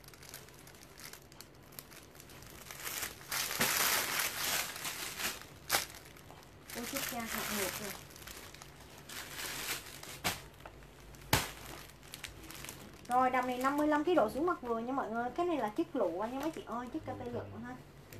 Ôi chết cha, học ngược rồi. Rồi đầm này 55 kg độ xuống mặt vừa nha mọi người. Cái này là chất lụa nha mấy chị ơi, chất KT lụa ha.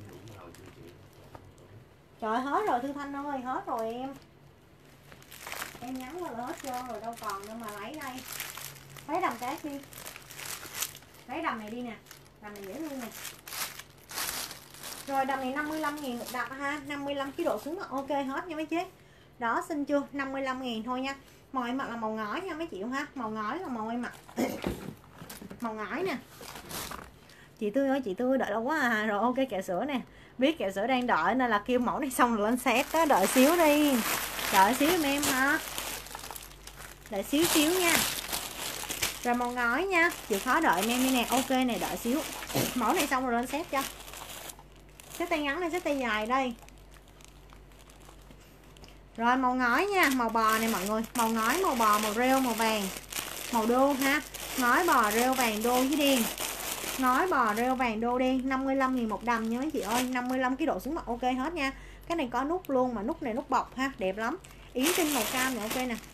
Trời hết rồi Thư Thanh ơi, hết rồi em. Em nhắn qua là hết trơn rồi, đâu còn nữa mà lấy đây. Lấy đầm cái đi. Lấy đầm này đi nè. Đầm này dễ thương nè. Rồi đầm này 55.000 một đầm ha, 55 kg độ xuống mặt ok hết nha mấy chế. Đó xinh chưa? 55.000 thôi nha. Màu em mặc là màu ngói nha mấy chị ha. Màu ngói là màu em mặc. Màu ngói nè. Chị Tươi ơi, chị Tươi đợi lâu quá à. Rồi ok kẹo sữa nè. Biết kẹo sữa đang đợi nên là kêu mẫu này xong rồi lên set đó, đợi xíu đi. Đợi xíu em ha. Đợi xíu xíu nha. Rồi màu ngói nha. Chịu khó đợi em đi nè. Ok nè, đợi xíu. Mẫu này xong rồi lên set cho. Xếp tay ngắn này, xếp tay dài đây. Rồi màu ngói nha, màu bò này mọi người. Màu ngói, màu bò, màu rêu, màu vàng, màu đô ha. Ngói bò rêu vàng đô với đen. Ngói bò rêu vàng đô đen, 55.000 một đầm nha mấy chị ơi. 55 kg độ xuống mặt ok hết nha. Cái này có nút luôn, mà nút này nút bọc ha, đẹp lắm. Yến Trinh màu cam này ok nè.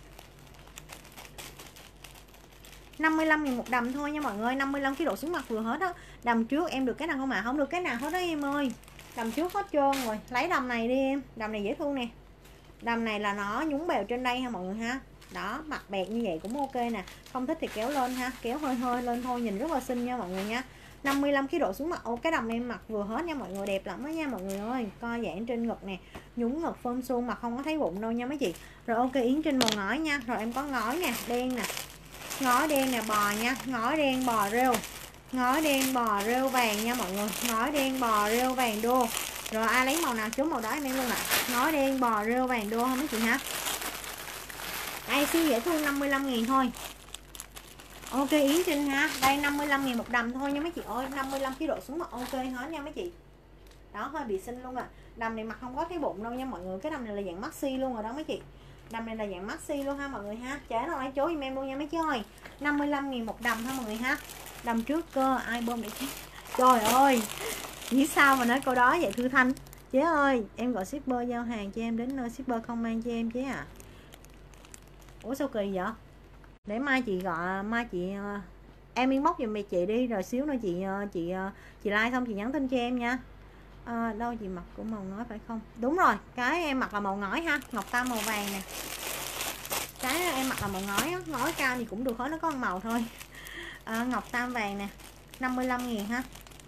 55.000 một đầm thôi nha mọi người. 55 kg độ xuống mặt vừa hết á. Đầm trước em được cái nào không ạ? Không được cái nào hết đó em ơi. Đầm trước hết trơn rồi. Lấy đầm này đi em. Đầm này dễ thương nè. Đầm này là nó nhúng bèo trên đây ha mọi người ha. Đó, mặt bẹt như vậy cũng ok nè. Không thích thì kéo lên ha. Kéo hơi hơi lên thôi, nhìn rất là xinh nha mọi người nha. 55 kg độ xuống mặt. Ô cái đầm em mặc vừa hết nha mọi người, đẹp lắm đó nha mọi người ơi. Co giãn trên ngực nè, nhúng ngực phơm suông mà không có thấy bụng đâu nha mấy chị. Rồi ok Yến Trinh màu ngói nha. Rồi em có ngói nè, đen nè. Ngói đen nè, bò nha. Ngói đen bò rêu. Ngói đen bò rêu vàng nha mọi người. Ngói đen bò rêu vàng đô. Rồi ai lấy màu nào chốt màu đó em em luôn ạ. Ngói đen bò rêu vàng đô không mấy chị ha. Đây siêu dễ thương, 55.000 thôi. Ok Yến Trinh ha. Đây 55.000 một đầm thôi nha mấy chị ơi. 55 kg độ xuống mặt ok hết nha mấy chị. Đó hơi bị xinh luôn à. Đầm này mặc không có thấy bụng đâu nha mọi người. Cái đầm này là dạng maxi luôn rồi đó mấy chị. Đầm này là dạng maxi luôn ha mọi người ha. Trả nào ai chối giùm em luôn nha mấy chị ơi. 55.000 một đầm ha mọi người ha. Đầm trước cơ ai bơm để chết. Trời ơi. Nghĩ sao mà nói câu đó vậy Thư Thanh. Chế ơi, em gọi shipper giao hàng cho em đến nơi, shipper không mang cho em chế à. Ủa sao kỳ vậy? Để mai chị gọi, mai chị em inbox giùm chị đi, rồi xíu nữa chị like xong chị nhắn tin cho em nha. Đâu chị mặc của màu ngói phải không? Đúng rồi, cái em mặc là màu ngói ha, ngọc tam màu vàng nè. Cái em mặc là màu ngói á, ngói cao thì cũng được hết, nó có một màu thôi. Ngọc tam vàng nè. 55.000 ha.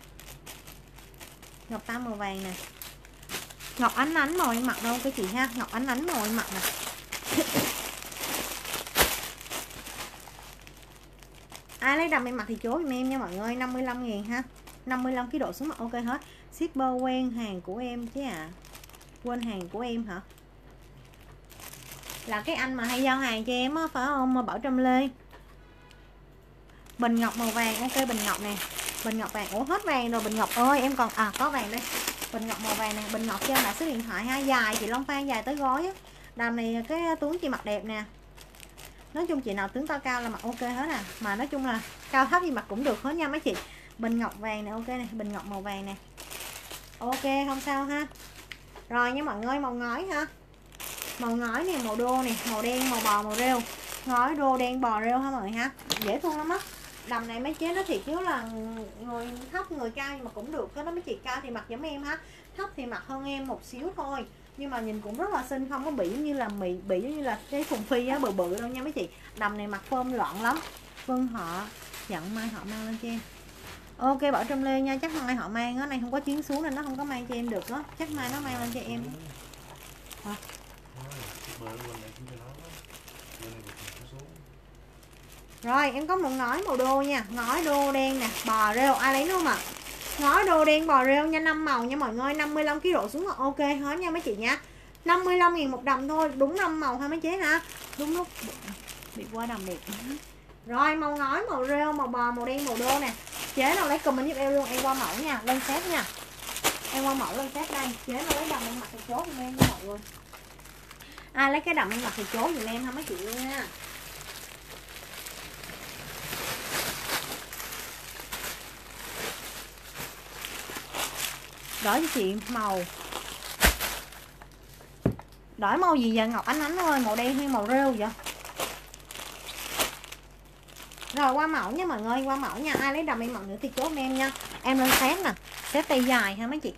Ngọc tam màu vàng nè, ngọc ánh ánh màu em mặc đâu cái chị ha, ngọc ánh ánh màu em mặc nè. Ai lấy đầm em mặc thì chốt giùm em nha mọi người. 55.000 ha, 55 kg độ xuống mặc ok hết. Shipper quen hàng của em chứ à, quên hàng của em hả? Là cái anh mà hay giao hàng cho em á phải không, mà Bảo Trâm Lê. Bình ngọc màu vàng ok, bình ngọc nè, bình ngọc vàng. Ủa hết vàng rồi Bình Ngọc ơi, em còn có vàng đây. Bình ngọc màu vàng nè, Bình Ngọc cho lại số điện thoại ha, dài chị Long Phan dài tới gối á. Đầm này cái tướng chị mặc đẹp nè. Nói chung chị nào tướng to cao là mặc ok hết à, mà nói chung là cao thấp gì mặc cũng được hết nha mấy chị. Bình ngọc vàng nè ok nè, bình ngọc màu vàng nè. Ok không sao ha. Rồi nha mọi người, màu ngói ha. Màu ngói nè, màu đô nè, màu đen, màu bò, màu rêu. Ngói đô đen bò rêu ha mọi người ha. Dễ thương lắm á. Đầm này mấy chế nó thiệt chứ là người thấp người cao nhưng mà cũng được. Cái đó mấy chị cao thì mặc giống em ha, thấp thì mặc hơn em một xíu thôi. Nhưng mà nhìn cũng rất là xinh, không có bị như là bị như là cái Phùng Phi á, bự bự đâu nha mấy chị. Đầm này mặc phơm loạn lắm. Vâng họ nhận mai họ mang lên cho em. Ok Bảo Trâm Lê nha, chắc mai họ mang á, này không có chuyến xuống nên nó không có mang cho em được á, chắc mai nó mang lên cho em. Hả? Rồi em có một ngói màu đô nha, ngói đô đen nè, bò rêu, ai lấy nữa không ạ? Ngói đô đen bò rêu nha, 5 màu nha mọi người, 55 kg độ xuống là ok hết nha mấy chị nha. 55.000 một đầm thôi, đúng 5 màu ha mấy chế ha. Đúng lúc bị qua đầm đẹp. Rồi màu ngói, màu rêu, màu bò, màu đen, màu đô nè. Chế nào lấy comment giúp em luôn, em qua mẫu nha, lên set nha. Em qua mẫu lên set đây, chế nào lấy đầm em mặc thì chốt giùm em nha mọi người. Ai lấy cái đầm em mặc thì chốt giùm em ha mấy chị luôn nha. Đổi cho chị màu. Đổi màu gì giờ Ngọc Ánh Ánh ơi, màu đen hay màu rêu vậy? Rồi qua mẫu nha mọi người, qua mẫu nha. Ai lấy đầm em mặc nữa thì chốt em nha. Em lên set nè, set tay dài ha mấy chị.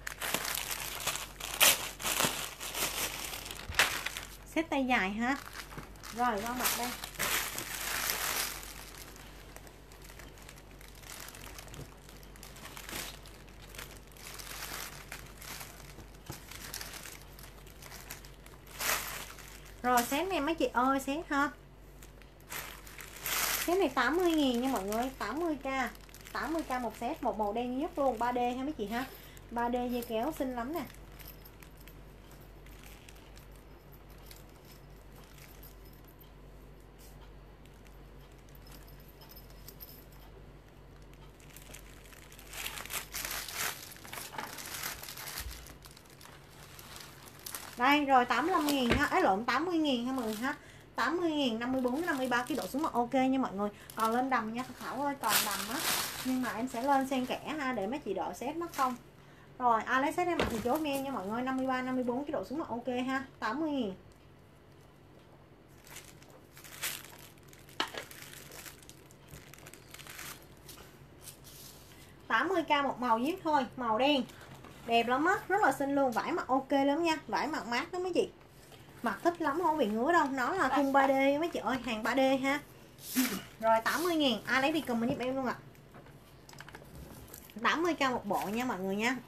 Set tay dài ha. Rồi qua mặt đây. Rồi set em mấy chị ơi, set ha. Set này 80.000 nha mọi người, 80k. 80k một set, một màu đen nhất luôn, 3D ha mấy chị ha. 3D dây kéo xinh lắm nè. Đây rồi 85.000 ha, ấy lộn 80.000 ha mọi người ha. 80.000, 54 53 cái độ xuống mà ok nha mọi người. Còn lên đầm nha Thảo ơi, còn đầm á. Nhưng mà em sẽ lên xen kẽ ha để mấy chị đợi set mất không. Rồi ai lấy set em mặc thì chốt em nha mọi người, 53 54 cái độ xuống mà ok ha, 80.000. k một màu giết thôi, màu đen. Đẹp lắm á, rất là xinh luôn, vải mặc ok lắm nha, vải mặc mát đó mấy chị. Mặc thích lắm không bị ngứa đâu, nó là thun 3D mấy chị ơi, hàng 3D ha. Rồi 80.000, ai lấy thì comment giúp em luôn ạ. 80k một bộ nha mọi người nha.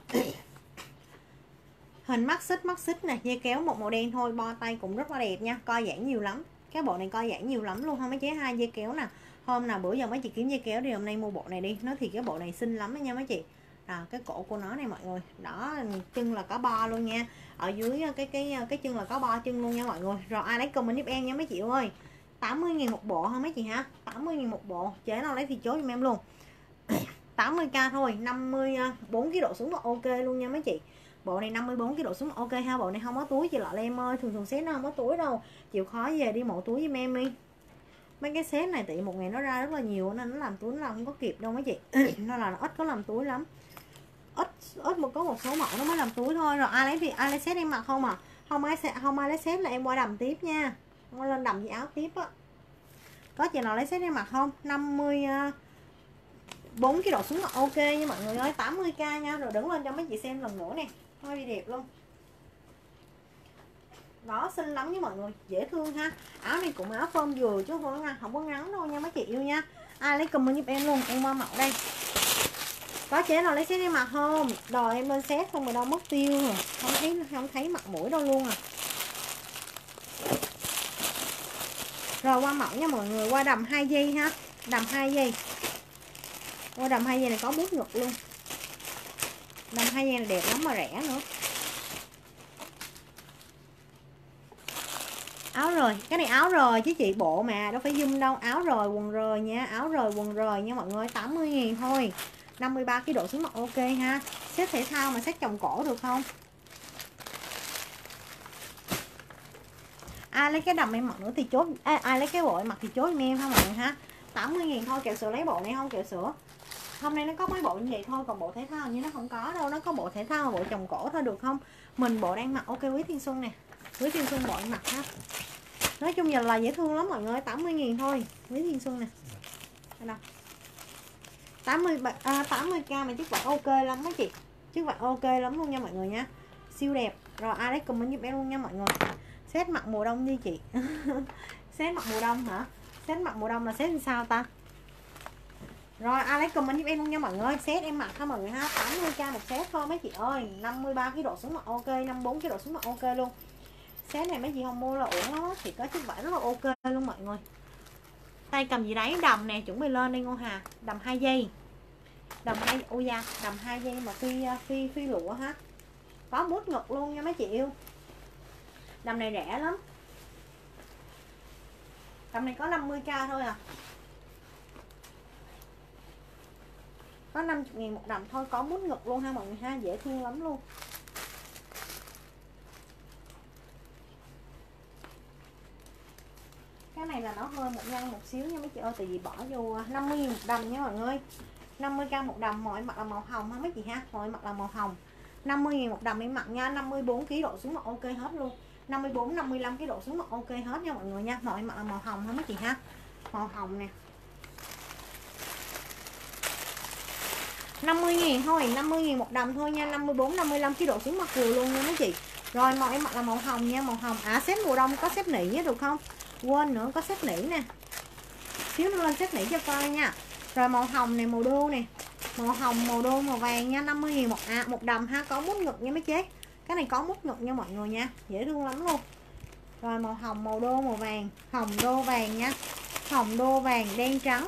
Hình mắt xích nè, dây kéo một màu đen thôi, bo tay cũng rất là đẹp nha, co giãn nhiều lắm. Cái bộ này co giãn nhiều lắm luôn ha mấy chế, hai dây kéo nè. Hôm nào bữa giờ mấy chị kiếm dây kéo đi, hôm nay mua bộ này đi, nó thì cái bộ này xinh lắm đó nha mấy chị. Cái cổ của nó này mọi người, đó chân là có bo luôn nha, ở dưới cái chân là có bo chân luôn nha mọi người. Rồi ai lấy comment giúp em nha mấy chị ơi. 80.000 một bộ ha mấy chị ha, 80.000 một bộ, chế nào lấy thì chốt giùm em luôn. 80k thôi, 54 cái độ xuống là ok luôn nha mấy chị. Bộ này 54 cái độ xuống ok ha, bộ này không có túi chị Lọ Lem ơi, thường set nó không có túi đâu, chịu khó về đi mẫu túi giùm em đi. Mấy cái set này tại một ngày nó ra rất là nhiều nên nó làm túi nó không có kịp đâu mấy chị. Nó là nó ít có làm túi lắm, ít có một số mẫu nó mới làm túi thôi. Rồi ai lấy thì ai lấy set em mặc không à, không ai lấy set là em qua đầm tiếp nha, không lên đầm gì áo tiếp á. Có chị nào lấy set em mặc không? 54 cái độ xuống là ok nha mọi người ơi, 80k nha. Rồi đứng lên cho mấy chị xem lần nữa nè, hơi đi đẹp luôn. Đó xinh lắm nha mọi người, dễ thương ha. Áo này cũng áo phơm vừa chứ không có ngắn đâu nha mấy chị yêu nha. Ai lấy comment giúp em luôn, em qua mẫu đây. Có chế nào lấy set em mặc không? Đòi em lên set xong rồi đâu mất tiêu rồi. Không thấy mặt mũi đâu luôn à. Rồi qua mẫu nha mọi người, qua đầm 2 giây ha. Đầm 2 giây. Qua đầm 2 giây này có bút ngực luôn. Đầm 2 giây này đẹp lắm mà rẻ nữa. Áo rồi, cái này áo rồi chứ chị, bộ mà đâu phải zoom đâu. Áo rồi quần rồi nha, áo rồi quần rồi nha mọi người, 80.000 thôi. 53 cái độ xuống mặt ok ha. Set thể thao mà set chồng cổ được không? Ai lấy cái đầm em mặc nữa thì chốt, ai lấy cái bộ em mặc thì chốt em ha mọi người ha. 80.000 thôi. Kẹo sữa lấy bộ này không kẹo sữa? Hôm nay nó có mấy bộ như vậy thôi, còn bộ thể thao như nó không có đâu. Nó có bộ thể thao, bộ chồng cổ thôi được không? Mình bộ đang mặc ok. Quý Thiên Xuân nè, Quý Thiên Xuân bộ em mặc ha. Nói chung giờ là dễ thương lắm mọi người, 80.000 thôi. Quý Thiên Xuân nè. Đâu? 80k mà chiếc vải ok lắm đó chị. Chiếc vải ok lắm luôn nha mọi người nha. Siêu đẹp. Rồi ai lấy comment giúp em luôn nha mọi người. Set mặc mùa đông đi chị. Set mặc mùa đông hả? Set mặc mùa đông là set sao ta? Rồi ai lấy comment giúp em luôn nha mọi người. Set em mặc ha mọi người ha. 80k một set thôi mấy chị ơi. 53 cái độ xuống mặt ok, 54 cái độ xuống mặt ok luôn. Set này mấy chị không mua là ổn lắm á. Thì có chiếc vải rất là ok luôn mọi người. Tay cầm gì đấy, đầm nè, chuẩn bị lên đi Ngô Hà. Đầm 2 giây. Đầm 2 ôi da, đầm 2 giây mà phi lụa ha. Có bút ngực luôn nha mấy chị yêu. Đầm này rẻ lắm. Đầm này có 50k thôi à. Có 50.000 một đầm thôi, có bút ngực luôn ha mọi người ha, dễ thương lắm luôn. Cái này là nó hơi một nhân một xíu nha mấy chị ơi, tại vì bỏ vô 50.000 một đầm nha mọi người. 50k một đầm, mọi mặt là màu hồng ha mấy chị ha, mọi mặt là màu hồng. 50.000 một đầm em mặc nha, 54 kg độ xuống mặt ok hết luôn. 54 55 cái độ xuống mặt ok hết nha mọi người nha, mọi mặt là màu hồng ha mấy chị ha. Màu hồng nè. 50.000 thôi, 50.000 một đầm thôi nha, 54 55 cái độ xuống mặt vừa luôn nha mấy chị. Rồi mọi em mặc là màu hồng nha, màu hồng. À xếp mùa đông có xếp nỉ nhé được không? Quên nữa, có xếp nỉ nè. Xíu nữa lên xếp nỉ cho coi nha. Rồi màu hồng này, màu đô nè. Màu hồng, màu đô, màu vàng nha, 50.000 một đầm ha, có mút ngực nha mấy chế. Cái này có mút ngực nha mọi người nha, dễ thương lắm luôn. Rồi màu hồng, màu đô, màu vàng, hồng đô vàng nha. Hồng đô vàng đen trắng.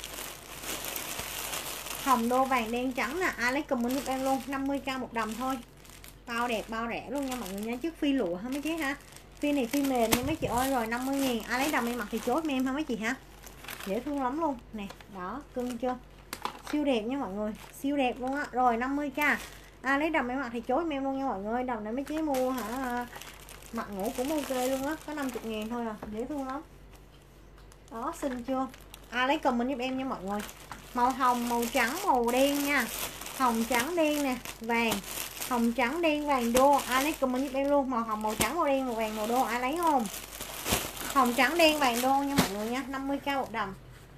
Hồng đô vàng đen trắng nè, ai lấy comment giúp em luôn, 50k một đầm thôi. Bao đẹp, bao rẻ luôn nha mọi người nha, chiếc phi lụa ha mấy chế ha. Phi này phi mềm nha mấy chị ơi. Rồi 50.000, ai lấy đầm em mặc thì chốt em ha mấy chị ha. Dễ thương lắm luôn nè, đó, cưng chưa, siêu đẹp nha mọi người, siêu đẹp luôn á. Rồi 50k, ai lấy đầm em mặc thì chốt em luôn nha mọi người. Đầm này mấy chế mua hả, mặc ngủ cũng ok luôn á, có 50.000 thôi à, dễ thương lắm. Đó, xinh chưa, ai lấy comment giúp em nha mọi người. Màu hồng, màu trắng, màu đen nha. Hồng trắng đen nè, vàng. Hồng trắng đen vàng đô, ai lấy comment giúp em luôn. Màu hồng, màu trắng, màu đen, màu vàng, màu đô, ai lấy không? Hồng trắng đen vàng đô nha mọi người nha, 50k một đầm.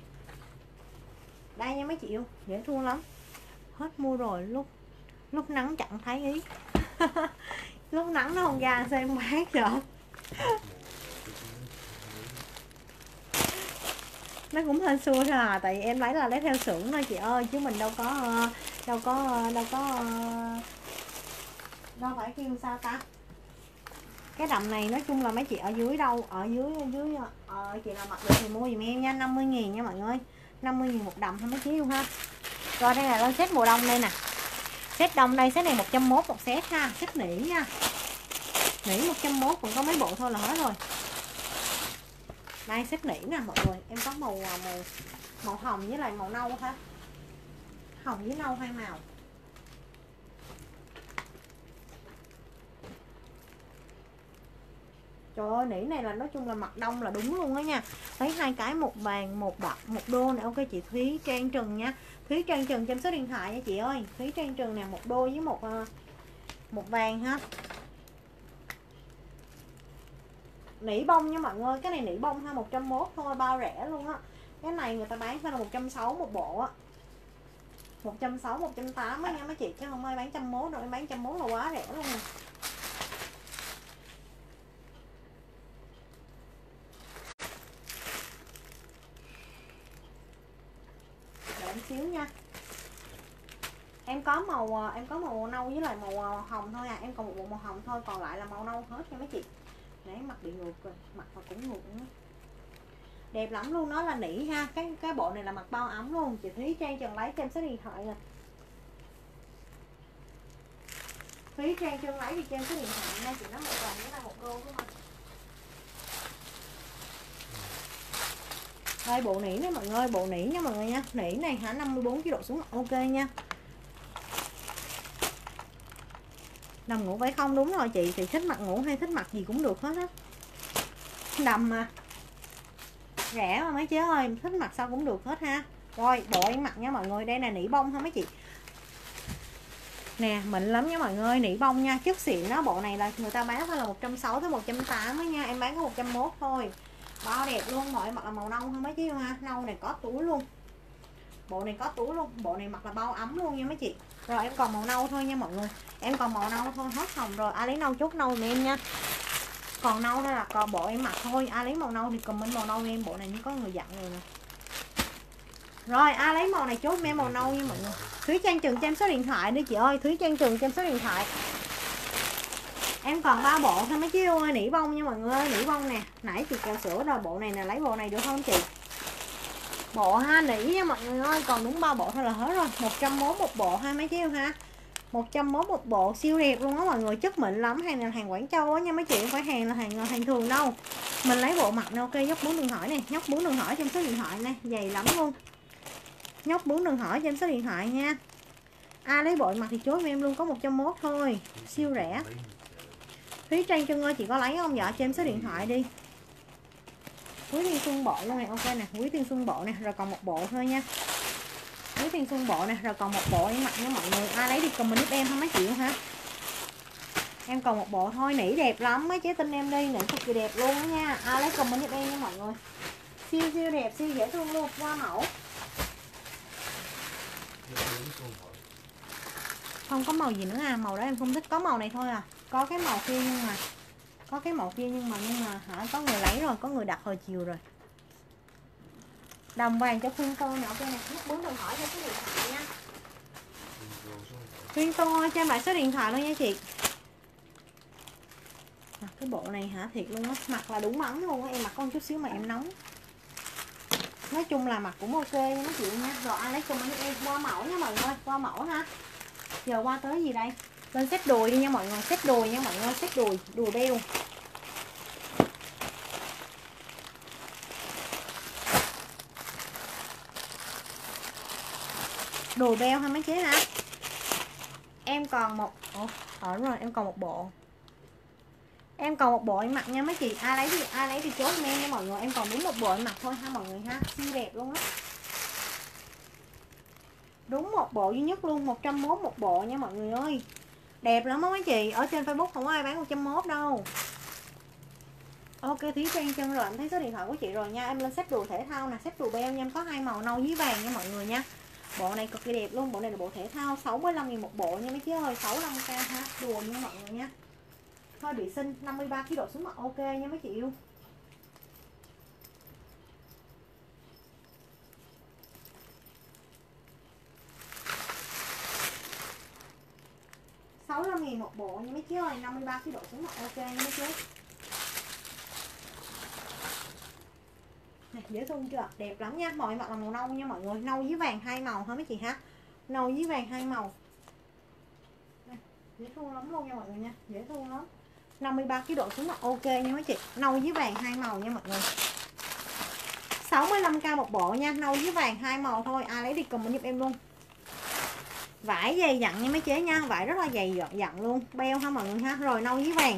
Đây nha mấy chị yêu, dễ thương lắm. Hết mua rồi, lúc nắng chẳng thấy ý. Lúc nắng nó không ra sao em bán rồi. Nó cũng hên xui thôi à, tại vì em lấy là lấy theo xưởng thôi chị ơi, chứ mình đâu phải kêu sao ta. Cái đầm này nói chung là mấy chị ở dưới đâu, ở dưới chị nào mặc được thì mua giùm em nha, 50.000 nha mọi người. 50.000 một đầm thôi mấy chị yêu ha. Rồi đây là lên set mùa đông đây nè. Set đông đây, set này 101 một set ha, set nỉ nha. Nỉ 101, còn có mấy bộ thôi là hết rồi. Đây set nỉ nè mọi người, em có màu hồng với lại màu nâu ha. Hồng với nâu hai màu. Trời ơi, nỉ này là nói chung là mặc đông là đúng luôn á nha. Thấy hai cái, một vàng, một bạc, một đô này. Ok chị Thúy Trang Trừng nha. Thúy Trang Trừng trên số điện thoại nha chị ơi. Thúy Trang Trừng nè, một đô với một vàng ha. Nỉ bông nha mọi người, cái này nỉ bông ha, 101 thôi, bao rẻ luôn á. Cái này người ta bán phải là 160 một bộ á. 160, 180 nha mấy chị, chứ không ai bán 101 đâu, em bán 101 là quá rẻ luôn nè. Đợi em xíu nha. em có màu nâu với lại màu hồng thôi à, em còn một bộ màu hồng thôi, còn lại là màu nâu hết nha mấy chị. Nãy mặt bị ngược rồi, mặt mà cũng ngược nữa. Đẹp lắm luôn, nó là nỉ ha, cái bộ này là mặt bao ấm luôn. Chị Thúy Trang Trần lấy cho em số điện thoại nè. Thúy Trang Trần lấy thì cho em số điện thoại nha, chị nói một lần nữa là một đô đúng không? Đây bộ nỉ này mọi người, bộ nỉ nha mọi người nha. Nỉ này hả, 54 kg độ xuống ok nha. Đầm ngủ phải không? Đúng rồi chị, thì thích mặt ngủ hay thích mặt gì cũng được hết á. Đầm mà rẻ mà mấy chế ơi, thích mặt sao cũng được hết ha. Rồi bộ em mặc nha mọi người, đây là nỉ bông ha mấy chị. Nè mịn lắm nha mọi người, nỉ bông nha, chất xịn đó. Bộ này là người ta bán phải là 160 tới 180 nha, em bán có 101 thôi. Bao đẹp luôn, mọi mặc là màu nâu ha mấy chị ha. Nâu này có túi luôn. Bộ này có túi luôn, bộ này mặc là bao ấm luôn nha mấy chị. Rồi em còn màu nâu thôi nha mọi người. Em còn màu nâu thôi, hết hồng rồi. Ai lấy nâu chốt nâu mà em nha. Còn nâu đây là còn bộ em mặc thôi. Ai lấy màu nâu thì comment màu nâu em, bộ này như có người dặn rồi nè. Rồi ai lấy màu này chốt em màu nâu nha mọi người. Thúy Trang Trừng cho em số điện thoại đi chị ơi, Thúy Trang Trừng cho em số điện thoại. Em còn 3 bộ thôi mấy chị ơi, nỉ bông nha mọi người ơi, nỉ bông nè. Nãy chị kẹo sữa rồi, bộ này nè, lấy bộ này được không chị? Bộ ha, nỉ nha mọi người ơi, còn đúng 3 bộ thôi là hết rồi. 101 một bộ ha mấy chị yêu ha. 101 một bộ, siêu đẹp luôn á mọi người, chất mịn lắm. Hàng này là hàng Quảng Châu á nha mấy chị, không phải hàng là hàng thường đâu. Mình lấy bộ mặt nè, ok, nhóc 4 đừng hỏi nè, nhóc 4 đừng hỏi trong số điện thoại nè, dày lắm luôn. Nhóc 4 đừng hỏi trên số điện thoại nha. Ai lấy bộ mặt thì chốt em luôn, có 101 thôi, siêu rẻ. Thúy Trang Trân ơi, chị có lấy không? Dạ cho em số điện thoại đi. Quý Thiên Xuân bộ luôn này, ok nè, Quý Thiên Xuân bộ nè, rồi còn một bộ thôi nha. Quý Thiên Xuân bộ nè, rồi còn một bộ em mặc nha mọi người. Ai lấy đi comment giúp em không mấy chị hả? Em còn một bộ thôi, nỉ đẹp lắm, mấy chế tin em đi, nỉ cực kỳ đẹp luôn đó nha. Ai lấy comment giúp em nha mọi người. Siêu siêu đẹp, siêu dễ thương luôn, qua mẫu. Không có màu gì nữa à, màu đó em không thích, có màu này thôi à. Có cái màu kia nhưng mà hả, có người lấy rồi, có người đặt hồi chiều rồi. Đồng vàng cho Khuyên Tô nhỏ kia nè, nhắc 4 đừng hỏi cho số điện thoại nha. Khuyên Tô ơi, cho em lại số điện thoại luôn nha chị. Cái bộ này hả, thiệt luôn á, mặc là đúng ấm luôn á, em mặc con chút xíu mà em nóng. Nói chung là mặc cũng ok nha mấy chị nha. Rồi ai lấy comment giúp em, qua mẫu nha mọi người, qua mẫu ha. Giờ qua tới gì đây? Lên set đùi đi nha mọi người, set đùi nha mọi người, set đùi, đùi đeo. Đùi beo ha mấy chế hả? Em còn một đúng rồi, em còn một bộ. Em còn một bộ em mặc nha mấy chị. Ai lấy thì chốt em nha mọi người. Em còn đúng một bộ em mặc thôi ha mọi người ha. Siêu đẹp luôn á. Đúng một bộ duy nhất luôn, 101 một bộ nha mọi người ơi. Đẹp lắm á mấy chị. Ở trên Facebook không có ai bán 101 đâu. Ok Thúy Trang Chân rồi, em thấy số điện thoại của chị rồi nha. Em lên set đồ thể thao nè, set đồ beo nha. Em có hai màu nâu với vàng nha mọi người nha. Bộ này cực kỳ đẹp luôn. Bộ này là bộ thể thao, 65.000 một bộ nha mấy chị ơi. 65k ha. Đùa nha mọi người nha. Hơi bị xinh, 53 kg độ xuống mặt ok nha mấy chị yêu. $65.000 một bộ nha mấy chị ơi, 53 kg độ xuống mặt ok nha mấy chị. Này, dễ thương chưa? Đẹp lắm nha. Mọi mặt là màu nâu nha mọi người, nâu với vàng hai màu hả mấy chị ha? Nâu với vàng hai màu. Này, dễ thương lắm luôn nha mọi người nha, dễ thương lắm. 53 kg độ xuống mặt ok nha mấy chị. Nâu với vàng hai màu nha mọi người. 65k một bộ nha, nâu với vàng hai màu thôi. Ai lấy đi comment giúp em luôn. Vải dày dặn nha mấy chế nha, vải rất là dày dặn luôn, beo ha mọi người ha. Rồi nâu với vàng.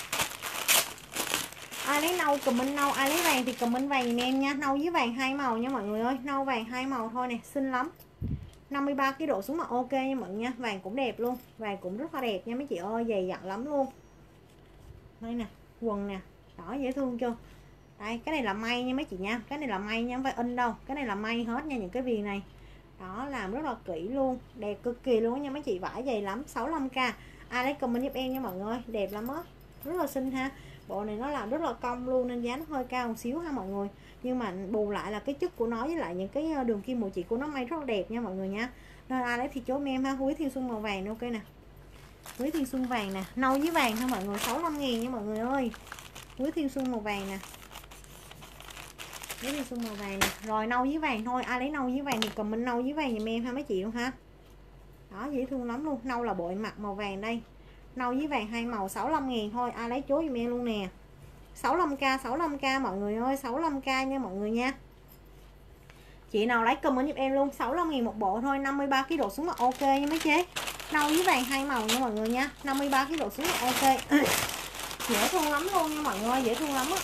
Ai lấy nâu comment nâu, ai lấy vàng thì comment vàng giùm em nha. Nâu với vàng hai màu nha mọi người ơi, nâu vàng hai màu thôi nè, xinh lắm. 53 kg độ xuống mặt ok nha mọi người nha. Vàng cũng đẹp luôn, vàng cũng rất là đẹp nha mấy chị ơi, dày dặn lắm luôn. Đây nè, quần nè, đỏ dễ thương chưa? Đây, cái này là may nha mấy chị nha, cái này là may nha, không phải in đâu, cái này là may hết nha, những cái viền này. Đó, làm rất là kỹ luôn, đẹp cực kỳ luôn nha mấy chị, vải dày lắm, 65k. Ai lấy comment giúp em nha mọi người, đẹp lắm á, rất là xinh ha. Bộ này nó làm rất là cong luôn nên giá nó hơi cao một xíu ha mọi người. Nhưng mà bù lại là cái chất của nó với lại những cái đường kim mùa chỉ của nó may rất là đẹp nha mọi người nha. Rồi ai lấy thì chốt em ha. Quý Thiên Xuân màu vàng ok nè. Quý Thiên Xuân vàng nè, nâu với vàng thôi mọi người, 65.000 nha mọi người ơi. Quý Thiên Xuân màu vàng nè. Quý Thiên Xuân màu vàng nè. Rồi nâu với vàng thôi, ai lấy nâu với vàng thì comment nâu với vàng giùm em ha mấy chị không ha. Đó dễ thương lắm luôn. Nâu là bội mặt màu vàng đây. Nâu với vàng hai màu 65.000 thôi, ai lấy chốt giùm em luôn nè. 65k 65k mọi người ơi, 65k nha mọi người nha. Chị nào lấy comment giúp em luôn, 65.000 một bộ thôi, 53 kg độ xuống là ok nha mấy chế. Nâu với vàng hai màu nha mọi người nha, 53 kg độ xuống là ok. Dễ thương lắm luôn nha mọi người, dễ thương lắm á.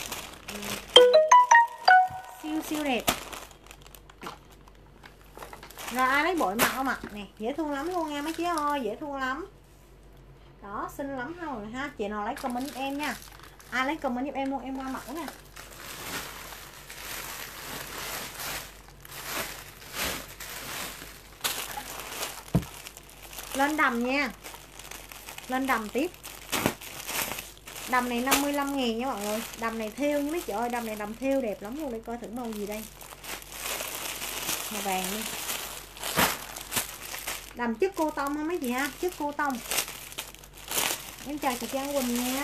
Siêu siêu đẹp. Rồi ai lấy bội mặt không ạ? Nè, dễ thương lắm luôn nha mấy chế ơi, dễ thương lắm. Đó, xinh lắm ha mọi người ha. Chị nào lấy comment giúp em nha. Ai lấy comment giúp em luôn, em qua mẫu nè. Lên đầm nha. Lên đầm tiếp. Đầm này 55.000 nha mọi người. Đầm này thêu nha mấy chị ơi, đầm này đầm thêu đẹp lắm luôn. Để coi thử màu gì đây. Màu vàng đi. Đầm chất cô tông ha mấy chị ha, chất cô tông. Em chào chị Trang Quỳnh nha.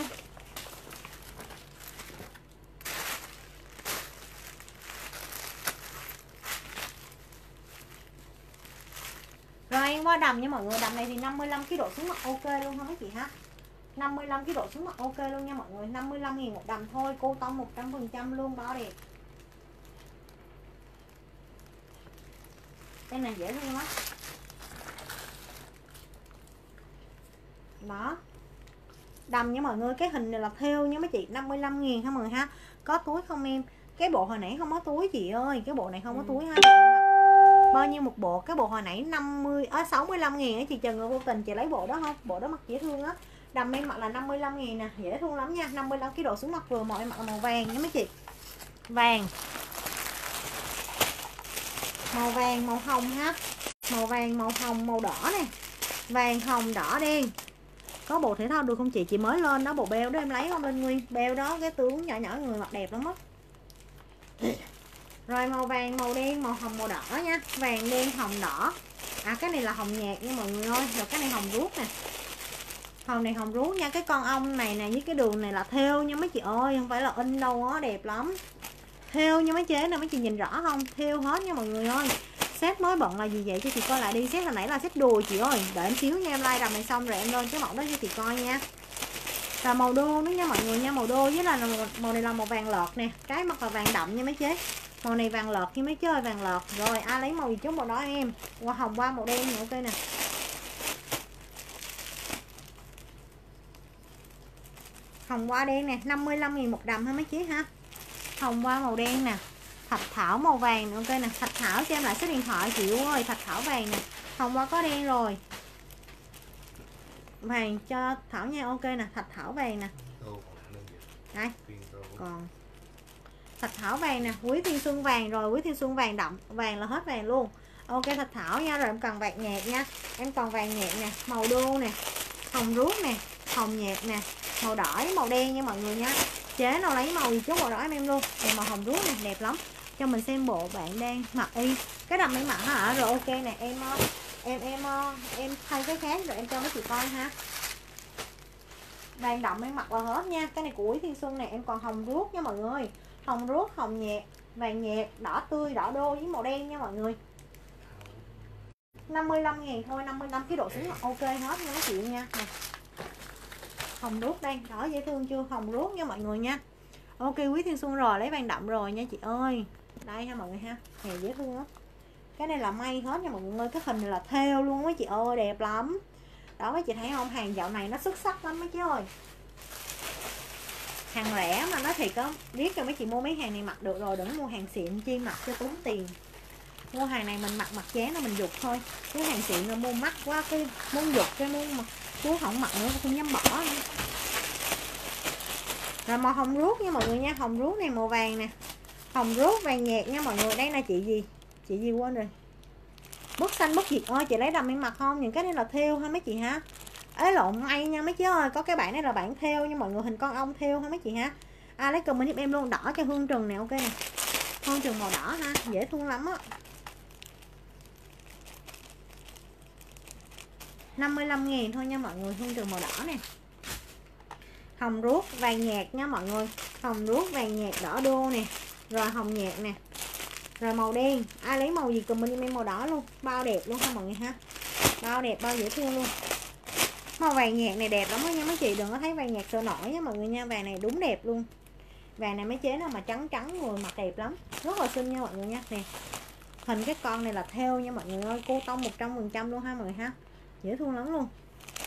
Rồi em qua đầm nha mọi người. Đầm này thì 55 kg độ xuống mặt ok luôn ha mấy chị ha. 55 kg độ xuống mặt ok luôn nha mọi người. 55.000 một đầm thôi, cô tông 100% luôn, bao đẹp. Cái này dễ thương lắm. Đó. Đầm nha mọi người, cái hình này là thêu nha mấy chị, 55.000 ha mọi người ha. Có túi không em? Cái bộ hồi nãy không có túi chị ơi, cái bộ này không có túi ha. Bao nhiêu một bộ? Cái bộ hồi nãy 65.000 á chị Trần Ngọc Vô Tình, chị lấy bộ đó không? Bộ đó mặc dễ thương á. Đầm em mặc là 55.000 nè, dễ thương lắm nha. 55 kg độ xuống mặt vừa, mọi em mặc là màu vàng nha mấy chị. Vàng. Màu vàng, màu hồng ha. Màu vàng, màu hồng, màu đỏ nè. Vàng, hồng, đỏ, đen. Có bộ thể thao được không chị? Chị mới lên đó, bộ beo đó em lấy không Linh Nguyên? Beo đó cái tướng nhỏ nhỏ người mặc đẹp lắm á. Rồi màu vàng, màu đen, màu hồng, màu đỏ nha. Vàng, đen, hồng, đỏ. À cái này là hồng nhạt nha mọi người ơi. Rồi cái này hồng ruốc nè. Hồng này hồng ruốc nha. Cái con ong này nè với cái đường này là thêu nha mấy chị ơi, không phải là in đâu á, đẹp lắm. Thêu nha mấy chế nè, mấy chị nhìn rõ không? Thêu hết nha mọi người ơi. Set mới bận là gì vậy cho chị coi lại đi. Set hồi nãy là set đùi chị ơi. Đợi em xíu nha, em like đầm này xong rồi em lên cái mẫu đó cho chị coi nha. Và màu đô nữa nha mọi người nha. Màu đô với là màu này là màu vàng lợt nè. Cái mặt là vàng đậm nha mấy chế. Màu này vàng lợt nha mấy chế ơi, vàng lợt. Rồi ai lấy màu gì chốt màu đó em. Qua hồng qua màu đen nha, ok nè. Hồng qua đen nè, 55.000 một đầm ha mấy chế ha. Hồng qua màu đen nè. Thạch thảo màu vàng nè, ok nè. Thạch thảo cho em lại số điện thoại chị ơi. Thạch thảo vàng nè. Hồng qua có đen rồi. Vàng cho Thảo nha, ok nè. Thạch thảo vàng nè. Đây. Còn thạch thảo vàng nè. Quý Thiên Xuân vàng rồi. Quý Thiên Xuân vàng đậm. Vàng là hết vàng luôn. Ok thạch thảo nha. Rồi em còn vàng nhạt nha. Em còn vàng nhạt nè. Màu đô nè. Hồng ruốc nè. Hồng nhạt nè. Màu đỏ với màu đen nha mọi người nha. Chế nào lấy màu gì chốt màu đỏ em luôn. Rồi màu hồng ruốc này đẹp lắm. Cho mình xem bộ bạn đang mặc y. Cái đầm em mặc hả? Rồi ok nè em thay cái khác rồi em cho mấy chị coi ha. Vàng đậm em mặc vào hết nha. Cái này của Quý Thiên Xuân này em còn hồng ruốc nha mọi người. Hồng ruốc, hồng nhạt, vàng nhạt, đỏ tươi, đỏ đô với màu đen nha mọi người. 55.000 thôi, 55 kg độ xuống là ok hết nha mấy chị nha. Nè. Hồng ruốc đây, đỏ dễ thương chưa? Hồng ruốc nha mọi người nha. Ok Quý Thiên Xuân rồi, lấy vàng đậm rồi nha chị ơi. Đây ha mọi người ha. Nè dễ thương lắm. Cái này là may hết nha mọi người ơi. Cái hình này là thêu luôn mấy chị ơi, đẹp lắm. Đó mấy chị thấy không? Hàng dạo này nó xuất sắc lắm mấy chị ơi. Hàng rẻ mà nói thiệt á, biết cho mấy chị mua mấy hàng này mặc được rồi, đừng mua hàng xịn chi mặc cho tốn tiền. Mua hàng này mình mặc chán là mình dục thôi. Cái hàng xịn là mua mắc quá, cái muốn dục cái muốn mà chú không mặc nữa không dám bỏ nữa. Rồi màu hồng ruốc nha mọi người nha. Hồng ruốc này màu vàng nè. Hồng ruốc vàng nhạt nha mọi người. Đây là chị gì? Chị gì quên rồi. Bức xanh bức Việt ơi, chị lấy đầm em mặc không? Những cái này là thêu ha mấy chị ha. Ế lộn may nha mấy chị ơi. Có cái bản này là bản thêu nha mọi người. Hình con ong thêu ha mấy chị ha. Ai lấy comment giúp em luôn. Đỏ cho Hương Trừng nè, ok nè. Hương Trừng màu đỏ ha. Dễ thương lắm á. 55.000 thôi nha mọi người. Huân trường màu đỏ nè, hồng ruốc vàng nhạt nha mọi người, hồng ruốc vàng nhạt đỏ đô nè, rồi hồng nhạt nè, rồi màu đen. Ai lấy màu gì comment em màu đỏ luôn, bao đẹp luôn ha mọi người ha, bao đẹp, bao dễ thương luôn. Màu vàng nhạt này đẹp lắm đó nha mấy chị, đừng có thấy vàng nhạt sôi nổi nha mọi người nha, vàng này đúng đẹp luôn. Vàng này mấy chế nào mà trắng trắng người mặc đẹp lắm, rất là xinh nha mọi người nha. Nè, hình cái con này là theo nha mọi người ơi, cô tông 100% luôn ha mọi người ha, dễ thương lắm luôn.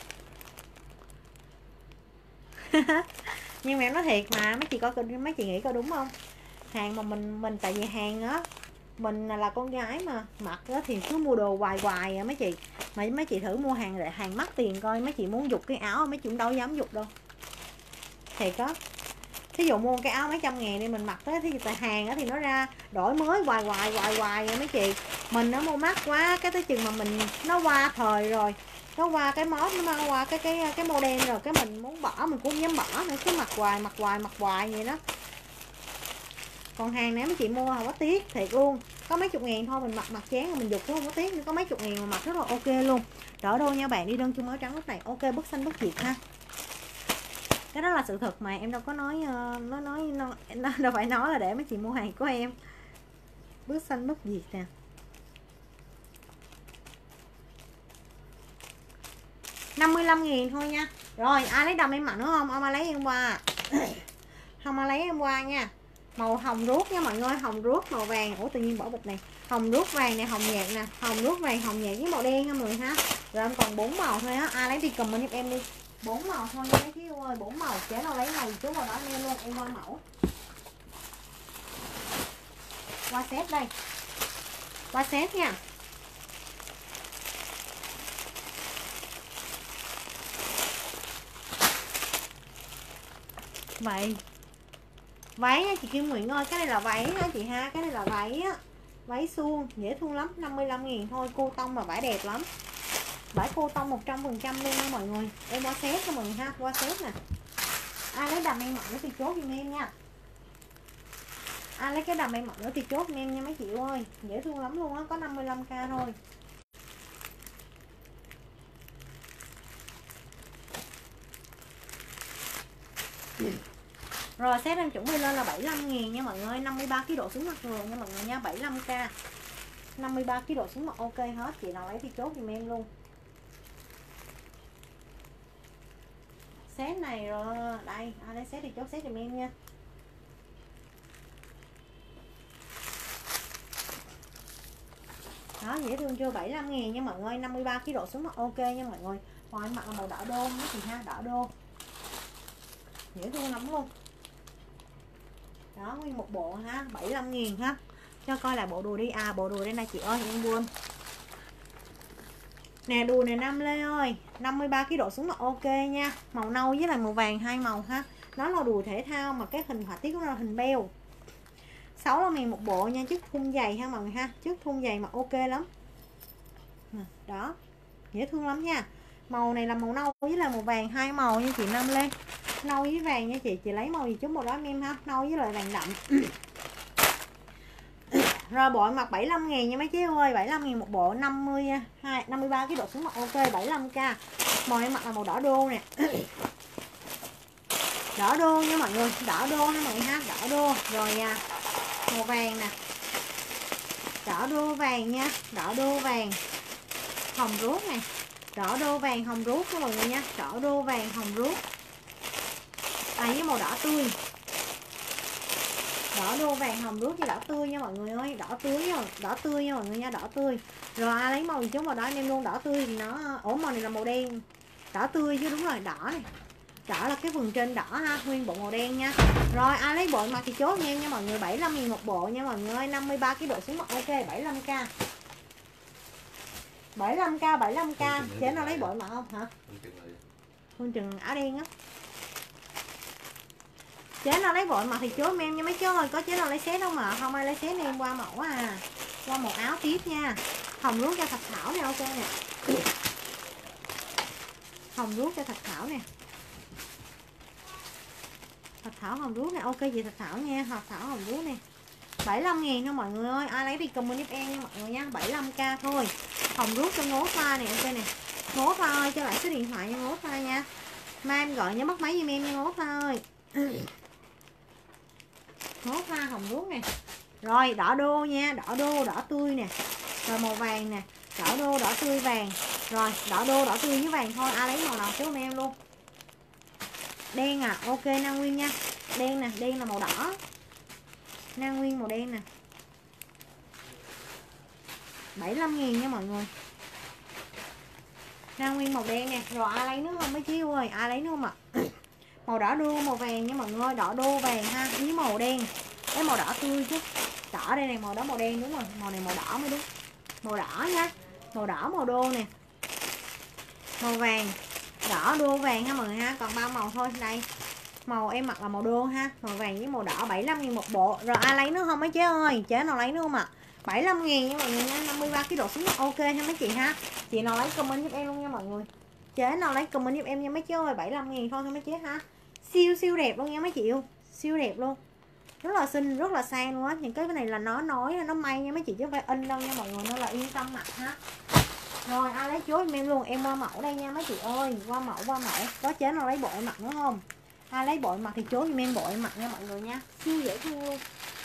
Nhưng mà em nói thiệt mà mấy chị coi, mấy chị nghĩ coi đúng không? Hàng mà mình tại vì hàng á, mình là con gái mà mặc á thì cứ mua đồ hoài hoài à mấy chị. Mà mấy chị thử mua hàng lại hàng mắc tiền coi, mấy chị muốn giục cái áo mấy chị cũng đâu dám giục đâu. Thiệt á. Thí dụ mua cái áo mấy trăm ngàn đi mình mặc á, thì tại hàng á thì nó ra đổi mới hoài à mấy chị. Mình nó mua mắc quá, cái tới chừng mà mình nó qua thời rồi, nó qua cái mốt, nó qua cái model rồi, cái mình muốn bỏ mình cũng không dám bỏ nữa, cứ mặc hoài vậy đó. Còn hàng này mấy chị mua không có tiếc, thiệt luôn. Có mấy chục ngàn thôi mình mặc chán rồi mình giục cũng không có tiếc nữa, có mấy chục ngàn mà mặc rất là ok luôn. Đỡ đô nha bạn, đi đơn chung áo trắng lúc này ok, bất xanh bất diệt ha. Cái đó là sự thật mà em đâu có nói, nó đâu phải nói là để mấy chị mua hàng của em. Bước xanh bất diệt nè, 55.000 thôi nha. Rồi ai lấy đầm em mặc nữa không? Ông ai lấy em qua. Không ai lấy em qua nha. Màu hồng ruốc nha mọi người, hồng ruốc màu vàng. Ủa tự nhiên bỏ bịch này. Hồng ruốc vàng này, hồng nhạt nè, hồng ruốc vàng, hồng nhạt với màu đen nha mọi người ha. Rồi em còn 4 màu thôi á. Ai lấy thì comment giúp em đi. 4 màu thôi nha mấy chú ơi, 4 màu. Chế nào lấy màu chú màu đó em luôn, em qua mẫu. Qua set đây. Qua set nha. Vậy váy á, chị Kim Nguyễn ơi, cái này là váy á chị ha, cái này là váy á, váy suông dễ thương lắm, 55.000 thôi, cô tông mà vải đẹp lắm, vải cô tông 100% luôn nha mọi người. Em qua set cho mọi người ha, qua set nè. Ai lấy đầm em mặc nữa thì chốt giùm em nha, ai lấy cái đầm em mặc nữa thì chốt giùm em nha mấy chị ơi, dễ thương lắm luôn á, có 55k thôi. Rồi set em chuẩn bị lên là 75.000 nha mọi người, 53kg độ xuống mặt người nha mọi người nha, 75k, 53kg độ xuống mặt ok hết. Chị nào lấy thì chốt giùm em luôn. Set này rồi đây, ai lấy set thì chốt set giùm em nha. Đó dễ thương chưa, 75.000 nha mọi người, 53kg độ xuống mặt ok nha mọi người. Còn em mặc là màu đỏ đô nữa thì ha, đỏ đô dễ thương lắm luôn. Đó nguyên một bộ ha, 75.000 ha. Cho coi lại bộ đùi đi. À bộ đùi đây này chị ơi, em quên. Nè đùi này Nam Lê ơi, 53kg độ xuống mặt ok nha. Màu nâu với lại màu vàng, hai màu ha. Nó là đùi thể thao mà cái hình họa tiết của nó là hình beo. 65.000 một bộ nha, chất thun dày ha mọi người ha, chất thun dày mà ok lắm. Đó dễ thương lắm nha. Màu này là màu nâu với là màu vàng, hai màu nha chị Nam Lê. Nâu với vàng nha chị lấy màu gì chút màu đó em ha, nâu với lại vàng đậm. Rồi bộ mặc 75.000 nha mấy chú ơi, 75.000 một bộ, 53kg độ xuống mặt ok, 75k. Màu em mặc là màu đỏ đô nè. Đỏ đô nha mọi người, đỏ đô nha mọi người ha, đỏ đô. Rồi màu vàng nè, đỏ đô vàng nha, đỏ đô vàng hồng ruốc nè, đỏ đô vàng hồng ruốc nha mọi người nha, đỏ đô vàng hồng ruốc. Với màu đỏ tươi, đỏ đô vàng hồng ruốc với đỏ tươi nha mọi người ơi, đỏ tươi nha mọi người nha, đỏ tươi. Rồi ai lấy màu gì chúng màu đỏ em luôn, đỏ tươi thì nó ổ màu này là màu đen, đỏ tươi chứ đúng rồi, đỏ này, đỏ là cái phần trên đỏ ha, nguyên bộ màu đen nha. Rồi ai lấy bộ mặc thì chốt nha mọi người, 75.000 một bộ nha mọi người ơi, 53kg độ xuống mặt ok, 75k. 75k. Chế nó lấy bộ mặc không hả? Phương Trừng áo đen á. Chế nào lấy bộ mặc thì chốt em nha mấy chú ơi, có chế nào lấy set không mà không ai lấy set em qua mẫu qua một áo tiếp nha. Hồng ruốc cho Thạch Thảo này ok nè. Hồng ruốc cho Thạch Thảo nè. Thạch Thảo hồng ruốc này ok chị Thạch Thảo nha, Thạch Thảo hồng ruốc nè. 75.000 thôi mọi người ơi, ai lấy thì comment giúp em nha mọi người nha, 75k thôi. Hồng ruốc cho ngố pha này ok nè. Ngố Thoa ơi, cho lại số điện thoại nha Ngố Thoa nha. Mai em gọi nhớ bắt máy giùm em nha Ngố Thoa ơi. Ngố Thoa hồng ruốc nè. Rồi đỏ đô nha, đỏ đô đỏ tươi nè. Rồi màu vàng nè, đỏ đô đỏ tươi vàng. Rồi đỏ đô đỏ tươi với vàng thôi, ai lấy màu nào cho em luôn. Đen à, ok Nam Nguyên nha. Đen nè, đen là màu đỏ. Nam Nguyên màu đen nè. 75.000 nha mọi người. Nam Nguyên màu đen nè. Rồi ai lấy nữa không mấy chiêu ơi, ai lấy nữa không ạ? Màu đỏ đô màu vàng nha mọi người, đỏ đô vàng ha, với màu đen. Cái màu đỏ tươi chứ. Đỏ đây này, màu đó màu đen đúng rồi, màu này màu đỏ mới đúng. Màu đỏ nha. Màu đỏ màu đô nè. Màu vàng, đỏ đô vàng ha mọi người ha, còn 3 màu thôi. Đây. Màu em mặc là màu đô ha, màu vàng với màu đỏ 75.000 một bộ. Rồi ai lấy nữa không mấy chế ơi? Chế nào lấy nữa không ạ? 75.000 nha mọi người nha, 53 kg độ xuống ok ha mấy chị ha. Chị nào lấy comment giúp em luôn nha mọi người. Chế nào lấy comment giúp em nha mấy chế ơi, 75.000 thôi mấy chế ha. Siêu siêu đẹp luôn nha mấy chị yêu. Siêu đẹp luôn. Rất là xinh, rất là sang luôn á. Những cái này là nó nói, nó may nha mấy chị chứ không phải in đâu nha mọi người, nên là yên tâm mặc ha. Rồi ai lấy chốt em luôn, em qua mẫu đây nha mấy chị ơi, qua mẫu có chế nào lấy bộ em mặc nữa không? Ai lấy bộ em mặc thì chốt giùm em bộ em mặc nha mọi người nha, siêu dễ thương luôn.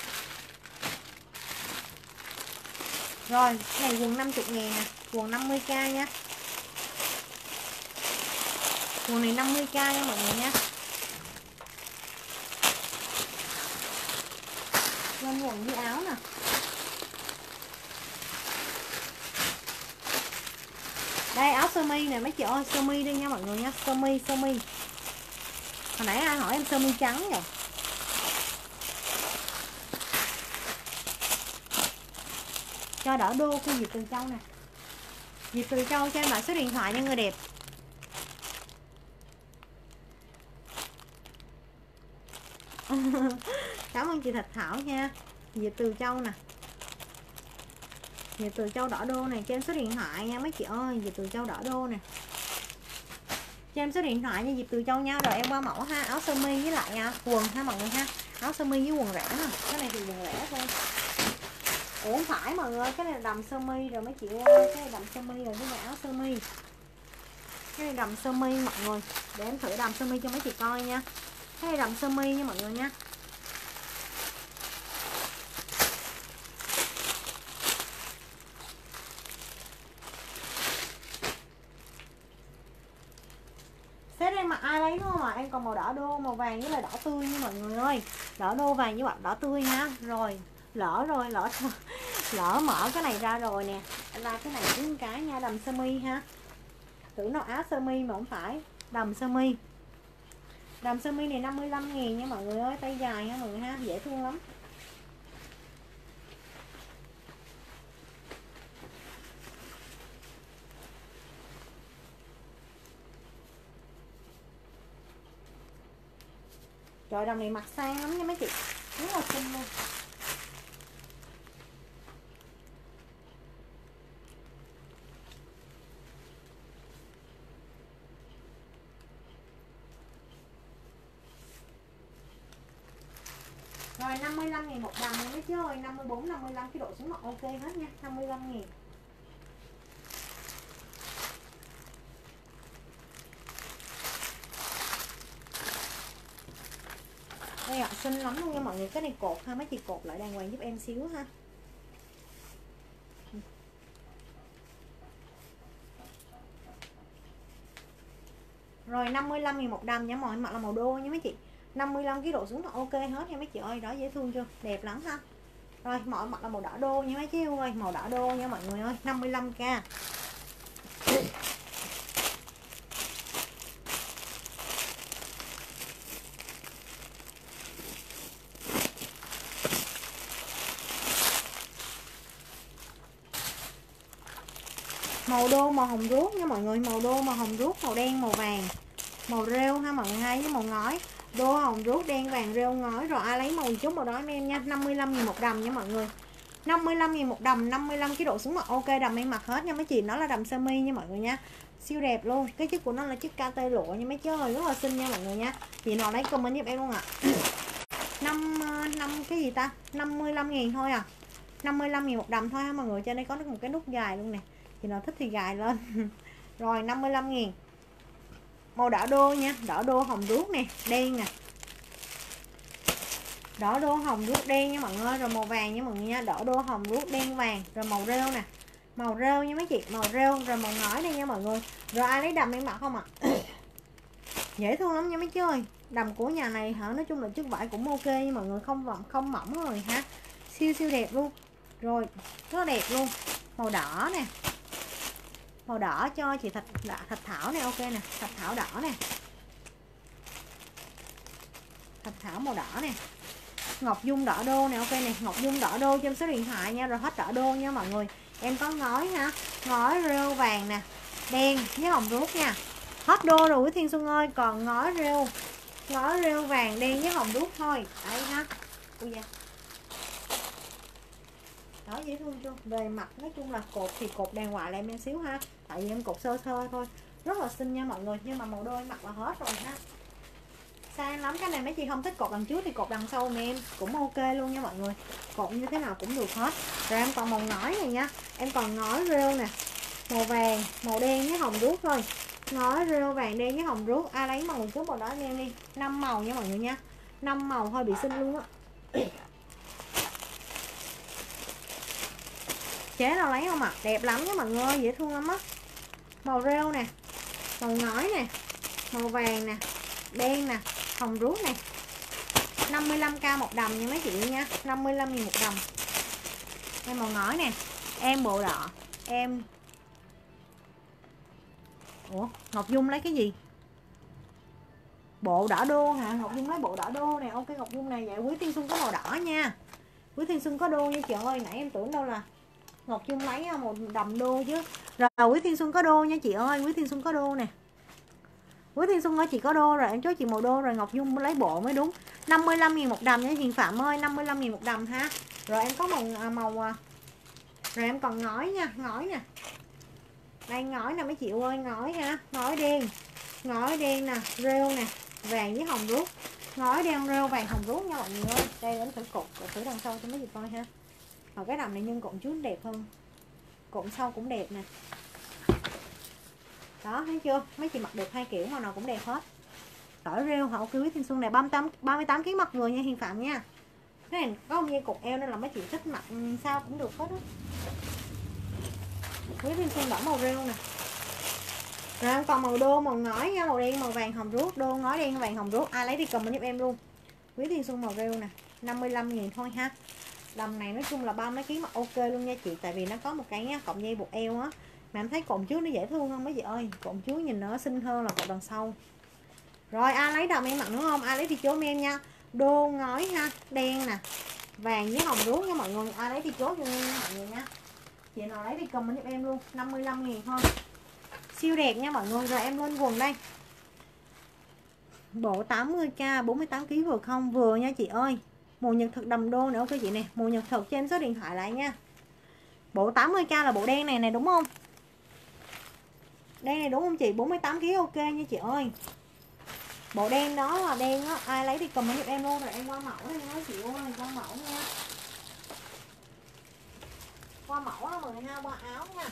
Rồi cái này quần 50.000 nè, quần 50k nha, quần này 50k nha mọi người nha. Lên quần với áo nè. Đây áo sơ mi nè mấy chị ơi, sơ mi đi nha mọi người nha, sơ mi. Hồi nãy ai hỏi em sơ mi trắng rồi. Cho đỡ đô của Diệp Từ Châu nè. Diệp Từ Châu cho em lại số điện thoại nha người đẹp. Cảm ơn chị Thạch Thảo nha. Diệp Từ Châu nè. Diệp Từ Châu đỏ đô này, cho em số điện thoại nha mấy chị ơi. Diệp Từ Châu đỏ đô nè, cho em số điện thoại nha Diệp Từ Châu nha. Rồi em qua mẫu ha, áo sơ mi với lại quần ha mọi người ha. Áo sơ mi với quần rẻ nè. Cái này thì quần rẻ thôi. Ủa không phải mọi người, cái này là đầm sơ mi rồi mấy chị ơi. Cái này đầm sơ mi rồi, cái này áo sơ mi. Cái này đầm sơ mi mọi người. Để em thử đầm sơ mi cho mấy chị coi nha. Cái này đầm sơ mi nha mọi người nha. Set em mặc ai lấy đúng không ạ? Em còn màu đỏ đô, màu vàng với lại đỏ tươi nha mọi người ơi. Đỏ đô vàng với đỏ tươi nha. Rồi, lỡ mở cái này ra rồi nè. Là cái này cũng cái nha, đầm sơ mi ha. Tưởng đâu áo sơ mi mà không phải, đầm sơ mi. Đầm sơ mi này 55.000 nha mọi người ơi, tay dài nha mọi người ha, dễ thương lắm. Trời, đầm này mặc sang lắm nha mấy chị, rất là xinh luôn. Rồi 55.000 một đầm nha mấy chứ ơi, 54, 55 cái độ xuống mặt ok hết nha, 55.000. Đây ạ, xinh lắm luôn nha mọi người, cái này cột ha, mấy chị cột lại đàng hoàng giúp em xíu ha. Rồi 55.000 một đầm nha mọi người, mặc là màu đô nha mấy chị. 55 cái độ xuống mặt ok hết nha mấy chị ơi, đó dễ thương chưa, đẹp lắm ha. Rồi mọi mặt là màu đỏ đô nha mấy chị ơi, màu đỏ đô nha mọi người ơi, 55k. Màu đô màu hồng ruốc nha mọi người, màu đô màu hồng ruốc, màu đen màu vàng, màu rêu ha mọi người hay, với màu ngói. Đô hồng ruốc đen vàng rêu ngói. Rồi ai lấy màu chút màu đó em nha. 55.000 một đầm nha mọi người, 55.000 một đầm, 55 cái độ xuống mặt ok, đầm em mặc hết nha mấy chị. Nó là đầm sơ mi nha mọi người nha, siêu đẹp luôn. Cái chất của nó là chất KT lụa nha mấy chứ ơi, rất là xinh nha mọi người nha. Chị nào lấy comment giúp em luôn ạ. 5 cái gì ta, 55.000 thôi à, 55.000 một đầm thôi ha mọi người. Trên đây có một cái nút dài luôn nè, chị nào thích thì gài lên. Rồi 55.000. Màu đỏ đô nha, đỏ đô hồng ruốc nè, đen nè. Đỏ đô hồng ruốc đen nha mọi người. Rồi màu vàng nha mọi người nha, đỏ đô hồng ruốc đen vàng. Rồi màu rêu nè, màu rêu nha mấy chị, màu rêu. Rồi màu ngói đây nha mọi người. Rồi ai lấy đầm em mặc không ạ? Dễ thương lắm nha mấy chị ơi. Đầm của nhà này hả, nói chung là chất vải cũng ok nha mọi người, không mỏng rồi ha, siêu siêu đẹp luôn. Rồi rất đẹp luôn. Màu đỏ nè, màu đỏ cho chị Thạch Thảo nè, ok nè, Thạch Thảo đỏ nè, Thạch Thảo màu đỏ nè. Ngọc Dung đỏ đô nè, ok nè, Ngọc Dung đỏ đô trên số điện thoại nha. Rồi hết đỏ đô nha mọi người. Em có ngói ha, ngói rêu vàng nè, đen với hồng ruốc nha. Hết đô rồi Quý Thiên Xuân ơi, còn ngói rêu vàng đen với hồng ruốc thôi. Đấy ha. Ui da. Đó, dễ thương chưa? Về mặt nói chung là cột thì cột đàng hoàng lại em xíu ha, tại vì em cột sơ sơ thôi, rất là xinh nha mọi người. Nhưng mà màu đôi em mặc là hết rồi ha, sai lắm. Cái này mấy chị không thích cột đằng trước thì cột đằng sau em cũng ok luôn nha mọi người, cột như thế nào cũng được hết. Rồi em còn màu ngói này nha, em còn ngói rêu nè, màu vàng, màu đen với hồng ruốc thôi. Ngói rêu vàng đen với hồng ruốc, ai lấy màu trước màu đó em đi. 5 màu nha mọi người nha, 5 màu thôi bị xinh luôn á. Chế nào lấy không ạ? Đẹp lắm nha mọi người, dễ thương lắm á. Màu rêu nè, màu ngói nè, màu vàng nè, đen nè, hồng ruốc nè. 55k một đầm nha mấy chị nha, 55.000 một đầm. Em màu ngói nè, em bộ đỏ, em. Ủa, Ngọc Dung lấy cái gì? Bộ đỏ đô hả? Ngọc Dung lấy bộ đỏ đô nè, ok Ngọc Dung này. Vậy Quý Thiên Xuân có màu đỏ nha. Quý Thiên Xuân có đô nha chị ơi, nãy em tưởng đâu là Ngọc Dung lấy một đầm đô chứ. Rồi Quý Thiên Xuân có đô nha chị ơi, Quý Thiên Xuân có đô nè. Quý Thiên Xuân ơi chị có đô rồi, em chốt chị màu đô rồi, Ngọc Dung lấy bộ mới đúng. 55.000 một đầm nha Hiền Phạm ơi, 55.000 một đầm ha. Rồi em có rồi em còn ngói nha, ngói nè. Đây ngói nè mấy chị ơi, ngói ha, ngói đen nè, rêu nè, vàng với hồng ruốc. Ngói đen rêu vàng hồng ruốc nha mọi người ơi. Đây em thử cột thử đằng sau cho mấy chị coi ha. Mà cái đầm này nhân cột trước đẹp hơn, cột sau cũng đẹp nè. Đó thấy chưa, mấy chị mặc được hai kiểu màu nào cũng đẹp hết. Đỏ rêu hậu Quý Thiên Xuân này 38 kg mặc người nha Hiền Phạm nha. Cái này có một dây cột eo nên là mấy chị thích mặc sao cũng được hết á. Quý Thiên Xuân đỏ màu rêu nè. Rồi em còn màu đô, màu ngói nha, màu đen, màu vàng hồng ruốc, đô ngói đen vàng hồng ruốc, ai lấy thì comment giúp em luôn. Quý Thiên Xuân màu rêu nè, 55.000 thôi ha. Đầm này nói chung là 30 mấy kg mà ok luôn nha chị, tại vì nó có một cái cọng dây buộc eo á. Mà em thấy cột trước nó dễ thương không mấy chị ơi, cột trước nhìn nó xinh hơn là cột đằng sau. Rồi ai lấy đầm em mặc nữa không? Ai lấy thì chốt em nha. Đô ngói ha, đen nè, vàng với hồng ruốc nha mọi người, ai lấy thì chốt cho em mọi người nha. Chị nào lấy thì comment giúp em luôn, 55.000 thôi. Siêu đẹp nha mọi người. Rồi em lên quần đây. Bộ 80k 48 kg vừa không? Vừa nha chị ơi. Mùa nhật thực đầm đô nữa ok chị nè. Mùa nhật thực cho em số điện thoại lại nha. Bộ 80k là bộ đen này nè đúng không? Đen này đúng không chị? 48 kg ok nha chị ơi. Bộ đen đó là đen á, ai lấy thì comment giúp em luôn. Rồi em qua mẫu đây nha chị ơi, qua mẫu nha. Qua mẫu á mọi người ha, qua áo nha.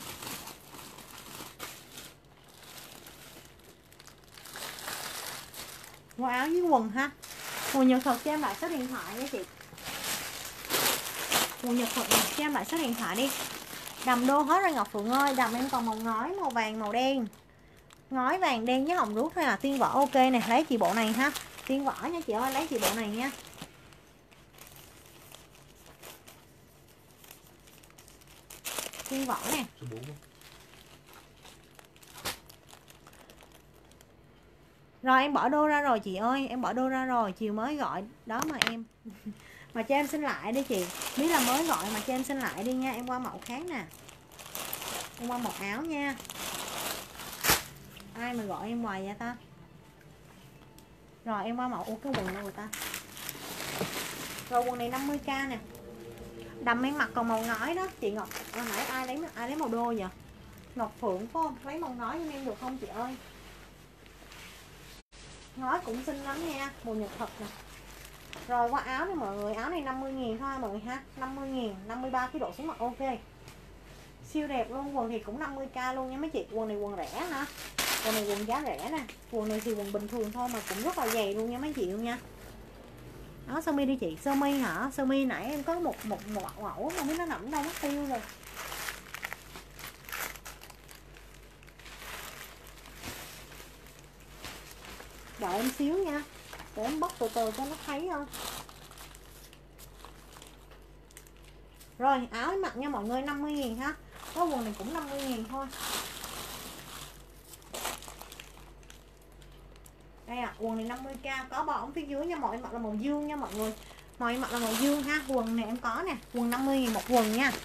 Qua áo với quần ha. Mùa nhật thực cho em lại số điện thoại nha chị. Mùa nhật thực cho em lại số điện thoại đi. Đầm đô hết rồi Ngọc Phượng ơi. Đầm em còn màu ngói, màu vàng, màu đen. Ngói vàng đen với hồng ruốc thôi à. Tiên vỏ ok nè, lấy chị bộ này ha. Tiên vỏ nha chị ơi, lấy chị bộ này nha. Tiên vỏ nè. Rồi em bỏ đô ra rồi chị ơi, em bỏ đô ra rồi, chiều mới gọi đó mà em. Mà cho em xin lại đi chị. Biết là mới gọi mà cho em xin lại đi nha. Em qua mẫu khác nè. Em qua mẫu áo nha. Ai mà gọi em hoài vậy ta? Rồi em qua mẫu cái quần đâu rồi ta. Rồi quần này 50k nè. Đầm em mặc còn màu ngói đó chị Ngọc. Nãy ai lấy màu đô vậy? Ngọc Phượng phải không? Lấy màu ngói cho em được không chị ơi? Ngói cũng xinh lắm nha, mùa nhật thật nè. Rồi qua áo này mọi người, áo này 50.000 thôi mọi người ha, 50.000, 53 cái độ xuống mặt ok. Siêu đẹp luôn. Quần thì cũng 50k luôn nha mấy chị. Quần này quần rẻ hả? Quần này quần giá rẻ nè. Quần này thì quần bình thường thôi mà cũng rất là dày luôn nha mấy chị luôn nha. Đó, sơ mi đi chị. Sơ mi hả? Sơ mi nãy em có một mẫu mà biết nó nằm đâu mất tiêu rồi. Đợi em xíu nha, để em bóc từ từ cho nó thấy không. Rồi áo mặc nha mọi người, 50.000 ha. Cái quần này cũng 50.000 thôi. Đây ạ, quần này 50k, có bò ống phía dưới nha, mọi mặc là màu dương nha mọi người. Mọi mặc là màu dương ha. Quần này em có nè, quần 50.000 một quần nha.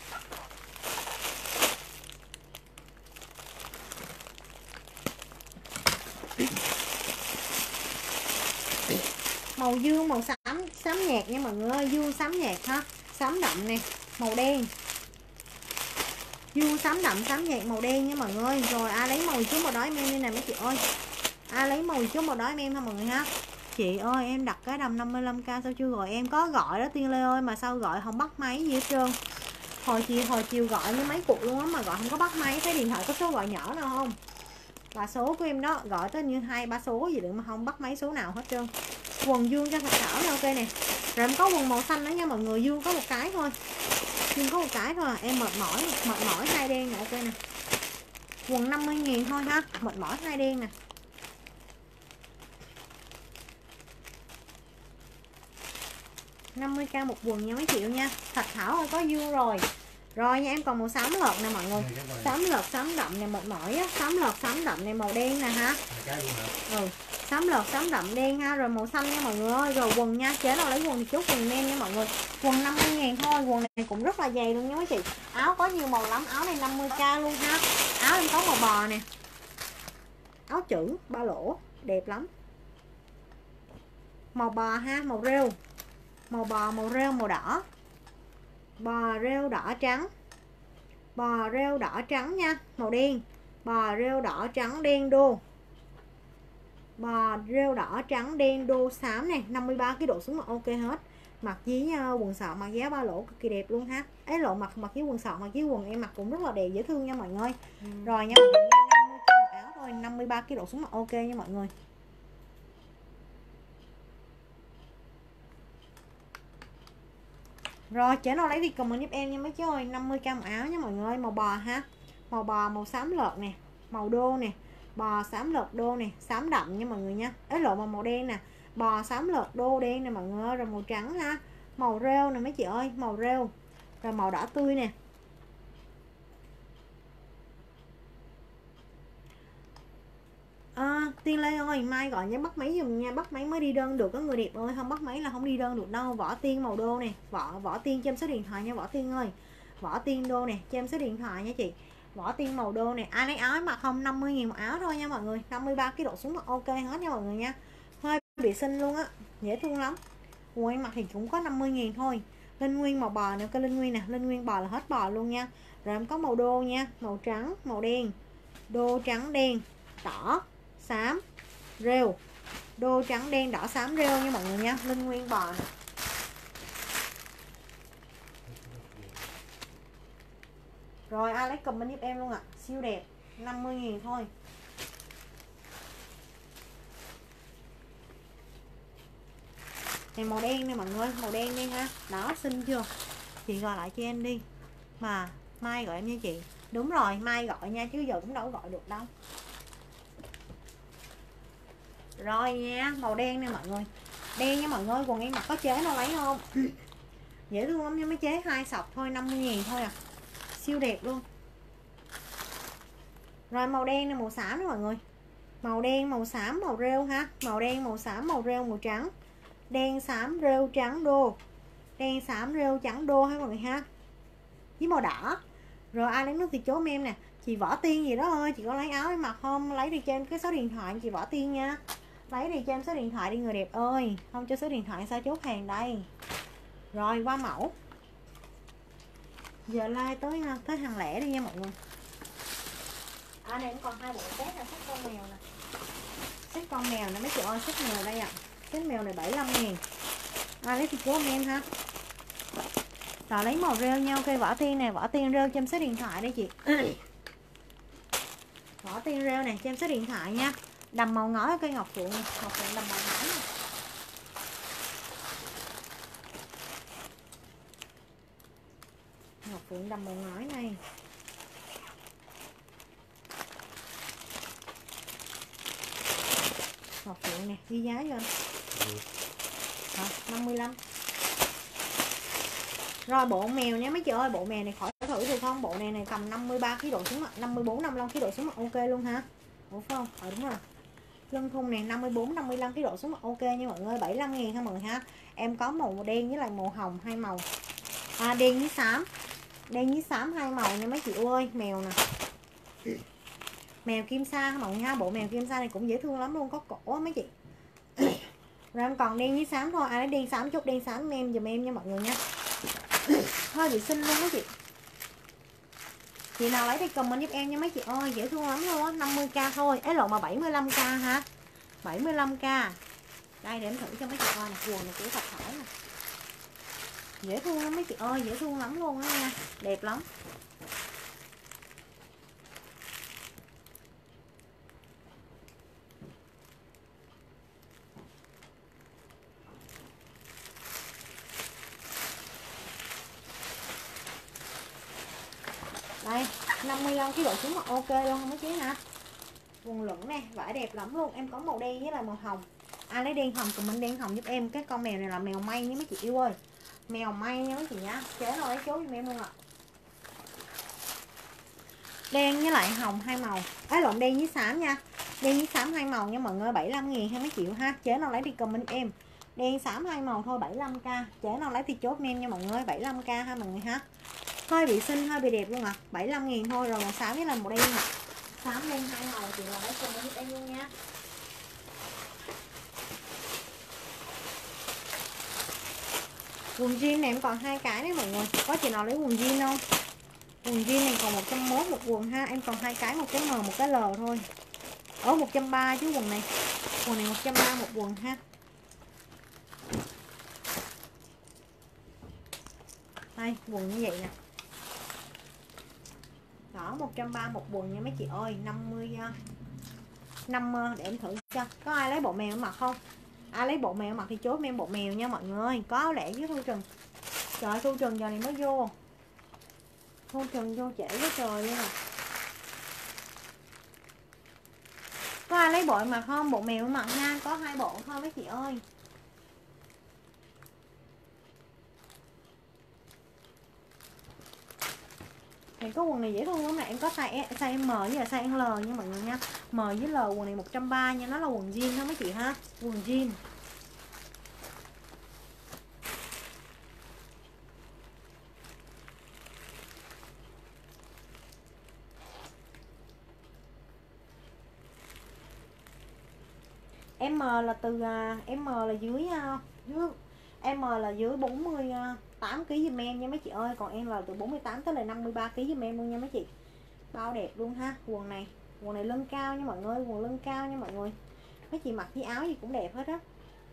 Màu dương, màu xám nhạt nha mọi người ơi, dương xám nhạt ha, xám đậm nè, màu đen. Dương xám đậm, xám nhạt màu đen nha mọi người. Rồi ai lấy màu trước màu đó em đi nè mấy chị ơi. Ai lấy màu trước màu đó em ha mọi người ha. Chị ơi em đặt cái đầm 55k sao chưa gọi? Em có gọi đó Tiên Lê ơi, mà sao gọi không bắt máy gì hết trơn. Hồi chiều gọi với mấy cuộc luôn á mà gọi không có bắt máy. Thấy điện thoại có số gọi nhỏ nào không? Và số của em đó gọi tới như 2-3 số gì được mà không bắt máy số nào hết trơn. Quần dương cho thật xảo nè, ok nè. Rồi em có quần màu xanh đó nha mọi người, dương có một cái thôi. Dương có một cái thôi à. Em mệt mỏi hai đen nè, ok nè. Quần 50.000 thôi ha, mệt mỏi hai đen nè. $50k một quần nha mấy chị nha. Thạch thảo ơi có dương rồi. Rồi nha em còn màu xám lợt nè mọi người. Xám lợt xám đậm này mệt mỏi á, xám lợt xám đậm này màu đen nè ha. Xám lợt xám đậm đen ha, rồi màu xanh nha mọi người ơi. Rồi quần nha, chế nào lấy quần thì chốt quần em nha mọi người. Quần 50.000 thôi, quần này cũng rất là dày luôn nha mấy chị. Áo có nhiều màu lắm, áo này 50k luôn ha. Áo em có màu bò nè. Áo chữ ba lỗ, đẹp lắm. Màu bò ha, màu rêu. Màu bò, màu rêu, màu đỏ. Bò rêu đỏ trắng. Bò rêu đỏ trắng nha, màu đen. Bò rêu đỏ trắng đen đô. Bò rêu đỏ trắng đen đô xám này, 53 cái độ xuống mặc ok hết. Mặc với quần sọt mặc giá ba lỗ cực kỳ đẹp luôn ha. Ấy lộ mặc với quần sọt mặc với quần em mặc cũng rất là đẹp dễ thương nha mọi người. Rồi nha, 50k áo thôi, 53 cái độ xuống mặc ok nha mọi người. Rồi chế nào lấy thì comment giúp em nha mấy chú ơi. 50k một áo nha mọi người. Màu bò ha. Màu bò màu xám lợt nè, màu đô nè. Bò xám lợt đô nè, xám đậm nha mọi người nha. Ấy lộ màu đen nè. Bò xám lợt đô đen nè mọi người ơi. Rồi màu trắng ha. Màu rêu nè mấy chị ơi, màu rêu. Rồi màu đỏ tươi nè. Tiên Lê ơi, mai gọi nhé bắt máy dùm nha, bắt máy mới đi đơn được. Có người đẹp ơi, không bắt máy là không đi đơn được đâu. Võ Tiên màu đô nè, Võ Tiên cho em số điện thoại nha Võ Tiên ơi. Võ Tiên đô nè, cho em số điện thoại nha chị. Võ Tiên màu đô nè, ai lấy áo mặc không 50.000 một áo thôi nha mọi người. 53 cái độ xuống mặc ok hết nha mọi người nha. Hơi bị xinh luôn á, dễ thương lắm. Quần em mặc thì cũng có 50.000 thôi. Linh Nguyên màu bò nè, cái Linh Nguyên nè, Linh Nguyên bò là hết bò luôn nha. Rồi em có màu đô nha, màu trắng, màu đen. Đô trắng đen, đỏ, xám, rêu. Đô trắng đen đỏ xám rêu nha mọi người nha. Linh Nguyên bò nè. Rồi ai lấy comment giúp em luôn ạ. Siêu đẹp, 50.000 thôi. Này màu đen nè mọi người, màu đen đi ha. Đó xinh chưa? Chị gọi lại cho em đi. Mà mai gọi em nha chị. Đúng rồi, mai gọi nha chứ giờ cũng đâu gọi được đâu. Rồi nha, màu đen nè mọi người. Đen nha mọi người, quần em mặc có chế đâu lấy không? Dễ thương lắm nha mấy chế, 2 sọc thôi, 50.000 thôi à. Siêu đẹp luôn. Rồi màu đen nè, màu xám đó mọi người. Màu đen, màu xám, màu rêu ha. Màu đen, màu xám, màu rêu, màu trắng. Đen, xám, rêu, trắng, đô. Đen, xám, rêu, trắng, đô ha mọi người ha. Với màu đỏ. Rồi ai lấy nước thì chốt em nè. Chị Võ Tiên gì đó ơi, chị có lấy áo em mặc không? Lấy đi cho em cái số điện thoại chị Võ Tiên nha. Lấy đi cho em số điện thoại đi người đẹp ơi. Không cho số điện thoại sao chốt hàng đây. Rồi qua mẫu. Giờ like tới hàng lẻ đi nha mọi người. Này cũng còn 2 bộ set là set con mèo nè. Set con mèo nè mấy chị ơi, set mèo đây ạ. Set mèo này 75.000. Lấy thì chốt em ha. Rồi lấy màu rêu nha. Ok, Võ Tiên nè, Võ Tiên rêu chăm số điện thoại đây chị. Võ Tiên rêu này, chăm số điện thoại nha. Đầm màu ngói cây ngọc phượng này, ngọc phượng đầm màu ngói này. Ngọc phượng đầm màu ngói này. Ngọc phượng nè, ghi giá cho anh. 55. Rồi bộ mèo nha mấy chị ơi, bộ mèo này khỏi thử được không? Bộ này tầm 53 kg độ xuống ạ, 54 55 kg độ xuống ạ, ok luôn ha. Ủa phải không? Đúng rồi. Lưng thun này 54 55 kg độ xuống ạ, ok nha mọi người, 75.000 ha mọi người ha. Em có màu đen với lại màu hồng hai màu. Đen với xám. Đen với xám hai màu nha mấy chị ơi, mèo nè. Mèo kim sa mọi người ha, bộ mèo kim sa này cũng dễ thương lắm luôn, có cổ á mấy chị. Rồi em còn đen với xám thôi, ai lấy đen xám chút đen xám em giùm em nha mọi người nha. Hơi bị xinh luôn đó chị. Chị nào lấy thì comment giúp em nha mấy chị ơi, dễ thương lắm luôn á, 50k thôi. Ấy lộn mà 75k ha. 75k. Đây để em thử cho mấy chị coi nè, quần này của Thạch Thảo nè. Dễ thương lắm mấy chị ơi, dễ thương lắm luôn á nha. Đẹp lắm. Đây, 55 kg độ xuống mà ok luôn không mấy chị hả? Quần lửng nè, vải đẹp lắm luôn. Em có màu đen với là màu hồng. Ai lấy đen hồng comment đen hồng giúp em. Cái con mèo này là mèo may nha mấy chị yêu ơi. Mèo may nha mấy chị nhá. Chế rồi lấy chốt giùm em luôn ạ. Đen với lại hồng hai màu. Lộn đen với xám nha. Đen với xám hai màu nha mọi người, 75.000 ha mấy chị ha. Chế nào lấy thì comment em. Đen xám hai màu thôi 75k. Chế nào lấy thì chốt em nha mọi người, 75k ha mọi người ha. Hơi bị xinh, hơi bị đẹp luôn ạ. 75.000 thôi. Rồi màu xám với là màu đen ạ. Xám đen hai màu thì là lấy comment giúp em luôn nha. Quần jean này em còn 2 cái đấy mọi người. Có chị nào lấy quần jean không? Quần jean này còn 101 một quần ha. Em còn 2 cái, một cái M một cái L thôi. Ở 130 chứ quần này. Quần này 130 một quần ha. Đây, quần như vậy nè. Đó, 130 một quần nha mấy chị ơi, 50 để em thử cho. Có ai lấy bộ mèo mặc không? Ai lấy bộ mèo mặc thì chốt em bộ mèo nha mọi người. Có áo lẻ với Thu Trần. Trời ơi, Thu Trần giờ này mới vô. Thu Trần vô trễ quá trời luôn à. Có ai lấy bộ mặc không? Bộ mèo mặc nha, có 2 bộ thôi mấy chị ơi. Thì có quần này dễ thương lắm nè, em có size M với là size L nha mọi người nha. M với L quần này 130 nha, nó là quần jean ha mấy chị ha, quần jean. M là từ M là dưới M là dưới 48 kg giùm em nha mấy chị ơi, còn em là từ 48 tới là 53 kg giùm em luôn nha mấy chị. Bao đẹp luôn ha. Quần này lưng cao nha mọi người, quần lưng cao nha mọi người. Mấy chị mặc với áo gì cũng đẹp hết á.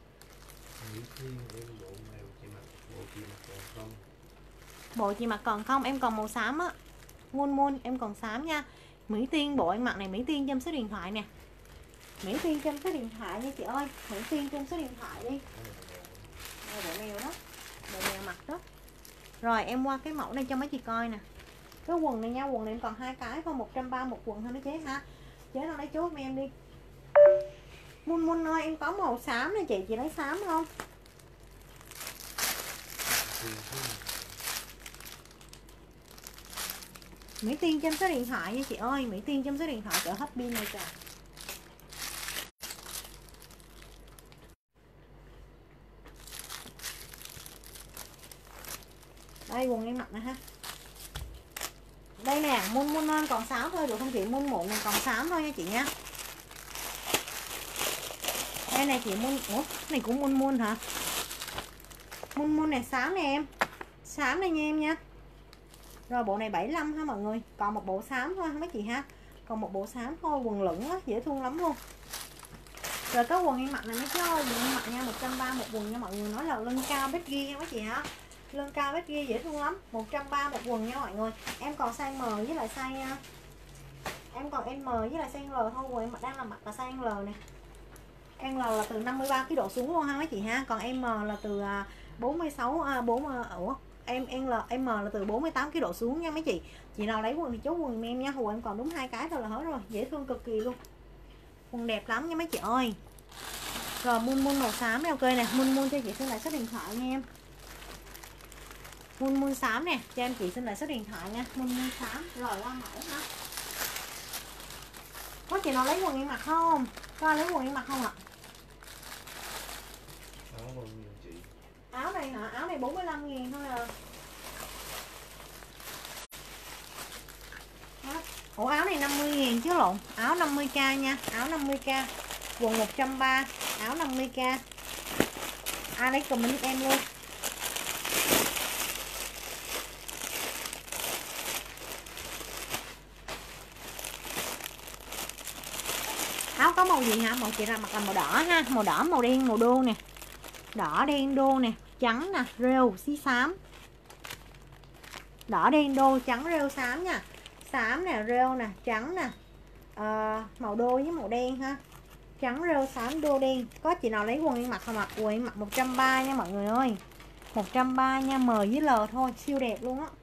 Bộ chị mặc còn không? Em còn màu xám á. Muôn em còn xám nha. Mỹ Tiên bộ em mặc này, Mỹ Tiên chăm số điện thoại nè. Mỹ Tiên chăm số điện thoại nha chị ơi. Mỹ Tiên chăm số điện thoại đi. Đây, bộ mèo đó. Bộ mèo mặc đó. Rồi em qua cái mẫu này cho mấy chị coi nè. Cái quần này nha, quần này em còn 2 cái thôi, 130 một quần thôi mấy chế ha. Chế nào lấy chốt em đi. Mun ơi, em có màu xám nè chị lấy xám không? Mỹ Tiên chăm số điện thoại nha chị ơi, Mỹ Tiên chăm số điện thoại chợ hết pin này trời. Đây quần em mặc nè ha. Đây nè, mun ơi còn 6 thôi được không chị? Mun muộn còn 6 thôi nha chị nha. Đây này chị Ủa, này cũng mun hả? Mun này xám nè em. Xám này nha em nha. Rồi bộ này 75 ha mọi người. Còn một bộ xám thôi mấy chị ha. Còn một bộ xám thôi, quần lửng á, dễ thương lắm luôn. Rồi có quần em mặc này mấy chứ ơi, quần em mặc nha, 130 một quần nha mọi người, nói là lưng cao bít ghi nha mấy chị hả. Lưng cao vết ghi dễ thương lắm, 130 một quần nha mọi người. Em còn size M với lại size em còn M với lại size L thôi, quần em đang làm mặc là size L nè. L là từ 53 kg độ xuống luôn ha mấy chị ha. Còn M là từ 46 M là từ 48 kg độ xuống nha mấy chị. Chị nào lấy quần thì chốt quần em nha. Hù em còn đúng 2 cái thôi là hết rồi, dễ thương cực kỳ luôn. Quần đẹp lắm nha mấy chị ơi. Rồi mun màu xám này ok nè, mun cho chị xin lại số điện thoại nha em. Mun xám nè, cho em chị xin lại số điện thoại nha. Mun xám rồi qua mẫu ha. Có chị nào lấy quần em mặc không? Có ai lấy quần em mặc không ạ? Áo bao nhiêu chị? Áo này hả? Áo này 45.000 thôi à. Ủa áo này 50.000 chứ lộn. Áo 50k nha, áo 50k. Quần 130, áo 50k. Ai lấy comment em luôn. Áo có màu gì hả? Màu chị ra mặc là màu đỏ ha, màu đỏ, màu đen, màu đô nè. Đỏ đen đô nè, trắng nè, rêu xí xám. Đỏ đen đô, trắng rêu xám nha. Xám nè, rêu nè, trắng nè. Màu đô với màu đen ha. Trắng rêu xám đô đen. Có chị nào lấy quần em mặc không ạ? Quần em mặc 130 nha mọi người ơi. 130 nha, M với L thôi, siêu đẹp luôn á.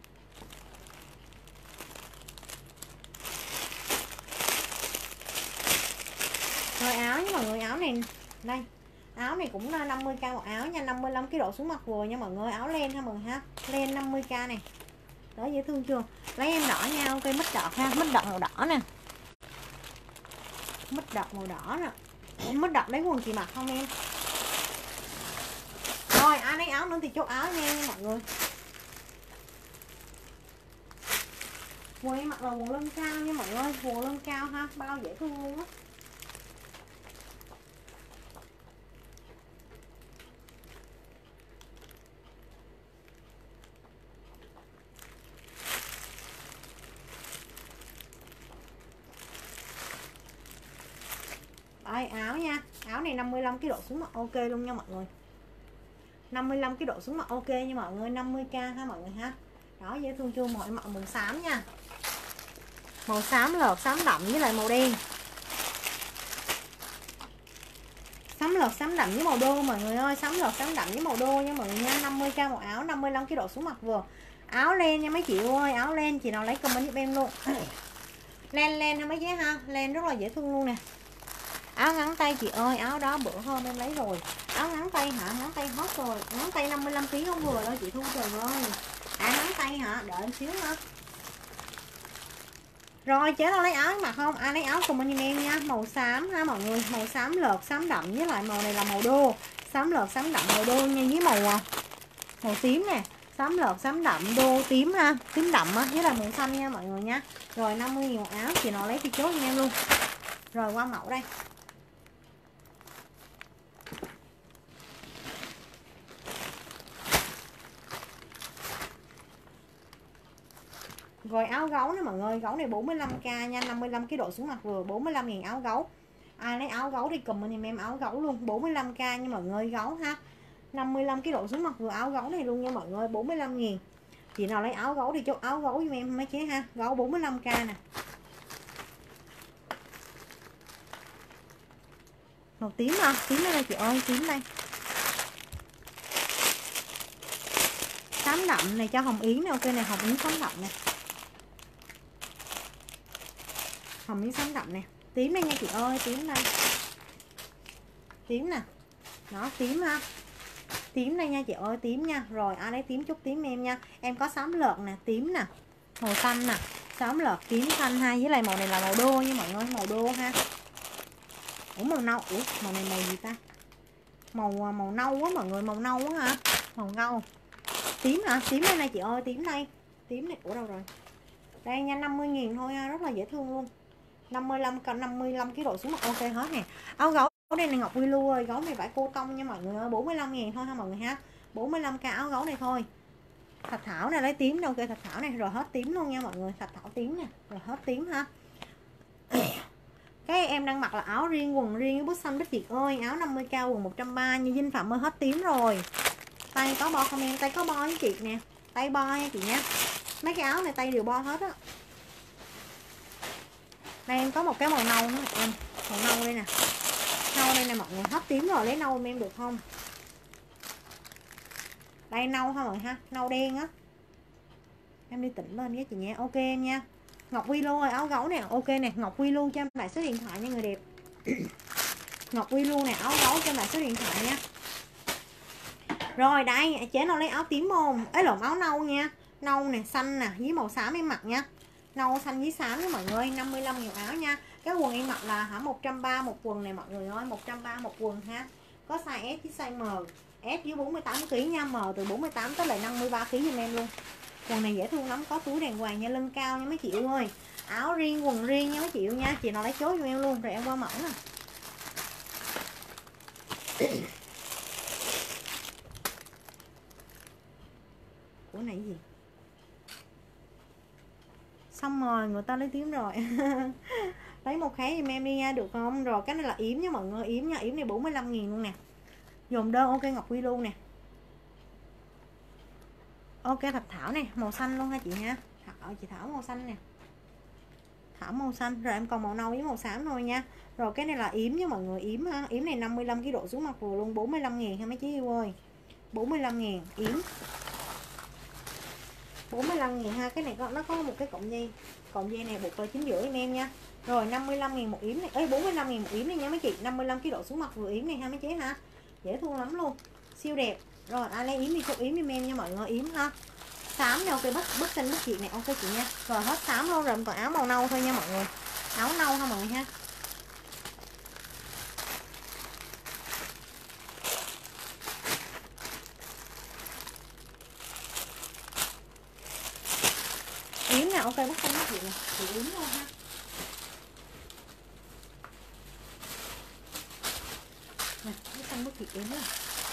Rồi áo với mọi người, áo này đây. Áo này cũng 50k một áo nha, 55 kg độ xuống mặt vừa nha mọi người. Áo len ha mọi người ha. Len 50k này. Đó dễ thương chưa? Lấy em đỏ nha, ok mít đọt ha, mít đọt màu đỏ nè. Mít đọt màu đỏ nè. Mít đọt lấy quần chị mặc không em? Rồi ai lấy áo nữa thì chốt áo nha mọi người. Quần em mặc là quần lưng cao nha mọi người, quần lưng cao ha, bao dễ thương luôn á. Đây áo nha, áo này 55 kg độ xuống mặt ok luôn nha mọi người. 55 kg độ xuống mặt ok nha mọi người, 50k ha mọi người ha. Đó dễ thương chưa? Mọi mặc màu xám nha. Màu xám lợt xám đậm với lại màu đen. Xám lợt xám đậm với màu đô mọi người ơi, xám lợt xám đậm với màu đô nha mọi người nha, 50k một áo, 55 kg độ xuống mặt vừa. Áo len nha mấy chị ơi, áo len chị nào lấy comment giúp em luôn. Len ha mấy chị ha, len rất là dễ thương luôn nè. Áo ngắn tay chị ơi, áo đó bữa hôm em lấy rồi. Áo ngắn tay hả? Ngắn tay hot rồi. Ngắn tay 55 kg không vừa đâu chị Thu trời ơi. Ngắn tay hả? Đợi em xíu ha. Rồi chế đâu lấy áo mặc không? Ai lấy áo cùng anh em nha. Màu xám ha mọi người, màu xám lợt xám đậm với lại màu này là màu đô. Xám lợt xám đậm màu đô nha, với màu tím nè. Xám lợt xám đậm đô tím ha, tím đậm á với là màu xanh nha mọi người nha. Rồi 50.000 một áo, chị nào lấy thì chốt nha em luôn. Rồi qua mẫu đây. Rồi áo gấu nè mọi người, gấu này 45k nha, 55 kg độ xuống mặt vừa, 45.000 áo gấu. Ai lấy áo gấu thì comment em áo gấu luôn, 45k nha mọi người, gấu ha. 55 kg độ xuống mặt vừa, áo gấu này luôn nha mọi người, 45.000. Chị nào lấy áo gấu thì chốt áo gấu giùm em mấy chế ha, gấu 45k nè. Màu tím ha, tím đây chị ơi, tím đây. Xám đậm này cho Hồng Yến nè, ok này, Hồng Yến xám đậm nè. Hồng Yến xám đậm nè, tím đây nha chị ơi, tím đây. Tím nè. Đó, tím ha. Tím đây nha chị ơi, tím nha. Rồi ai lấy tím chốt tím em nha. Em có xám lợn nè, tím nè, màu xanh nè, xám lợn tím xanh ha, với lại màu này là màu đô nha mọi người, màu đô ha. Ủa màu nâu, ủa màu này màu gì ta? Màu nâu quá mọi người, màu nâu quá ha. Màu nâu. Tím hả? Tím đây này chị ơi, tím đây. Tím này ủa đâu rồi? Đây nha, 50.000 thôi ha, rất là dễ thương luôn. 55 kg độ xuống mặt ok hết nè. Áo gấu đây này Ngọc Willow ơi, gấu này vải cô tông nha mọi người ơi, 45.000 thôi ha mọi người ha. 45k áo gấu này thôi. Thạch Thảo này lấy tím đâu, ok Thạch Thảo này rồi hết tím luôn nha mọi người, Thạch Thảo tím nè, rồi hết tím ha. Cái em đang mặc là áo riêng, quần riêng với bút xanh Bích Việt ơi, áo 50k quần 130 như Vinh Phạm ơi, hết tím rồi. Tay có bo không em? Tay có bo với chị nè. Tay bo nha chị nha. Mấy cái áo này tay đều bo hết á. Đây em có một cái màu nâu nữa em. Màu nâu đây nè. Nâu đây nè mọi người. Hết tím rồi lấy nâu em được không? Đây nâu ha mọi người ha. Nâu đen á. Em đi tỉnh lên với chị nha. Ok em nha. Ngọc Quy Lu ơi, áo gấu nè. Ok nè, Ngọc Quy Lu cho em lại số điện thoại nha người đẹp. Ngọc Quy Lu nè, áo gấu cho em lại số điện thoại nha. Rồi đây, chế nào lấy áo tím không? Ấy lộn, áo nâu nha. Nâu nè, xanh nè, với màu xám em mặc nha. Nâu xanh với xám nha mọi người, 55.000 áo nha. Cái quần em mặc là 130 một quần này mọi người ơi, 130 một quần ha. Có size S với size M. S dưới 48 kg nha, M từ 48 tới lại 53 kg giùm em luôn. Quần này dễ thương lắm, có túi đàng hoàng nha, lưng cao nha mấy chị ơi. Áo riêng, quần riêng nha mấy chị nha. Chị nào lấy chốt giùm em luôn rồi em qua mẫu nè. Của này gì? Xong rồi, người ta lấy tím rồi. Lấy một cái giùm em đi nha, được không? Rồi cái này là yếm nha mọi người, yếm nha, yếm này 45.000 luôn nè. Dùm đơn ok Ngọc Quy luôn nè. Ok Thạch Thảo nè, màu xanh luôn ha chị nha. Chị Thảo màu xanh nè. Thảo màu xanh, rồi em còn màu nâu với màu xám thôi nha. Rồi cái này là yếm nha mọi người, yếm ha. Yếm này 55 kg độ xuống mặt vừa luôn, 45.000 ha mấy chị yêu ơi. 45.000 yếm. 45.000 ha, cái này nó có một cái cọng dây này buộc vào chính giữa em nha. Rồi 55.000 một yếm này, 45.000 một yếm này nha mấy chị, 55 kg độ xuống mặt vừa yếm này ha mấy chị ha. Dễ thương lắm luôn, siêu đẹp. Rồi ai lấy yếm đi chốt yếm em nha mọi người, yếm ha. Xám nha, ok bức xanh bức chị này ok chị nha. Rồi hết xám luôn rồi, còn áo màu nâu thôi nha mọi người. Áo nâu ha mọi người ha. Yếm nè, ok bức xanh bức chị nè, chị yếm luôn ha. Nè, bức xanh bức chị yếm nè.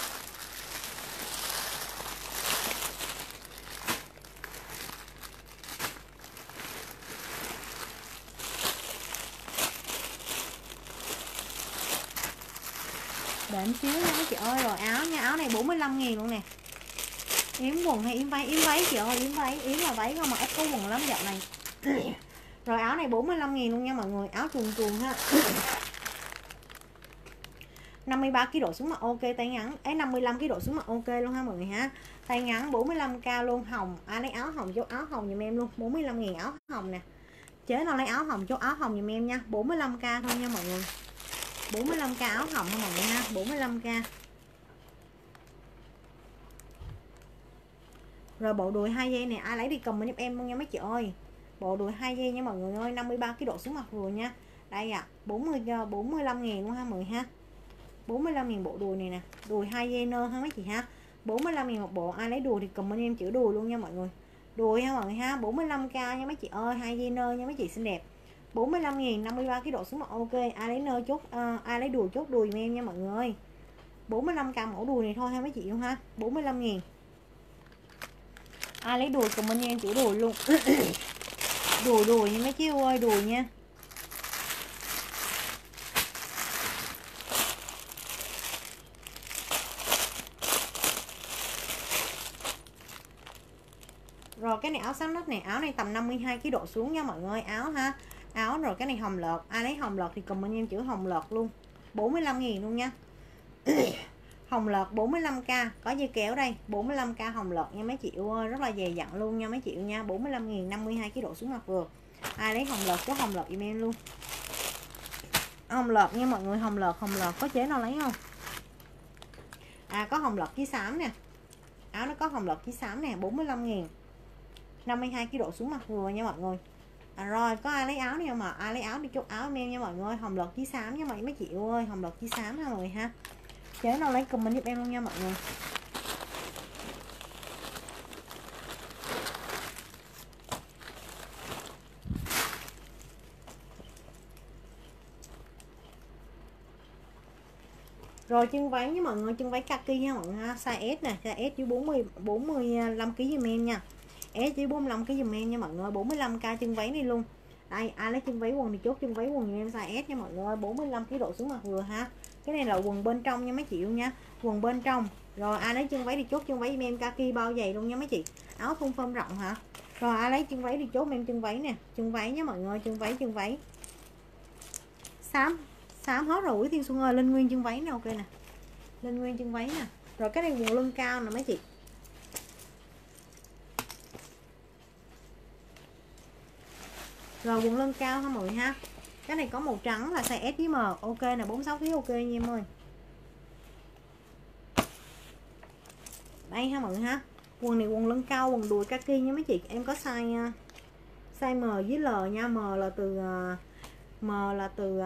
Để em xíu nha mấy chị ơi. Rồi áo nha, áo này 45.000 luôn nè. Yếm quần hay yếm váy chị ơi, yếm váy, yếm là váy không mà ép có quần lắm dạo này. Rồi áo này 45.000 luôn nha mọi người, áo chuồn ha. 53 kg độ xuống mặt ok, tay ngắn. 55 kg độ xuống mặt ok luôn ha mọi người ha. Tay ngắn 45k luôn, hồng. Ai lấy áo hồng chốt áo hồng giùm em luôn, 45.000 áo hồng nè. Chế nào lấy áo hồng chốt áo hồng giùm em nha, 45k thôi nha mọi người. 45k áo hồng ha mọi người ha, 45k. Rồi bộ đùi 2 dây này ai lấy đi comment giúp em luôn nha mấy chị ơi. Bộ đùi 2 dây nha mọi người ơi, 53 kg độ xuống mặt vừa nha. Đây à, 45.000 luôn ha mọi người ha. 45.000 bộ đùi này nè, đùi 2 dây nơ ha mấy chị ha. 45.000 một bộ, ai lấy đùi thì comment em chữ đùi luôn nha mọi người. Đùi ha mọi người ha, 45k nha mấy chị ơi, 2 dây nơ nha mấy chị xinh đẹp. 45.000, 53 kg độ xuống mặt ok, ai lấy nơ chốt ai lấy đùi chốt đùi em nha mọi người ơi. 45k mẫu đùi này thôi ha mấy chị luôn ha, 45.000. Ai lấy đùi comment em chữ đùi luôn. Đùi nha mấy chị ơi, đùi nha. Rồi cái này áo xám nách này, áo này tầm 52 kg độ xuống nha mọi người, áo ha. Áo rồi cái này hồng lợt, ai lấy hồng lợt thì comment em chữ hồng lợt luôn. 45.000 luôn nha. Hồng lợt 45k, có dây kéo đây, 45k hồng lợt nha mấy chị ơi, rất là dày dặn luôn nha mấy chị nha, 45.000, 52 kg độ xuống mặt vừa. Ai lấy hồng lợt có hồng lợt giùm em luôn. Hồng lợt nha mọi người, hồng lợt có chế nào lấy không? À có hồng lợt với xám nè. Áo nó có hồng lợt với xám nè, 45.000. 52 kg độ xuống mặt vừa nha mọi người. Rồi có ai lấy áo này không mà ai lấy áo đi chốt áo em nha mọi người, hồng lợt với xám nha mấy chị ơi, hồng lợt với xám ha mọi người ha. Chế nào lấy comment giúp em luôn nha mọi người. Rồi chân váy với mọi người, chân váy kaki nha mọi người ha, size S nè, size S dưới 45 kg giùm em nha. S dưới 45 kg giùm em nha mọi người, 45k chân váy này luôn. Đây, ai lấy chân váy quần thì chốt chân váy quần giùm em size S nha mọi người, 45 kg độ xuống mặt vừa ha. Cái này là quần bên trong nha mấy chị yêu nha. Quần bên trong Rồi ai lấy chân váy thì chốt chân váy giùm em, kaki bao dày luôn nha mấy chị. Áo thun phơm rộng hả? Rồi ai lấy chân váy thì chốt em chân váy nè, chân váy nhé mọi người, chân váy. Xám hết rồi Quý Thiên Xuân ơi, Linh Nguyên chân váy nè, ok nè. Linh Nguyên chân váy nè. Rồi cái này quần lưng cao nè mấy chị. Rồi quần lưng cao ha mọi người ha. Cái này có màu trắng là size S với M, ok nè, 46 kg ok nha em ơi. Đây ha mọi người ha. Quần này quần lưng cao, quần đùi kaki nha mấy chị. Em có size M với L nha. M là từ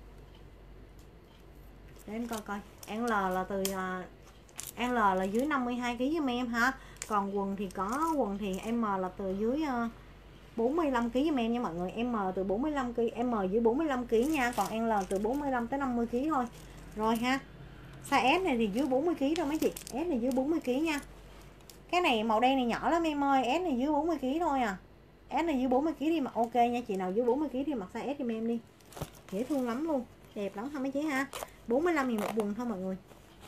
để em coi coi. L là từ L là dưới 52 kg giùm em ha. Còn quần thì M là từ dưới 45 kg giùm em nha mọi người. M từ 45 kg, M dưới 45 kg nha, còn L từ 45 tới 50 kg thôi. Rồi ha. Size S này thì dưới 40 kg thôi mấy chị. S này dưới 40 kg nha. Cái này màu đen này nhỏ lắm em ơi, S này dưới 40 kg thôi à. S này dưới 40 kg thì mặc ok nha, chị nào dưới 40 kg thì mặc size S giùm em đi. Dễ thương lắm luôn, đẹp lắm ha mấy chị ha. 45.000 một quần thôi mọi người.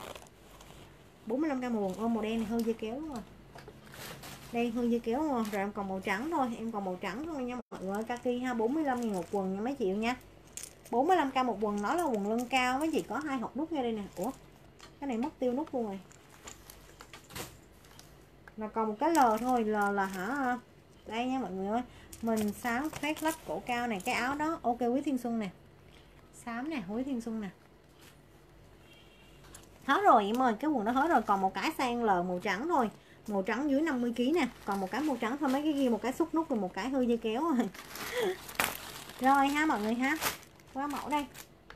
45k một quần. Ôm màu đen này hơi dây kéo luôn rồi. Đây hơi dây kéo luôn. Rồi em còn màu trắng thôi, em còn màu trắng thôi nha mọi người. Kaki ha, 45.000 một quần nha mấy chị nha. 45k một quần, nó là quần lưng cao mấy chị, có 2 hộp nút ngay đây nè. Ủa cái này mất tiêu nút luôn rồi. Là còn một cái L thôi, L là hả? Đây nha mọi người ơi, mình xám khoét lách cổ cao này, cái áo đó ok Quý Thiên Xuân nè, xám nè Quý Thiên Xuân nè. Hết rồi em ơi, cái quần đó hết rồi, còn một cái size L màu trắng thôi, màu trắng dưới 50 kg nè, còn một cái màu trắng thôi, mấy cái kia một cái xúc nút rồi một cái hơi dây kéo rồi. Rồi ha mọi người ha, qua mẫu đây.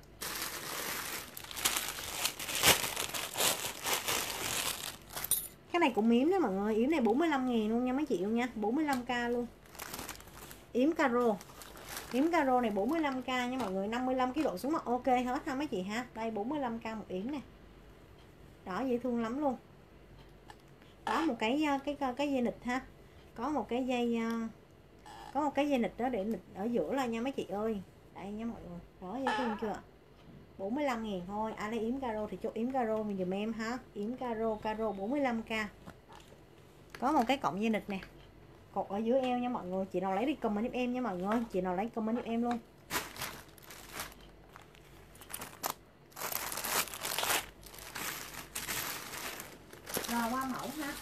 Cái này cũng yếm đó mọi người, yếm này 45.000 luôn nha mấy chị luôn nha, 45k luôn. Yếm caro. Yếm caro này 45k nha mọi người, 55 kg độ xuống mặt ok hết ha mấy chị ha. Đây 45k một yếm nè. Đó dễ thương lắm luôn. Có một cái dây nịt ha. Có một cái dây nịt đó để nịt ở giữa là nha mấy chị ơi. Đây nha mọi người. Đó dễ thương chưa? 45.000 thôi. Ai lấy yếm caro thì chốt yếm caro mình dùm em ha. Yếm caro 45k. Có một cái cọng dây nịt nè, cột ở dưới eo nha mọi người. Chị nào lấy đi comment giúp em nha mọi người. Chị nào lấy comment giúp em luôn. Rồi qua mẫu ha.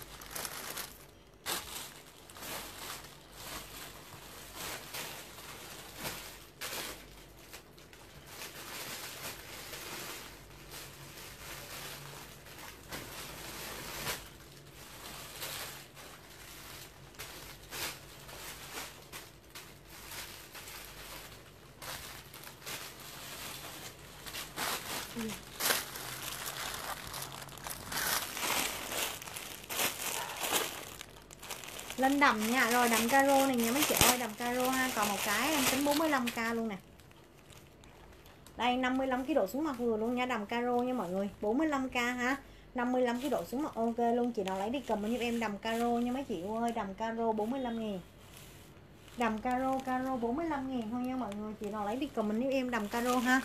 Lên đầm nha. Rồi đầm caro này nha mấy chị ơi, đầm caro ha. Còn một cái em tính 45k luôn nè. Đây 55 kg độ xuống mặt vừa luôn nha, đầm caro nha mọi người, 45k ha. 55 kg độ xuống mặt ok luôn. Chị nào lấy đi comment giúp em đầm caro nha mấy chị ơi, đầm caro 45.000. Đầm caro 45.000 thôi nha mọi người. Chị nào lấy đi comment giúp em đầm caro ha.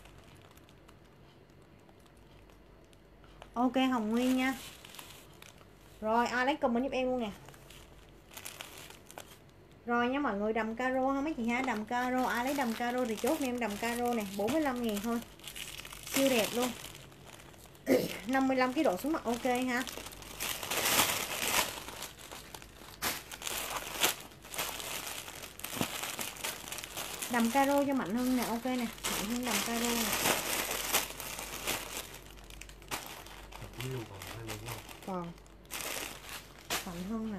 Ok Hồng Nguyên nha. Rồi ai lấy comment giúp em luôn nè. Rồi nha mọi người, đầm caro ha mấy chị ha, đầm caro, ai lấy đầm caro thì chốt em đầm caro này, 45.000 thôi. Siêu đẹp luôn. 55 kg độ xuống mặt ok ha. Đầm caro cho Mạnh Hưng nè, ok nè, Mạnh Hưng đầm caro nè. Còn Mạnh Hưng nè.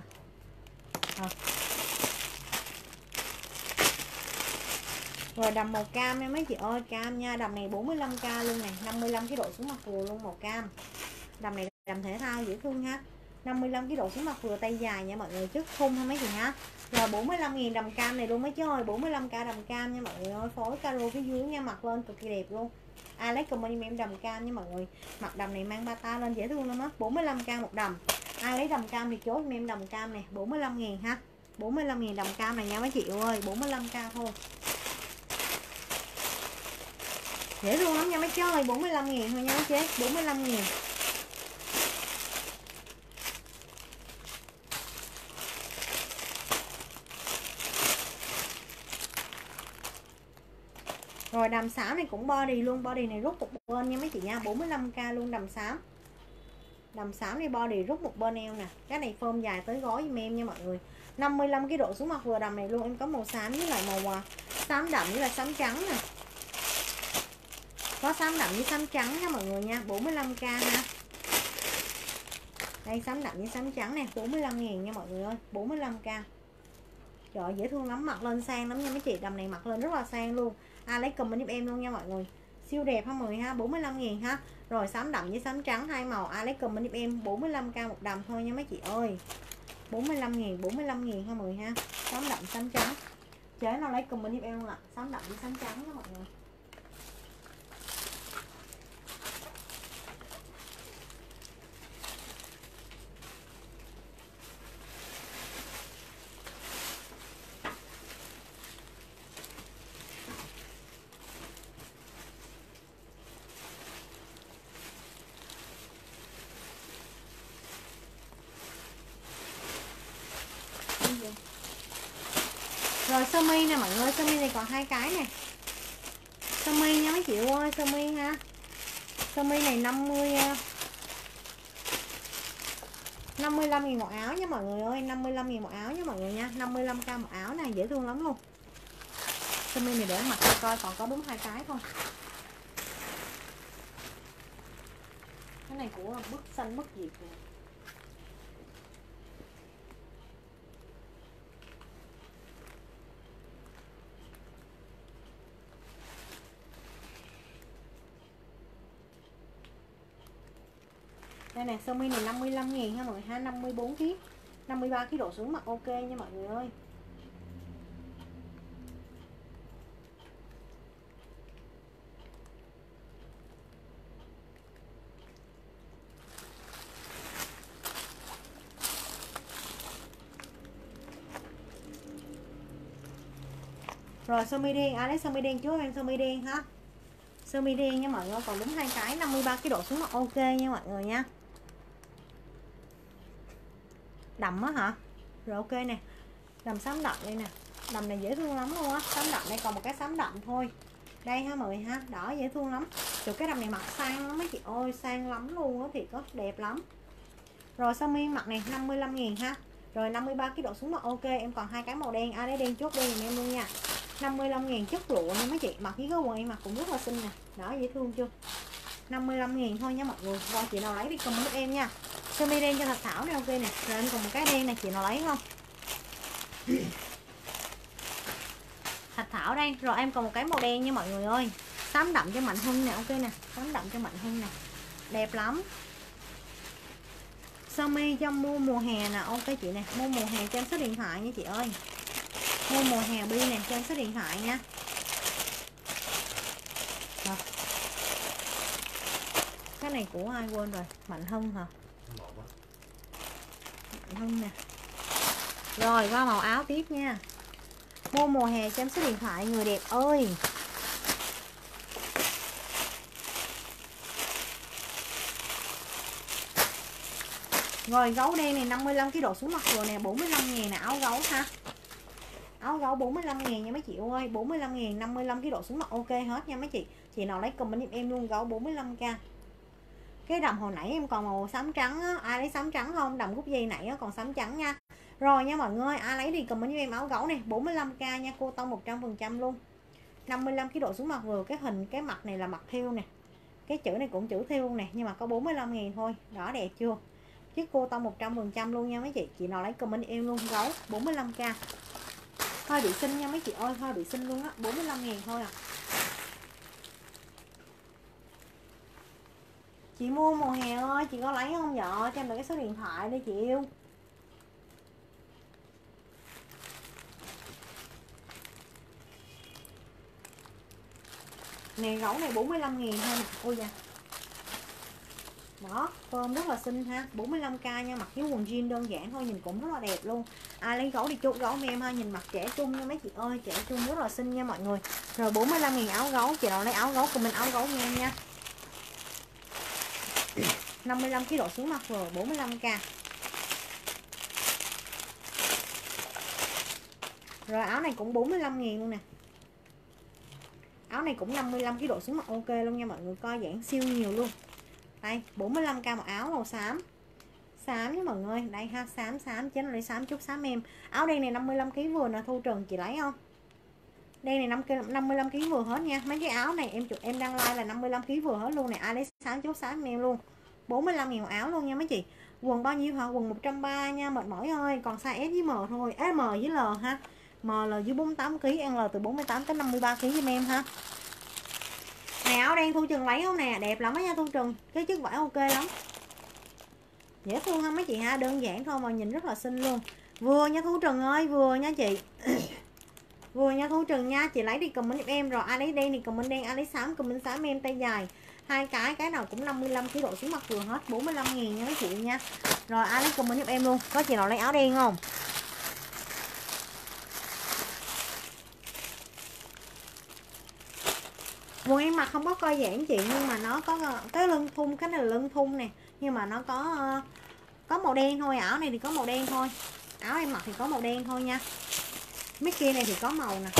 Rồi đầm màu cam nha mấy chị ơi, cam nha, đầm này 45k luôn này, 55 kg độ xuống mặt vừa luôn, màu cam. Đầm này đầm thể thao dễ thương ha. 55 kg độ xuống mặt vừa, tay dài nha mọi người, trước khung ha mấy chị ha. Rồi 45.000 đầm cam này luôn mấy chị ơi, 45k đầm cam nha mọi người ơi, phối caro phía dưới nha, mặc lên cực kỳ đẹp luôn. Ai lấy comment giùm em đầm cam nha mọi người. Mặc đầm này mang bata lên dễ thương lắm á, 45k một đầm. Ai lấy đầm cam thì chốt giùm em đầm cam này, 45.000 ha. 45.000 đầm cam này nha mấy chị ơi, 45k thôi. Dễ thương lắm nha mấy chị ơi, 45.000 thôi nha mấy chị, 45.000. Rồi đầm xám này cũng body luôn, body này rút một bên nha mấy chị nha, 45k luôn đầm xám. Đầm xám này body rút một bên eo nè. Cái này form dài tới gối giùm em nha mọi người. 55 cái độ xuống mặt vừa đầm này luôn. Em có màu xám với lại màu xám đậm với là xám trắng nè. Có xám đậm với xám trắng nha mọi người nha, 45k ha. Đây xám đậm với xám trắng nè, 45.000 nha mọi người ơi, 45k. Trời dễ thương lắm, mặc lên sang lắm nha mấy chị, đầm này mặc lên rất là sang luôn. Lấy comment giúp em luôn nha mọi người. Siêu đẹp ha mọi người ha, 45.000 ha. Rồi xám đậm với xám trắng hai màu, lấy comment giúp em, 45k một đầm thôi nha mấy chị ơi. 45.000 ha mọi người ha. Xám đậm xám trắng. Chế nào lấy comment giúp em luôn ạ. Xám đậm với xám trắng nha mọi người. Rồi sơ mi nè mọi người, sơ mi này còn hai cái nè. Sơ mi nha mấy chị ơi, sơ mi ha. Sơ mi này 55.000 một áo nha mọi người ơi, 55.000 một áo nha mọi người nha, 55k một áo này, dễ thương lắm luôn. Sơ mi này để mặc cho coi, còn có đúng hai cái thôi. Cái này của bức xanh bức Việt nè. Đây nè, sơ mi này 55.000 ha mọi người ha, 54 kg, 53 kg độ xuống mặc ok nha mọi người ơi. Rồi sơ mi đen, lấy sơ mi đen trước em, sơ mi đen ha. Sơ mi đen nha mọi người, còn đúng hai cái, 53 kg độ xuống mặc ok nha mọi người nha. Đậm á hả? Rồi ok nè. Đầm xám đậm đây nè. Đầm này dễ thương lắm luôn á. Xám đậm đây còn một cái xám đậm thôi. Đây ha mọi người ha. Đỏ dễ thương lắm. Rồi cái đầm này mặc sang lắm mấy chị ơi, sang lắm luôn á, thiệt á, đẹp lắm. Rồi sơ mi mặt này 55.000 ha. Rồi 53 kg độ xuống mặc ok, em còn hai cái màu đen, lấy đen chốt đi giùm em luôn nha. 55.000 chất lụa nha mấy chị, mặc với cái quần em mặc cũng rất là xinh nè. Đó dễ thương chưa? 55.000 thôi nha mọi người. Rồi chị nào lấy đi comment giúp em nha. Sơ mi đen cho Thạch Thảo này ok nè. Rồi em còn một cái đen này, chị nào lấy không? Thạch Thảo đây. Rồi em còn một cái màu đen nha mọi người ơi. Xám đậm cho Mạnh Hưng nè, ok nè. Xám đậm cho Mạnh Hưng nè. Đẹp lắm. Sơ mi cho mua mùa hè nè, ok chị nè. Mua mùa hè cho em số điện thoại nha chị ơi. Mua mùa hè bi nè, cho em số điện thoại nha. Rồi. Cái này của ai quên rồi? Mạnh Hưng hả? Mạnh Hưng nè. Rồi qua màu áo tiếp nha. Mua mùa hè cho em số điện thoại người đẹp ơi. Rồi gấu đen này 55 kg độ xuống mặt rồi nè, 45.000 nè, áo gấu ha. Áo gấu 45.000 nha mấy chị ơi, 45.000, 55 kg độ xuống mặt ok hết nha mấy chị. Chị nào lấy comment giúp em luôn, gấu 45k. Cái đầm hồi nãy em còn màu xám trắng á, ai lấy xám trắng không? Đầm cúc dây nãy còn xám trắng nha. Rồi nha mọi người, ai lấy thì comment giúp em áo gấu này, 45k nha, cô tông 100% luôn. 55 kg độ xuống mặt vừa, cái hình cái mặt này là mặt thêu nè. Cái chữ này cũng chữ thêu nè, nhưng mà có 45.000 thôi. Đó đẹp chưa? Chiếc cô tông 100% luôn nha mấy chị. Chị nào lấy comment em luôn, gấu 45k. Hơi bị xinh nha mấy chị ơi, hơi bị xinh luôn á, 45.000 thôi à. Chị mua mùa hè ơi, chị có lấy không vợ? Cho em được cái số điện thoại đi chị yêu. Nè gấu này 45.000 thôi nè. Ôi da. Đó, form rất là xinh ha, 45k nha, mặc với quần jean đơn giản thôi, nhìn cũng rất là đẹp luôn. Ai lấy gấu đi chốt gấu với em ha, nhìn mặt trẻ trung nha mấy chị ơi, trẻ trung rất là xinh nha mọi người. Rồi 45.000 áo gấu, chị nào lấy áo gấu cùng mình áo gấu nha em nha. 55 kg độ xuống mặt vừa, 45k. Rồi áo này cũng 45.000 luôn nè. Áo này cũng 55 kg độ xuống mặt ok luôn nha mọi người, co giãn siêu nhiều luôn. Đây 45k một áo màu xám. Xám nha mọi người, đây ha, xám chế nó lấy xám chút xám em. Áo đen này 55 kg vừa nè Thu Trần, chị lấy không? Đen này 55 kg vừa hết nha. Mấy cái áo này em đang like là 55 kg vừa hết luôn này, ai lấy xám chút xám em luôn. 45.000 áo luôn nha mấy chị. Quần bao nhiêu hả? Quần 130 nha, mệt mỏi ơi, còn size S với M thôi. M với L ha. M là dưới 48 kg, L từ 48 tới 53 kg giùm em ha. Này áo đen Thu Trần lấy không nè, đẹp lắm á nha Thu Trần, cái chất vải ok lắm. Dễ thương ha mấy chị ha, đơn giản thôi mà nhìn rất là xinh luôn. Vừa nha Thu Trần ơi, vừa nha chị. Vừa nha Thu Trần nha, chị lấy đi comment giúp em, rồi ai lấy đen thì comment đen, ai lấy xám comment xám em, tay dài. Hai cái nào cũng 55 kg độ xuống mặt vừa hết, 45.000 nha mấy chị nha. Rồi ai lấy comment giúp em luôn. Có chị nào lấy áo đen không? Quần em mặc không có coi giãn chị, nhưng mà nó có cái lưng thun, cái này là lưng thun nè, nhưng mà nó có màu đen thôi. Áo này thì có màu đen thôi, áo em mặc thì có màu đen thôi nha. Mickey này thì có màu nè,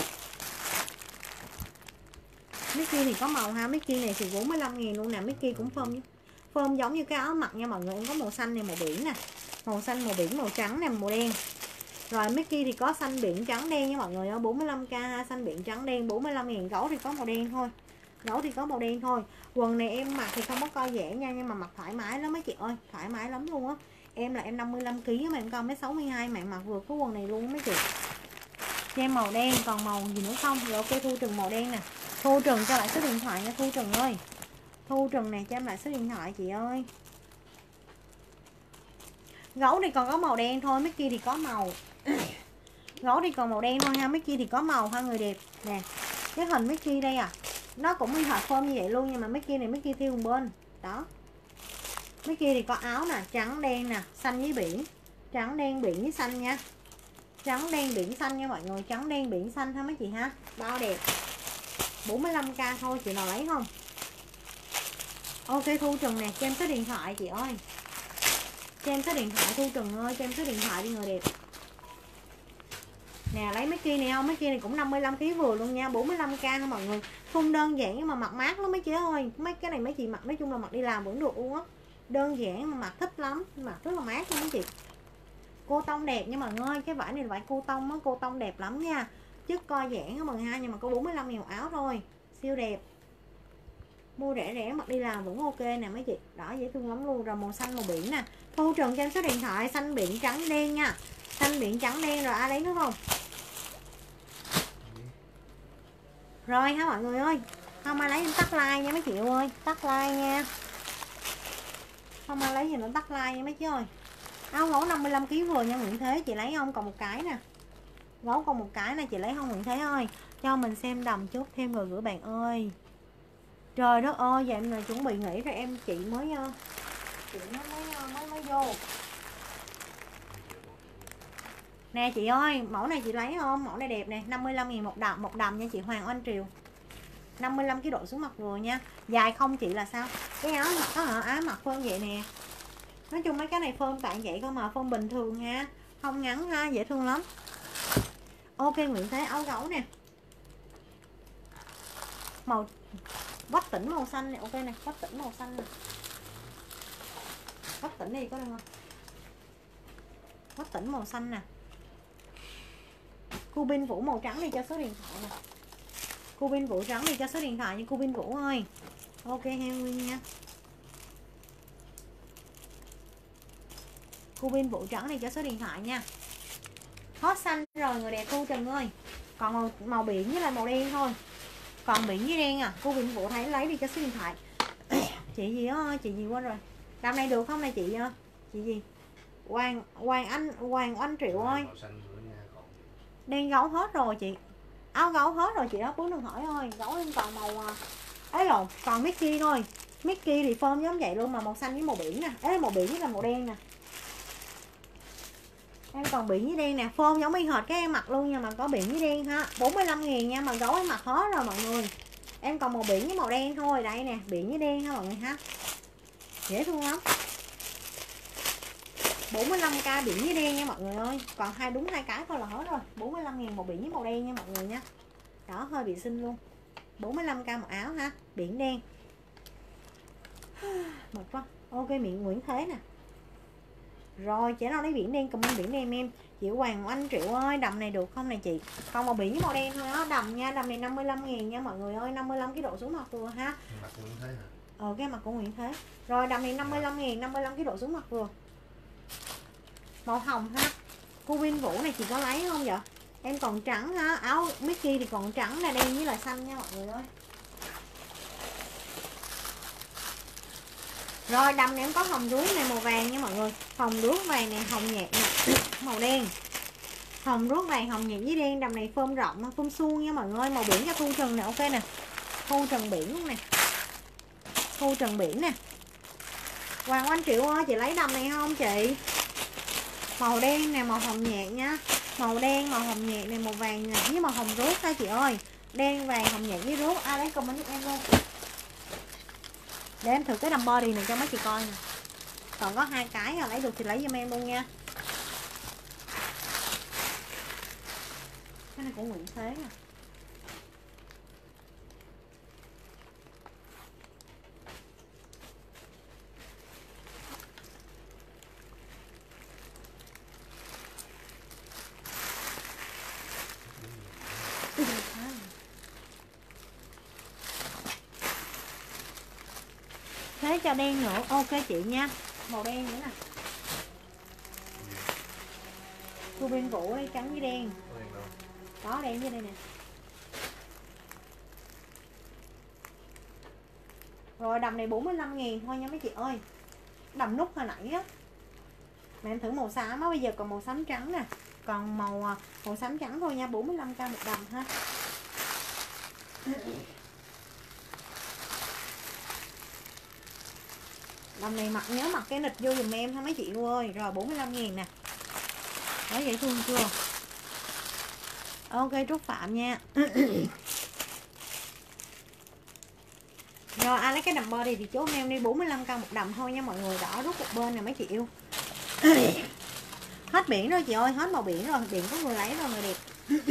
Mickey thì có màu ha. Mickey này thì 45.000 luôn nè. Mickey cũng phơm giống như cái áo mặc nha mọi người. Em có màu xanh này, màu biển nè, màu xanh, màu biển, màu trắng nè, màu đen. Rồi Mickey thì có xanh biển trắng đen nha mọi người ơi, 45k xanh biển trắng đen, 45.000. Gấu thì có màu đen thôi, gấu thì có màu đen thôi. Quần này em mặc thì không có co giãn nha, nhưng mà mặc thoải mái lắm mấy chị ơi, thoải mái lắm luôn á. Em là em 55 kg mà em cao 1m62 mà mặc vừa cái quần này luôn mấy chị. Cho em màu đen, còn màu gì nữa không? Rồi ok Thu Trần màu đen nè. Thu Trần cho lại số điện thoại nha Thu Trần ơi. Thu Trần này cho em lại số điện thoại chị ơi. Gấu thì còn có màu đen thôi, Mickey thì có màu. Gấu thì còn màu đen thôi ha, Mickey thì có màu ha người đẹp. Nè, cái hình Mickey đây à, nó cũng y hệt form như vậy luôn, nhưng mà Mickey này Mickey theo một bên. Đó. Mickey thì có áo nè, trắng đen nè, xanh với biển. Trắng đen biển với xanh nha. Trắng đen biển xanh nha mọi người, trắng đen biển xanh ha mấy chị ha. Bao đẹp. 45k thôi, chị nào lấy không? Ok Thu Trần nè, cho em số điện thoại chị ơi. Cho em số điện thoại Thu Trần ơi, cho em số điện thoại đi người đẹp. Nè lấy Mickey này không? Mickey này cũng 55 kg vừa luôn nha, 45k ha mọi người. Không đơn giản nhưng mà mặc mát lắm mấy chị ơi. Mấy cái này mấy chị mặc nói chung là mặc đi làm vẫn được luôn á. Đơn giản mà mặc thích lắm, mặc rất là mát luôn mấy chị. Cô tông đẹp nha mọi người, cái vải này là vải cô tông á, cô tông đẹp lắm nha. Chất co giãn á mọi người ha, nhưng mà có 45.000 áo thôi. Siêu đẹp. Mua rẻ rẻ mặc đi làm vẫn ok nè mấy chị. Đó dễ thương lắm luôn. Rồi màu xanh màu biển nè. Thu Trần cho em số điện thoại, xanh biển trắng đen nha. Xanh biển trắng đen, rồi ai lấy nữa không? Rồi ha mọi người ơi. Không ai lấy em tắt like nha mấy chị ơi, tắt like nha. Không ai lấy gì nữa tắt like nha mấy chị ơi. Áo gấu 55 kg vừa nha Nguyễn Thế, chị lấy không? Còn một cái nè. Gấu còn một cái nè, chị lấy không Nguyễn Thế ơi? Cho mình xem đầm chút thêm rồi gửi bạn ơi. Trời đất ơi, vậy em là chuẩn bị nghỉ rồi em, chị mới vô. Nè chị ơi, mẫu này chị lấy không? Mẫu này đẹp nè, 55.000 một đầm nha chị Hoàng Oanh Triều. 55 kg độ xuống mặt vừa nha. Dài không chị là sao? Cái áo mặc có hả? Áo mặc phơm vậy nè. Nói chung mấy cái này phơm tặng vậy không mà, phơm bình thường ha, không ngắn ha, dễ thương lắm. Ok Nguyễn Thế áo gấu nè. Màu Quách Tỉnh màu xanh này, ok này, Quách Tỉnh màu xanh nè. Quách Tỉnh đi có được không? Quách Tỉnh màu xanh nè. Cu Bin Vũ màu trắng đi cho số điện thoại nè. Cu Bin Vũ trắng đi cho số điện thoại nha Cu Bin Vũ ơi. Ok Henry nha. Cu Bin Vũ trắng đi cho số điện thoại nha. Hot xanh rồi người đẹp Thu Trần ơi. Còn màu biển với là màu đen thôi. Còn biển với đen à, cô Vĩnh Vũ thấy lấy đi cho số điện thoại. Chị gì đó, chị gì quên rồi. Đầm này được không này chị? Chị gì? Hoàng Oanh Triệu ơi. Đen gấu hết rồi chị. Áo gấu hết rồi chị đó, Phú đừng hỏi ơi. Gấu em còn màu ấy lộn, còn Mickey thôi. Mickey thì form giống vậy luôn mà màu xanh với màu biển nè. Ê màu biển với là màu đen nè. Em còn biển với đen nè, form giống y hệt cái em mặc luôn, nhưng mà có biển với đen ha. 45.000 nha, mà gấu em mặc hết rồi mọi người. Em còn màu biển với màu đen thôi. Đây nè, biển với đen ha mọi người ha. Dễ thương lắm. 45k biển với đen nha mọi người ơi. Còn đúng hai cái thôi là hết rồi. 45.000 màu biển với màu đen nha mọi người nha. Đó hơi bị xinh luôn. 45k một áo ha, biển đen. Mệt quá. Ok, miệng Nguyễn Thế nè. Rồi trẻ nào lấy biển đen, comment biển đen em. Chị Hoàng Anh Triệu ơi, đầm này được không này chị? Còn màu biển với màu đen thôi đó, đầm nha, đầm này 55.000 nha mọi người ơi, 55 cái độ xuống mặt vừa ha. Mặt Nguyễn Thế hả? Cái mặt của Nguyễn Thế. Rồi đầm này 55.000, 55 cái độ xuống mặt vừa. Màu hồng ha. Cô Vinh Vũ này chị có lấy không vậy? Em còn trắng ha, áo Mickey thì còn trắng là đen với là xanh nha mọi người ơi. Rồi đầm này em có hồng đuốc này màu vàng nha mọi người. Hồng đuốc vàng này, hồng nhạt nè, màu đen. Hồng đuốc vàng, hồng nhạt với đen, đầm này phơm rộng, phơm suông nha mọi người. Màu biển cho Thu Trần nè, ok nè. Thu Trần biển luôn nè. Thu Trần biển nè. Hoàng Anh Triệu ơi, chị lấy đầm này không chị? Màu đen nè, màu hồng nhạt nha. Màu đen, màu hồng nhạt này, màu vàng nè, với màu hồng rốt ha chị ơi. Đen, vàng, hồng nhạt với rốt. Ai lấy comment giúp em luôn. Để em thử cái đầm body này cho mấy chị coi nè. Còn có 2 cái rồi, lấy được thì lấy giùm em luôn nha. Cái này của Nguyễn Thế nè. Thế cho đen nữa, ok chị nha. Màu đen nữa nè. Cô Biên Vũ đây, trắng với đen. Đó, đen với đây nè. Rồi đầm này 45.000 thôi nha mấy chị ơi. Đầm nút hồi nãy á. Mà em thử màu xám á, bây giờ còn màu xám trắng nè. Còn màu xám trắng thôi nha, 45k một đầm ha. Đầm này mặc nhớ mặc cái nịch vô dùm em ha mấy chị ơi. Rồi 45.000 nè. Đó, dễ thương chưa? Ok, Trúc Phạm nha. Rồi ai lấy cái đầm body thì chốt em đi, 45k một đầm thôi nha mọi người. Đỏ rút một bên nè mấy chị yêu. Hết biển rồi chị ơi, hết màu biển rồi. Biển có người lấy rồi người đẹp.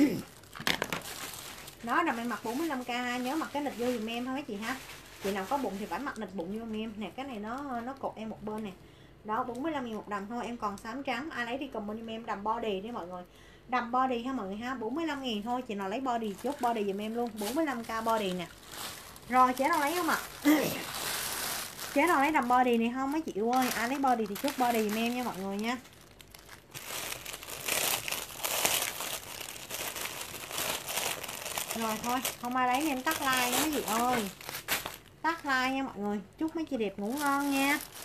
Đó, đầm em mặc 45k, nhớ mặc cái nịch vô dùm em thôi mấy chị ha. Chị nào có bụng thì phải mặc nịch bụng vô em nè. Cái này nó cột em một bên nè. Đó, 45.000 một đầm thôi. Em còn xám trắng, ai lấy đi comment giùm em đầm body đi mọi người. Đầm body ha mọi người ha, 45.000 thôi. Chị nào lấy body chốt body dùm em luôn, 45k body nè. Rồi chế nào lấy không ạ? Chế nào lấy đầm body này không mấy chị ơi? Ai lấy body thì chốt body dùm em nha mọi người nha. Rồi thôi, không ai lấy nên tắt like nha mấy chị ơi. Tắt like nha mọi người. Chúc mấy chị đẹp ngủ ngon nha.